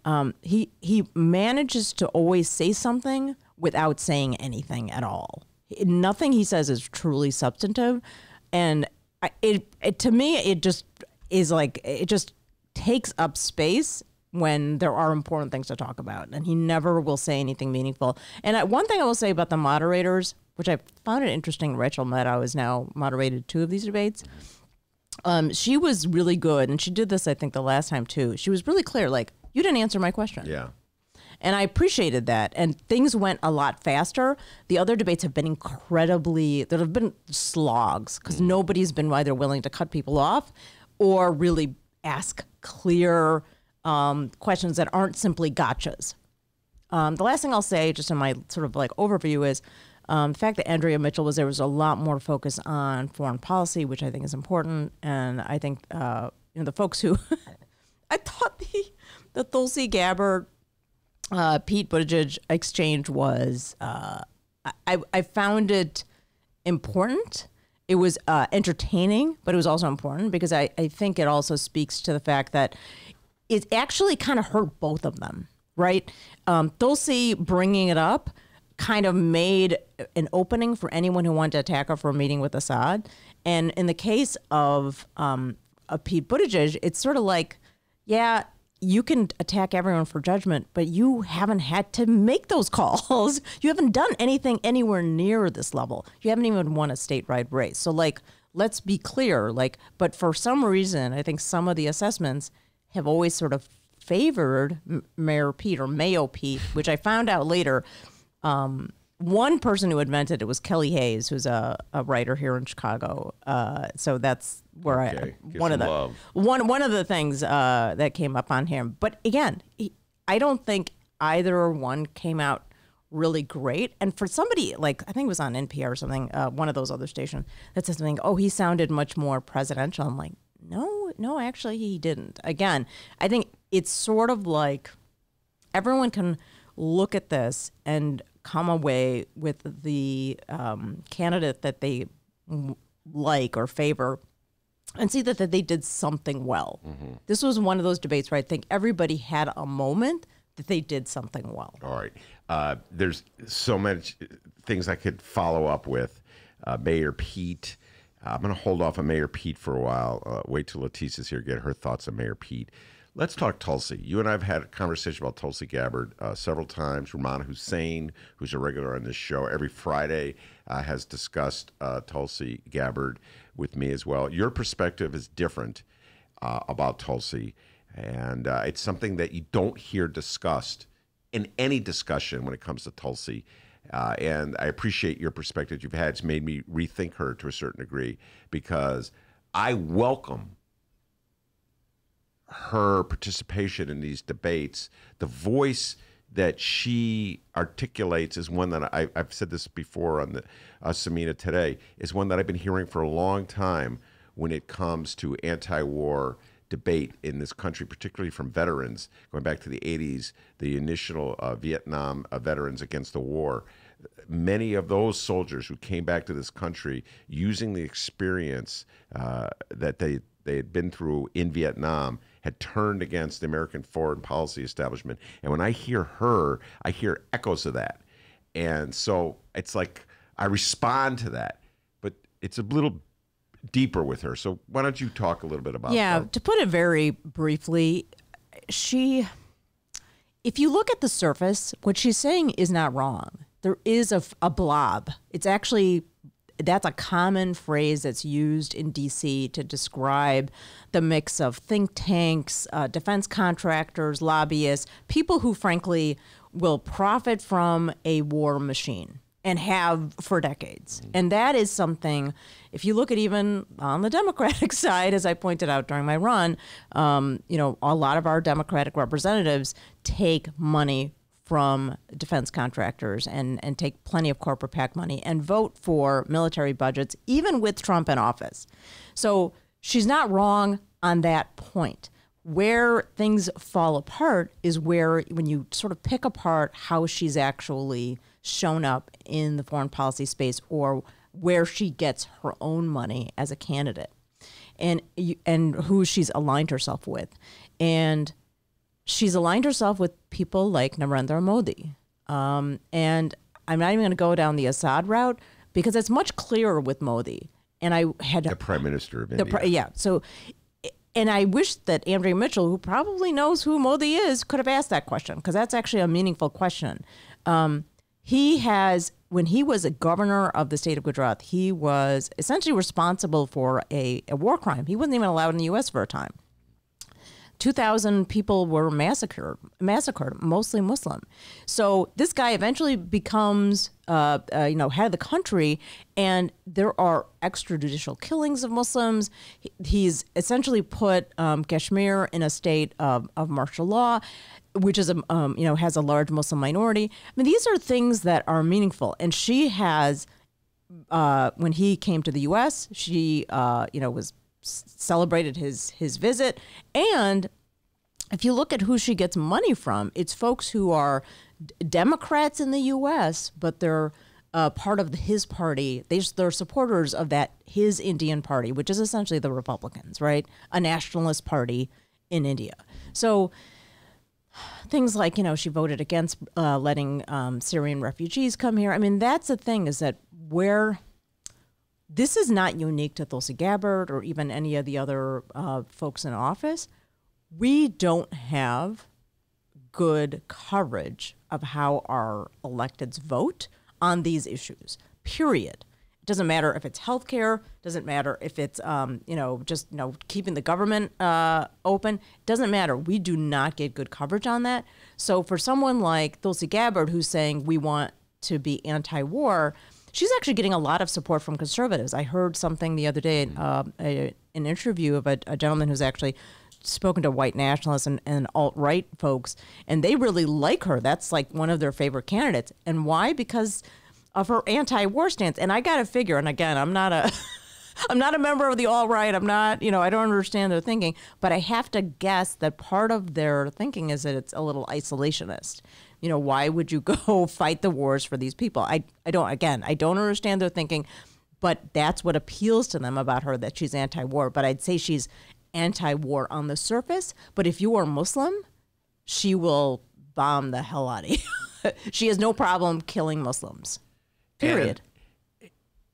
He manages to always say something without saying anything at all. Nothing he says is truly substantive, and to me it just is like it just takes up space when there are important things to talk about, and he never will say anything meaningful. And one thing I will say about the moderators, which I found it interesting, Rachel Maddow has now moderated 2 of these debates. She was really good, and she did this, I think, the last time too. She was really clear, like, you didn't answer my question. Yeah. And I appreciated that. And things went a lot faster. The other debates have been there have been slogs because nobody's been either willing to cut people off or really ask clear questions that aren't simply gotchas. The last thing I'll say, just in my sort of like overview, is the fact that Andrea Mitchell was there was a lot more focus on foreign policy, which I think is important. And I think the folks who I thought the Tulsi Gabbard Pete Buttigieg exchange was I found it important. It was entertaining, but it was also important because I think it also speaks to the fact that it actually kind of hurt both of them, right? Tulsi bringing it up kind of made an opening for anyone who wanted to attack her for a meeting with Assad. And in the case of Pete Buttigieg, it's sort of like, yeah, you can attack everyone for judgment, but you haven't had to make those calls. You haven't done anything anywhere near this level. You haven't even won a statewide race. So, like, let's be clear. Like, but for some reason, I think some of the assessments have always sort of favored Mayor Pete or Mayo Pete, which I found out later. One person who invented it was Kelly Hayes, who's a writer here in Chicago. So that's where one of the things that came up on him. But again, I don't think either one came out really great. And for somebody like, I think it was on NPR or something, one of those other stations that said something, oh, he sounded much more presidential. I'm like, no, actually he didn't. Again, I think it's sort of like everyone can look at this and come away with the candidate that they like or favor and see that they did something well. Mm-hmm. This was one of those debates where I think everybody had a moment that they did something well. All right. There's so much things I could follow up with. Mayor Pete. I'm going to hold off on Mayor Pete for a while. Wait till Letisa's here, get her thoughts on Mayor Pete. Let's talk Tulsi. You and I have had a conversation about Tulsi Gabbard several times. Rumana Hussain, who's a regular on this show, every Friday has discussed Tulsi Gabbard with me as well. Your perspective is different about Tulsi, and it's something that you don't hear discussed in any discussion when it comes to Tulsi. And I appreciate your perspective you've had. It's made me rethink her to a certain degree because I welcome her participation in these debates. The voice that she articulates is one that I've said this before on the Sameena today, is one that I've been hearing for a long time when it comes to anti-war debate in this country, particularly from veterans, going back to the 80s, the initial Vietnam veterans against the war. Many of those soldiers who came back to this country using the experience that they had been through in Vietnam had turned against the American foreign policy establishment. And when I hear her, I hear echoes of that. And so it's like I respond to that, but it's a little deeper with her. So why don't you talk a little bit about that? Yeah, to put it very briefly, if you look at the surface, what she's saying is not wrong. There is a blob. It's actually that's a common phrase that's used in D.C. to describe the mix of think tanks, defense contractors, lobbyists, people who, frankly, will profit from a war machine and have for decades. And that is something, if you look at even on the Democratic side, as I pointed out during my run, a lot of our Democratic representatives take money from defense contractors and take plenty of corporate PAC money and vote for military budgets, even with Trump in office. So she's not wrong on that point. Where things fall apart is where, when you sort of pick apart how she's actually shown up in the foreign policy space or where she gets her own money as a candidate and who she's aligned herself with. And she's aligned herself with people like Narendra Modi. And I'm not even going to go down the Assad route because it's much clearer with Modi. And I had the Prime Minister of India. And I wish that Andrea Mitchell, who probably knows who Modi is, could have asked that question because that's actually a meaningful question. When he was a governor of the state of Gujarat, he was essentially responsible for a war crime. He wasn't even allowed in the U.S. for a time. 2,000 people were massacred, mostly Muslim. So this guy eventually becomes, head of the country, and there are extrajudicial killings of Muslims. He's essentially put Kashmir in a state of martial law, which is has a large Muslim minority. I mean, these are things that are meaningful, and she has. When he came to the U.S., she was celebrated his visit. And if you look at who she gets money from, it's folks who are Democrats in the U.S., but they're part of his party. They're supporters of his Indian party, which is essentially the Republicans, right? A nationalist party in India. So things like, she voted against letting Syrian refugees come here. I mean, that's the thing, is that where this is not unique to Tulsi Gabbard or even any of the other folks in office. We don't have good coverage of how our electeds vote on these issues, period. It doesn't matter if it's healthcare, doesn't matter if it's, keeping the government open. It doesn't matter. We do not get good coverage on that. So for someone like Tulsi Gabbard, who's saying we want to be anti-war, she's actually getting a lot of support from conservatives. I heard something the other day, an interview of a gentleman who's actually spoken to white nationalists and alt-right folks, and they really like her. That's like one of their favorite candidates. And why? Because of her anti-war stance. And I got to figure, and again, I'm not a member of the alt-right. I'm not, I don't understand their thinking, but I have to guess that part of their thinking is that it's a little isolationist. Why would you go fight the wars for these people? I don't understand their thinking, but that's what appeals to them about her, that she's anti-war. But I'd say she's anti-war on the surface. But if you are Muslim, she will bomb the hell out of you. She has no problem killing Muslims, period. And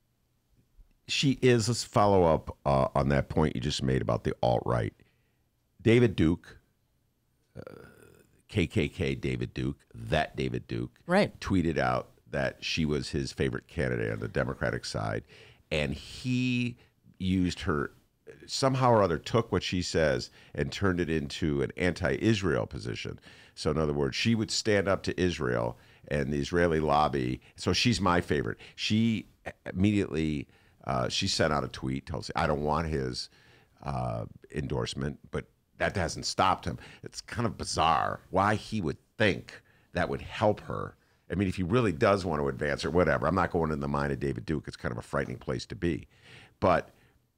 she is, let's follow up on that point you just made about the alt-right. David Duke, KKK David Duke, right, tweeted out that she was his favorite candidate on the Democratic side, and he used her, somehow or other took what she says and turned it into an anti-Israel position. So in other words, she would stand up to Israel and the Israeli lobby. So she's my favorite. She immediately, she sent out a tweet, told us, I don't want his endorsement, but that hasn't stopped him. It's kind of bizarre why he would think that would help her. I mean, if he really does want to advance or whatever, I'm not going in the mind of David Duke. It's kind of a frightening place to be. But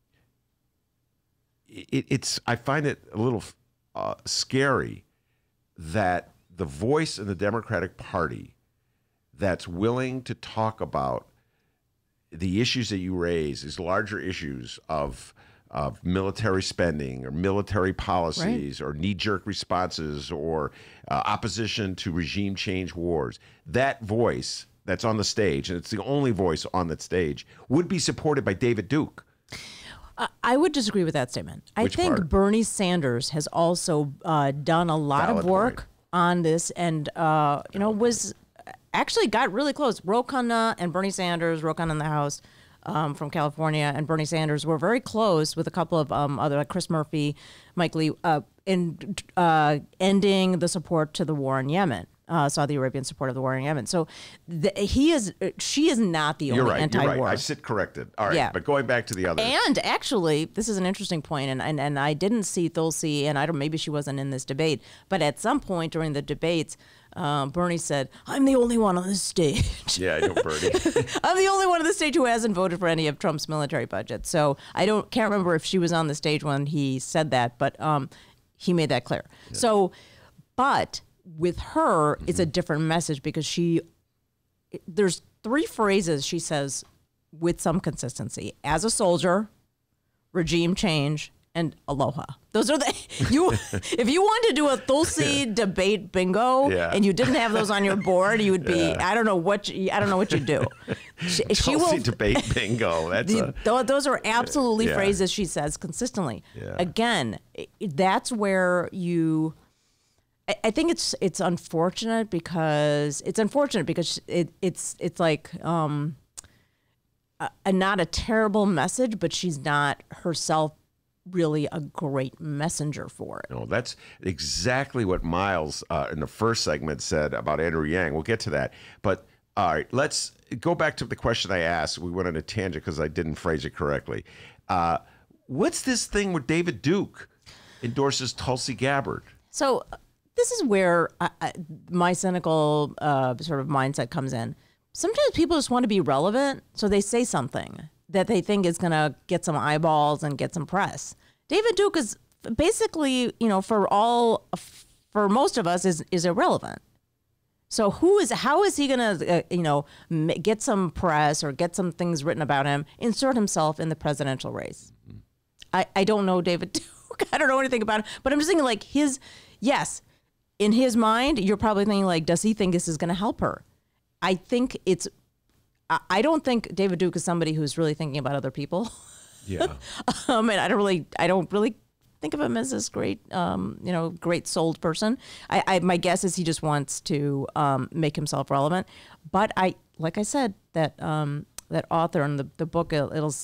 I find it a little scary that the voice in the Democratic Party that's willing to talk about the issues that you raise, these larger issues of military spending or military policies, right, or knee-jerk responses or opposition to regime change wars, that voice that's on the stage, and it's the only voice on that stage, would be supported by David Duke. I would disagree with that statement. Which I think part? Bernie Sanders has also done a lot Valid of work point. on this, and was actually got really close. Ro Khanna and Bernie Sanders, Ro Khanna in the House, from California, and Bernie Sanders were very close with a couple of other, like Chris Murphy, Mike Lee, in ending the support to the war in Yemen. Saudi Arabian support of the war in Yemen. So she is not the only anti-war. You're right. I sit corrected. All right, but going back to the other. And actually, this is an interesting point, and I didn't see Tulsi, and maybe she wasn't in this debate, but at some point during the debates, Bernie said, "I'm the only one on the stage." Yeah, I know Bernie. I'm the only one on the stage who hasn't voted for any of Trump's military budget. So I can't remember if she was on the stage when he said that, but he made that clear. Yeah. So, but with her, it's a different message because there's 3 phrases she says with some consistency: as a soldier, regime change, and aloha. Those are if you wanted to do a Tulsi debate bingo and you didn't have those on your board, you would be I don't know what you do. She will debate bingo. Those are absolutely phrases she says consistently. Yeah. Again, that's where you. I think it's unfortunate because it's like not a terrible message, but she's not herself really a great messenger for it. No, that's exactly what Miles in the first segment said about Andrew Yang. We'll get to that. But all right, let's go back to the question I asked. We went on a tangent because I didn't phrase it correctly. What's this thing where David Duke endorses Tulsi Gabbard? So this is where my cynical sort of mindset comes in. Sometimes people just want to be relevant, so they say something that they think is going to get some eyeballs and get some press. David Duke is basically, for most of us, is irrelevant. So how is he going to, get some press or get some things written about him, insert himself in the presidential race? I don't know David Duke. I don't know anything about him, but I'm just thinking like in his mind, you're probably thinking like, does he think this is going to help her? I don't think David Duke is somebody who's really thinking about other people. Yeah. And I don't really think of him as this great, great souled person. My guess is he just wants to make himself relevant. But like I said, that author in the book,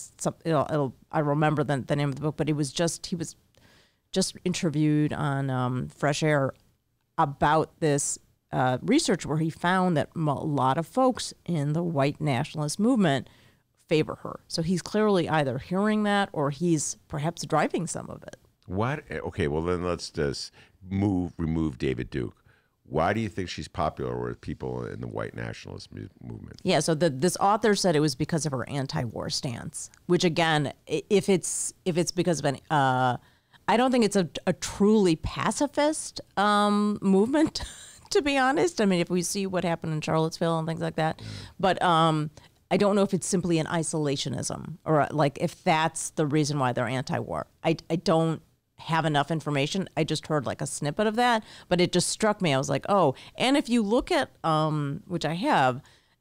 I remember the name of the book, but he was just interviewed on Fresh Air about this research where he found that a lot of folks in the white nationalist movement favor her. So he's clearly either hearing that or he's perhaps driving some of it. What? Okay, well then let's just remove David Duke. Why do you think she's popular with people in the white nationalist movement? Yeah, so this author said it was because of her anti-war stance, which again, if it's because of an I don't think it's a truly pacifist movement, to be honest. I mean, if we see what happened in Charlottesville and things like that. But I don't know if it's simply an isolationism or like if that's the reason why they're anti-war. I don't have enough information. I just heard like a snippet of that, but it just struck me. I was like, oh, and if you look at, which I have,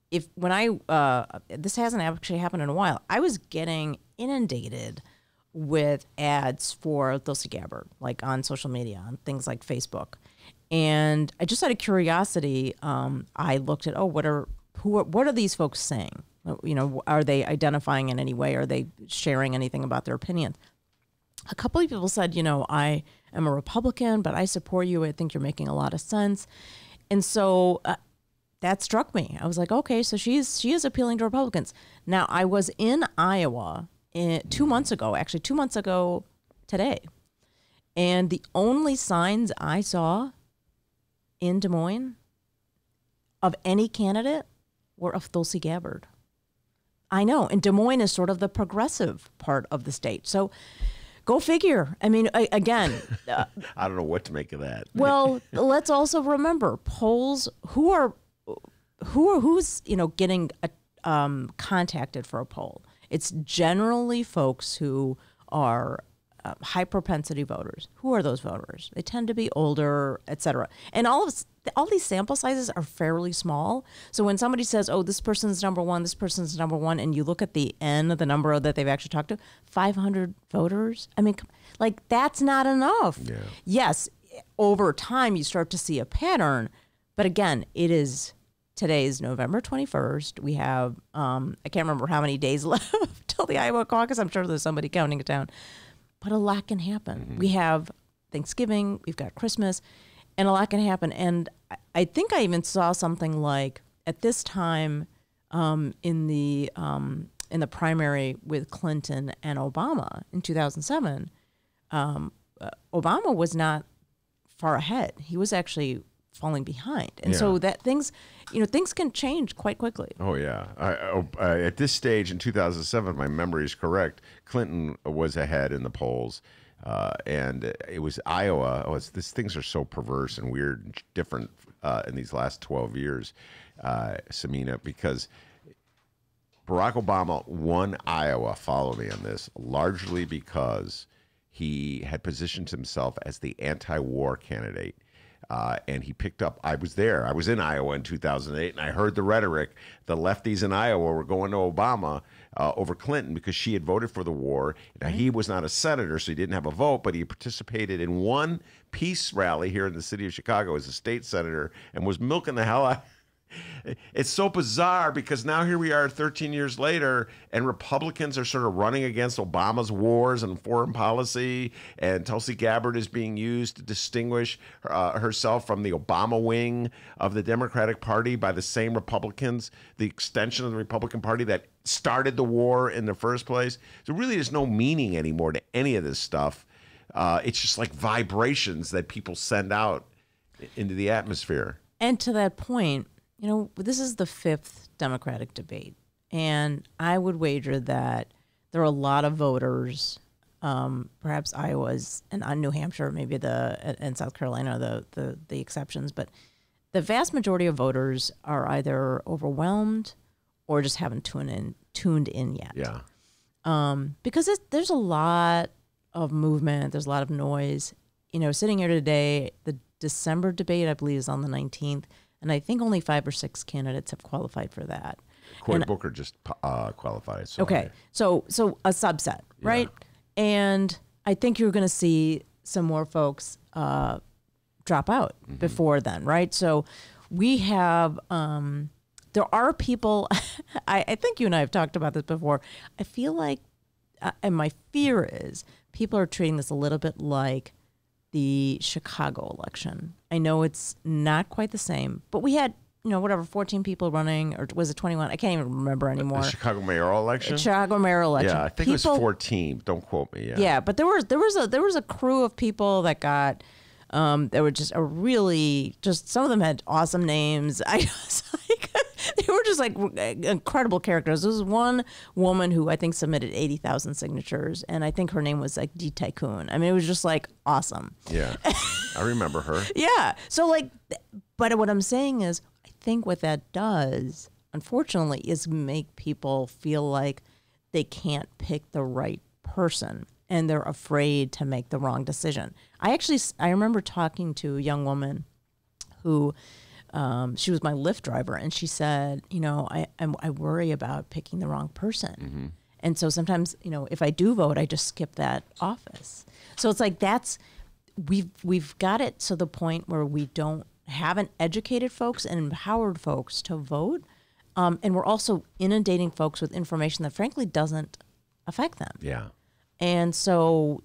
this hasn't actually happened in a while, I was getting inundated with ads for Tulsi Gabbard, like on social media, on things like Facebook. And I just out of curiosity, I looked at, what are these folks saying? Are they identifying in any way? Are they sharing anything about their opinions? A couple of people said, I am a Republican, but I support you. I think you're making a lot of sense. And so that struck me. I was like, okay, so she is appealing to Republicans. Now, I was in Iowa 2 months ago today. And the only signs I saw in Des Moines of any candidate were of Tulsi Gabbard. I know. And Des Moines is sort of the progressive part of the state. So go figure. I mean, again. I don't know what to make of that. Well, let's also remember polls. Who's getting contacted for a poll? It's generally folks who are high propensity voters. Who are those voters? They tend to be older, et cetera. And all these sample sizes are fairly small. So when somebody says, oh, this person's number one, and you look at the N of the number that they've actually talked to, 500 voters. I mean, like that's not enough. Yeah. Yes, over time you start to see a pattern, but again, it is today is November 21st. We have, I can't remember how many days left till the Iowa caucus. I'm sure there's somebody counting it down. But a lot can happen. We have Thanksgiving, we've got Christmas, and a lot can happen. And I think I even saw something like at this time in the primary with Clinton and Obama in 2007, Obama was not far ahead. He was actually falling behind. And so that things can change quite quickly. Oh, yeah. At this stage in 2007, my memory is correct, Clinton was ahead in the polls. And it was Iowa. These things are so perverse and weird and different in these last 12 years, Sameena, because Barack Obama won Iowa, follow me on this, largely because he had positioned himself as the anti-war candidate. And he picked up, I was there. I was in Iowa in 2008, and I heard the rhetoric. The lefties in Iowa were going to Obama over Clinton because she had voted for the war. Now, he was not a senator, so he didn't have a vote, but he participated in one peace rally here in the city of Chicago as a state senator and was milking the hell out. It's so bizarre because now here we are 13 years later, and Republicans are sort of running against Obama's wars and foreign policy, and Tulsi Gabbard is being used to distinguish herself from the Obama wing of the Democratic Party by the same Republicans, the extension of the Republican Party that started the war in the first place. So really there's no meaning anymore to any of this stuff. It's just like vibrations that people send out into the atmosphere. And to that point, this is the 5th Democratic debate, and I would wager that there are a lot of voters, perhaps Iowa's and New Hampshire, maybe and South Carolina, the exceptions, but the vast majority of voters are either overwhelmed or just haven't tuned in yet. Yeah. Because there's a lot of movement, there's a lot of noise. Sitting here today, the December debate, I believe, is on the 19th. And I think only 5 or 6 candidates have qualified for that. Cory Booker just qualified. So okay, so a subset, right? Yeah. And I think you're going to see some more folks drop out before then, right? So we have, there are people, I think you and I have talked about this before. I feel like, and my fear is, people are treating this a little bit like the Chicago election. I know it's not quite the same, but we had, 14 people running, or was it 21? I can't even remember anymore. The Chicago mayoral election? Chicago mayoral election. Yeah, I think it was 14. Don't quote me. Yeah. Yeah, but there was a crew of people that got, that were just some of them had awesome names. I was like, they were just like incredible characters. There was one woman who I think submitted 80,000 signatures, and I think her name was like D Tycoon. I mean, it was just like awesome. Yeah, I remember her. Yeah. So but what I'm saying is, I think what that does, unfortunately, is make people feel like they can't pick the right person, and they're afraid to make the wrong decision. I remember talking to a young woman who, she was my Lyft driver, and she said, I worry about picking the wrong person. Mm-hmm. And so sometimes, if I do vote, I just skip that office. So it's like we've got it to the point where we haven't educated folks and empowered folks to vote. And we're also inundating folks with information that frankly doesn't affect them. Yeah. And so,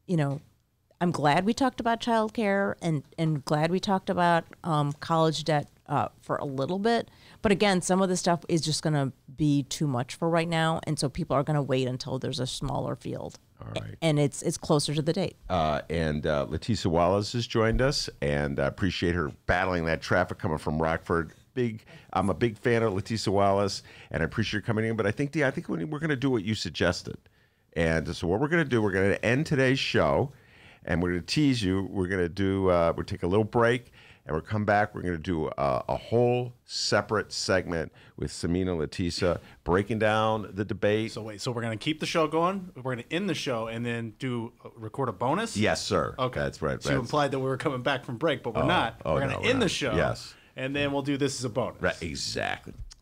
I'm glad we talked about childcare and glad we talked about college debt for a little bit. But again, some of the stuff is just going to be too much for right now. And so people are going to wait until there's a smaller field. All right. And it's closer to the date. And Litesa Wallace has joined us, and I appreciate her battling that traffic coming from Rockford. I'm a big fan of Litesa Wallace, and I appreciate her coming in. But I think we're going to do what you suggested. And so what we're going to do, we're going to end today's show, and we're going to tease you. We're going to do, we'll take a little break, and we'll come back. We're going to do a whole separate segment with Sameena Litesa, breaking down the debate. So wait, so we're going to keep the show going? We're going to end the show and then record a bonus? Yes, sir. Okay. That's right. So you implied that we were coming back from break, but we're not. We're going to end the show. Yes. And then we'll do this as a bonus. Right, exactly.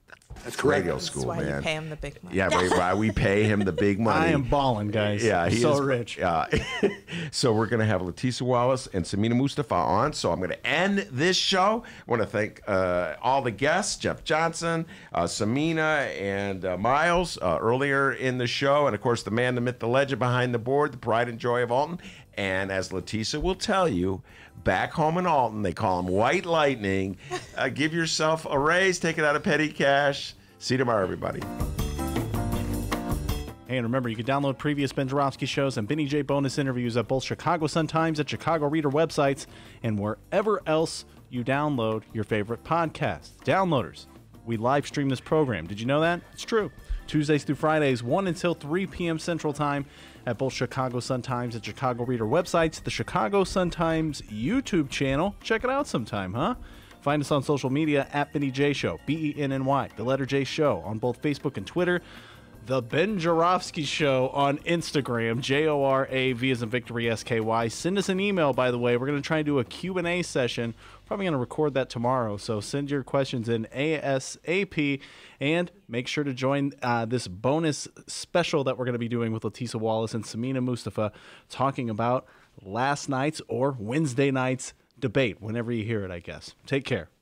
That's correct. Radio school, That's why man. you pay him the big money. Yeah, why we pay him the big money. I am balling, guys. Yeah, he so is rich. So we're going to have Litesa Wallace and Sameena Mustafa on. So I'm going to end this show. I want to thank all the guests, Jeff Johnson, Sameena, and Miles earlier in the show. And, of course, the man, the myth, the legend behind the board, the pride and joy of Alton. And as Litesa will tell you, back home in Alton, they call him White Lightning. Give yourself a raise, take it out of petty cash. See you tomorrow, everybody. Hey, and remember, you can download previous Ben Joravsky shows and Benny J bonus interviews at both Chicago Sun-Times and Chicago Reader websites and wherever else you download your favorite podcasts. Downloaders, we live stream this program. Did you know that? It's true. Tuesdays through Fridays, 1 until 3 p.m. Central Time at both Chicago Sun-Times and Chicago Reader websites. The Chicago Sun-Times YouTube channel. Check it out sometime, huh? Find us on social media at Benny J Show, BENNY, the letter J Show, on both Facebook and Twitter. The Ben Joravsky Show on Instagram, JORAV as in Victory SKY. Send us an email, by the way. We're going to try and do a Q&A session. Probably going to record that tomorrow, so send your questions in ASAP. And make sure to join this bonus special that we're going to be doing with Litesa Wallace and Sameena Mustafa, talking about last night's or Wednesday night's debate, whenever you hear it, I guess. Take care.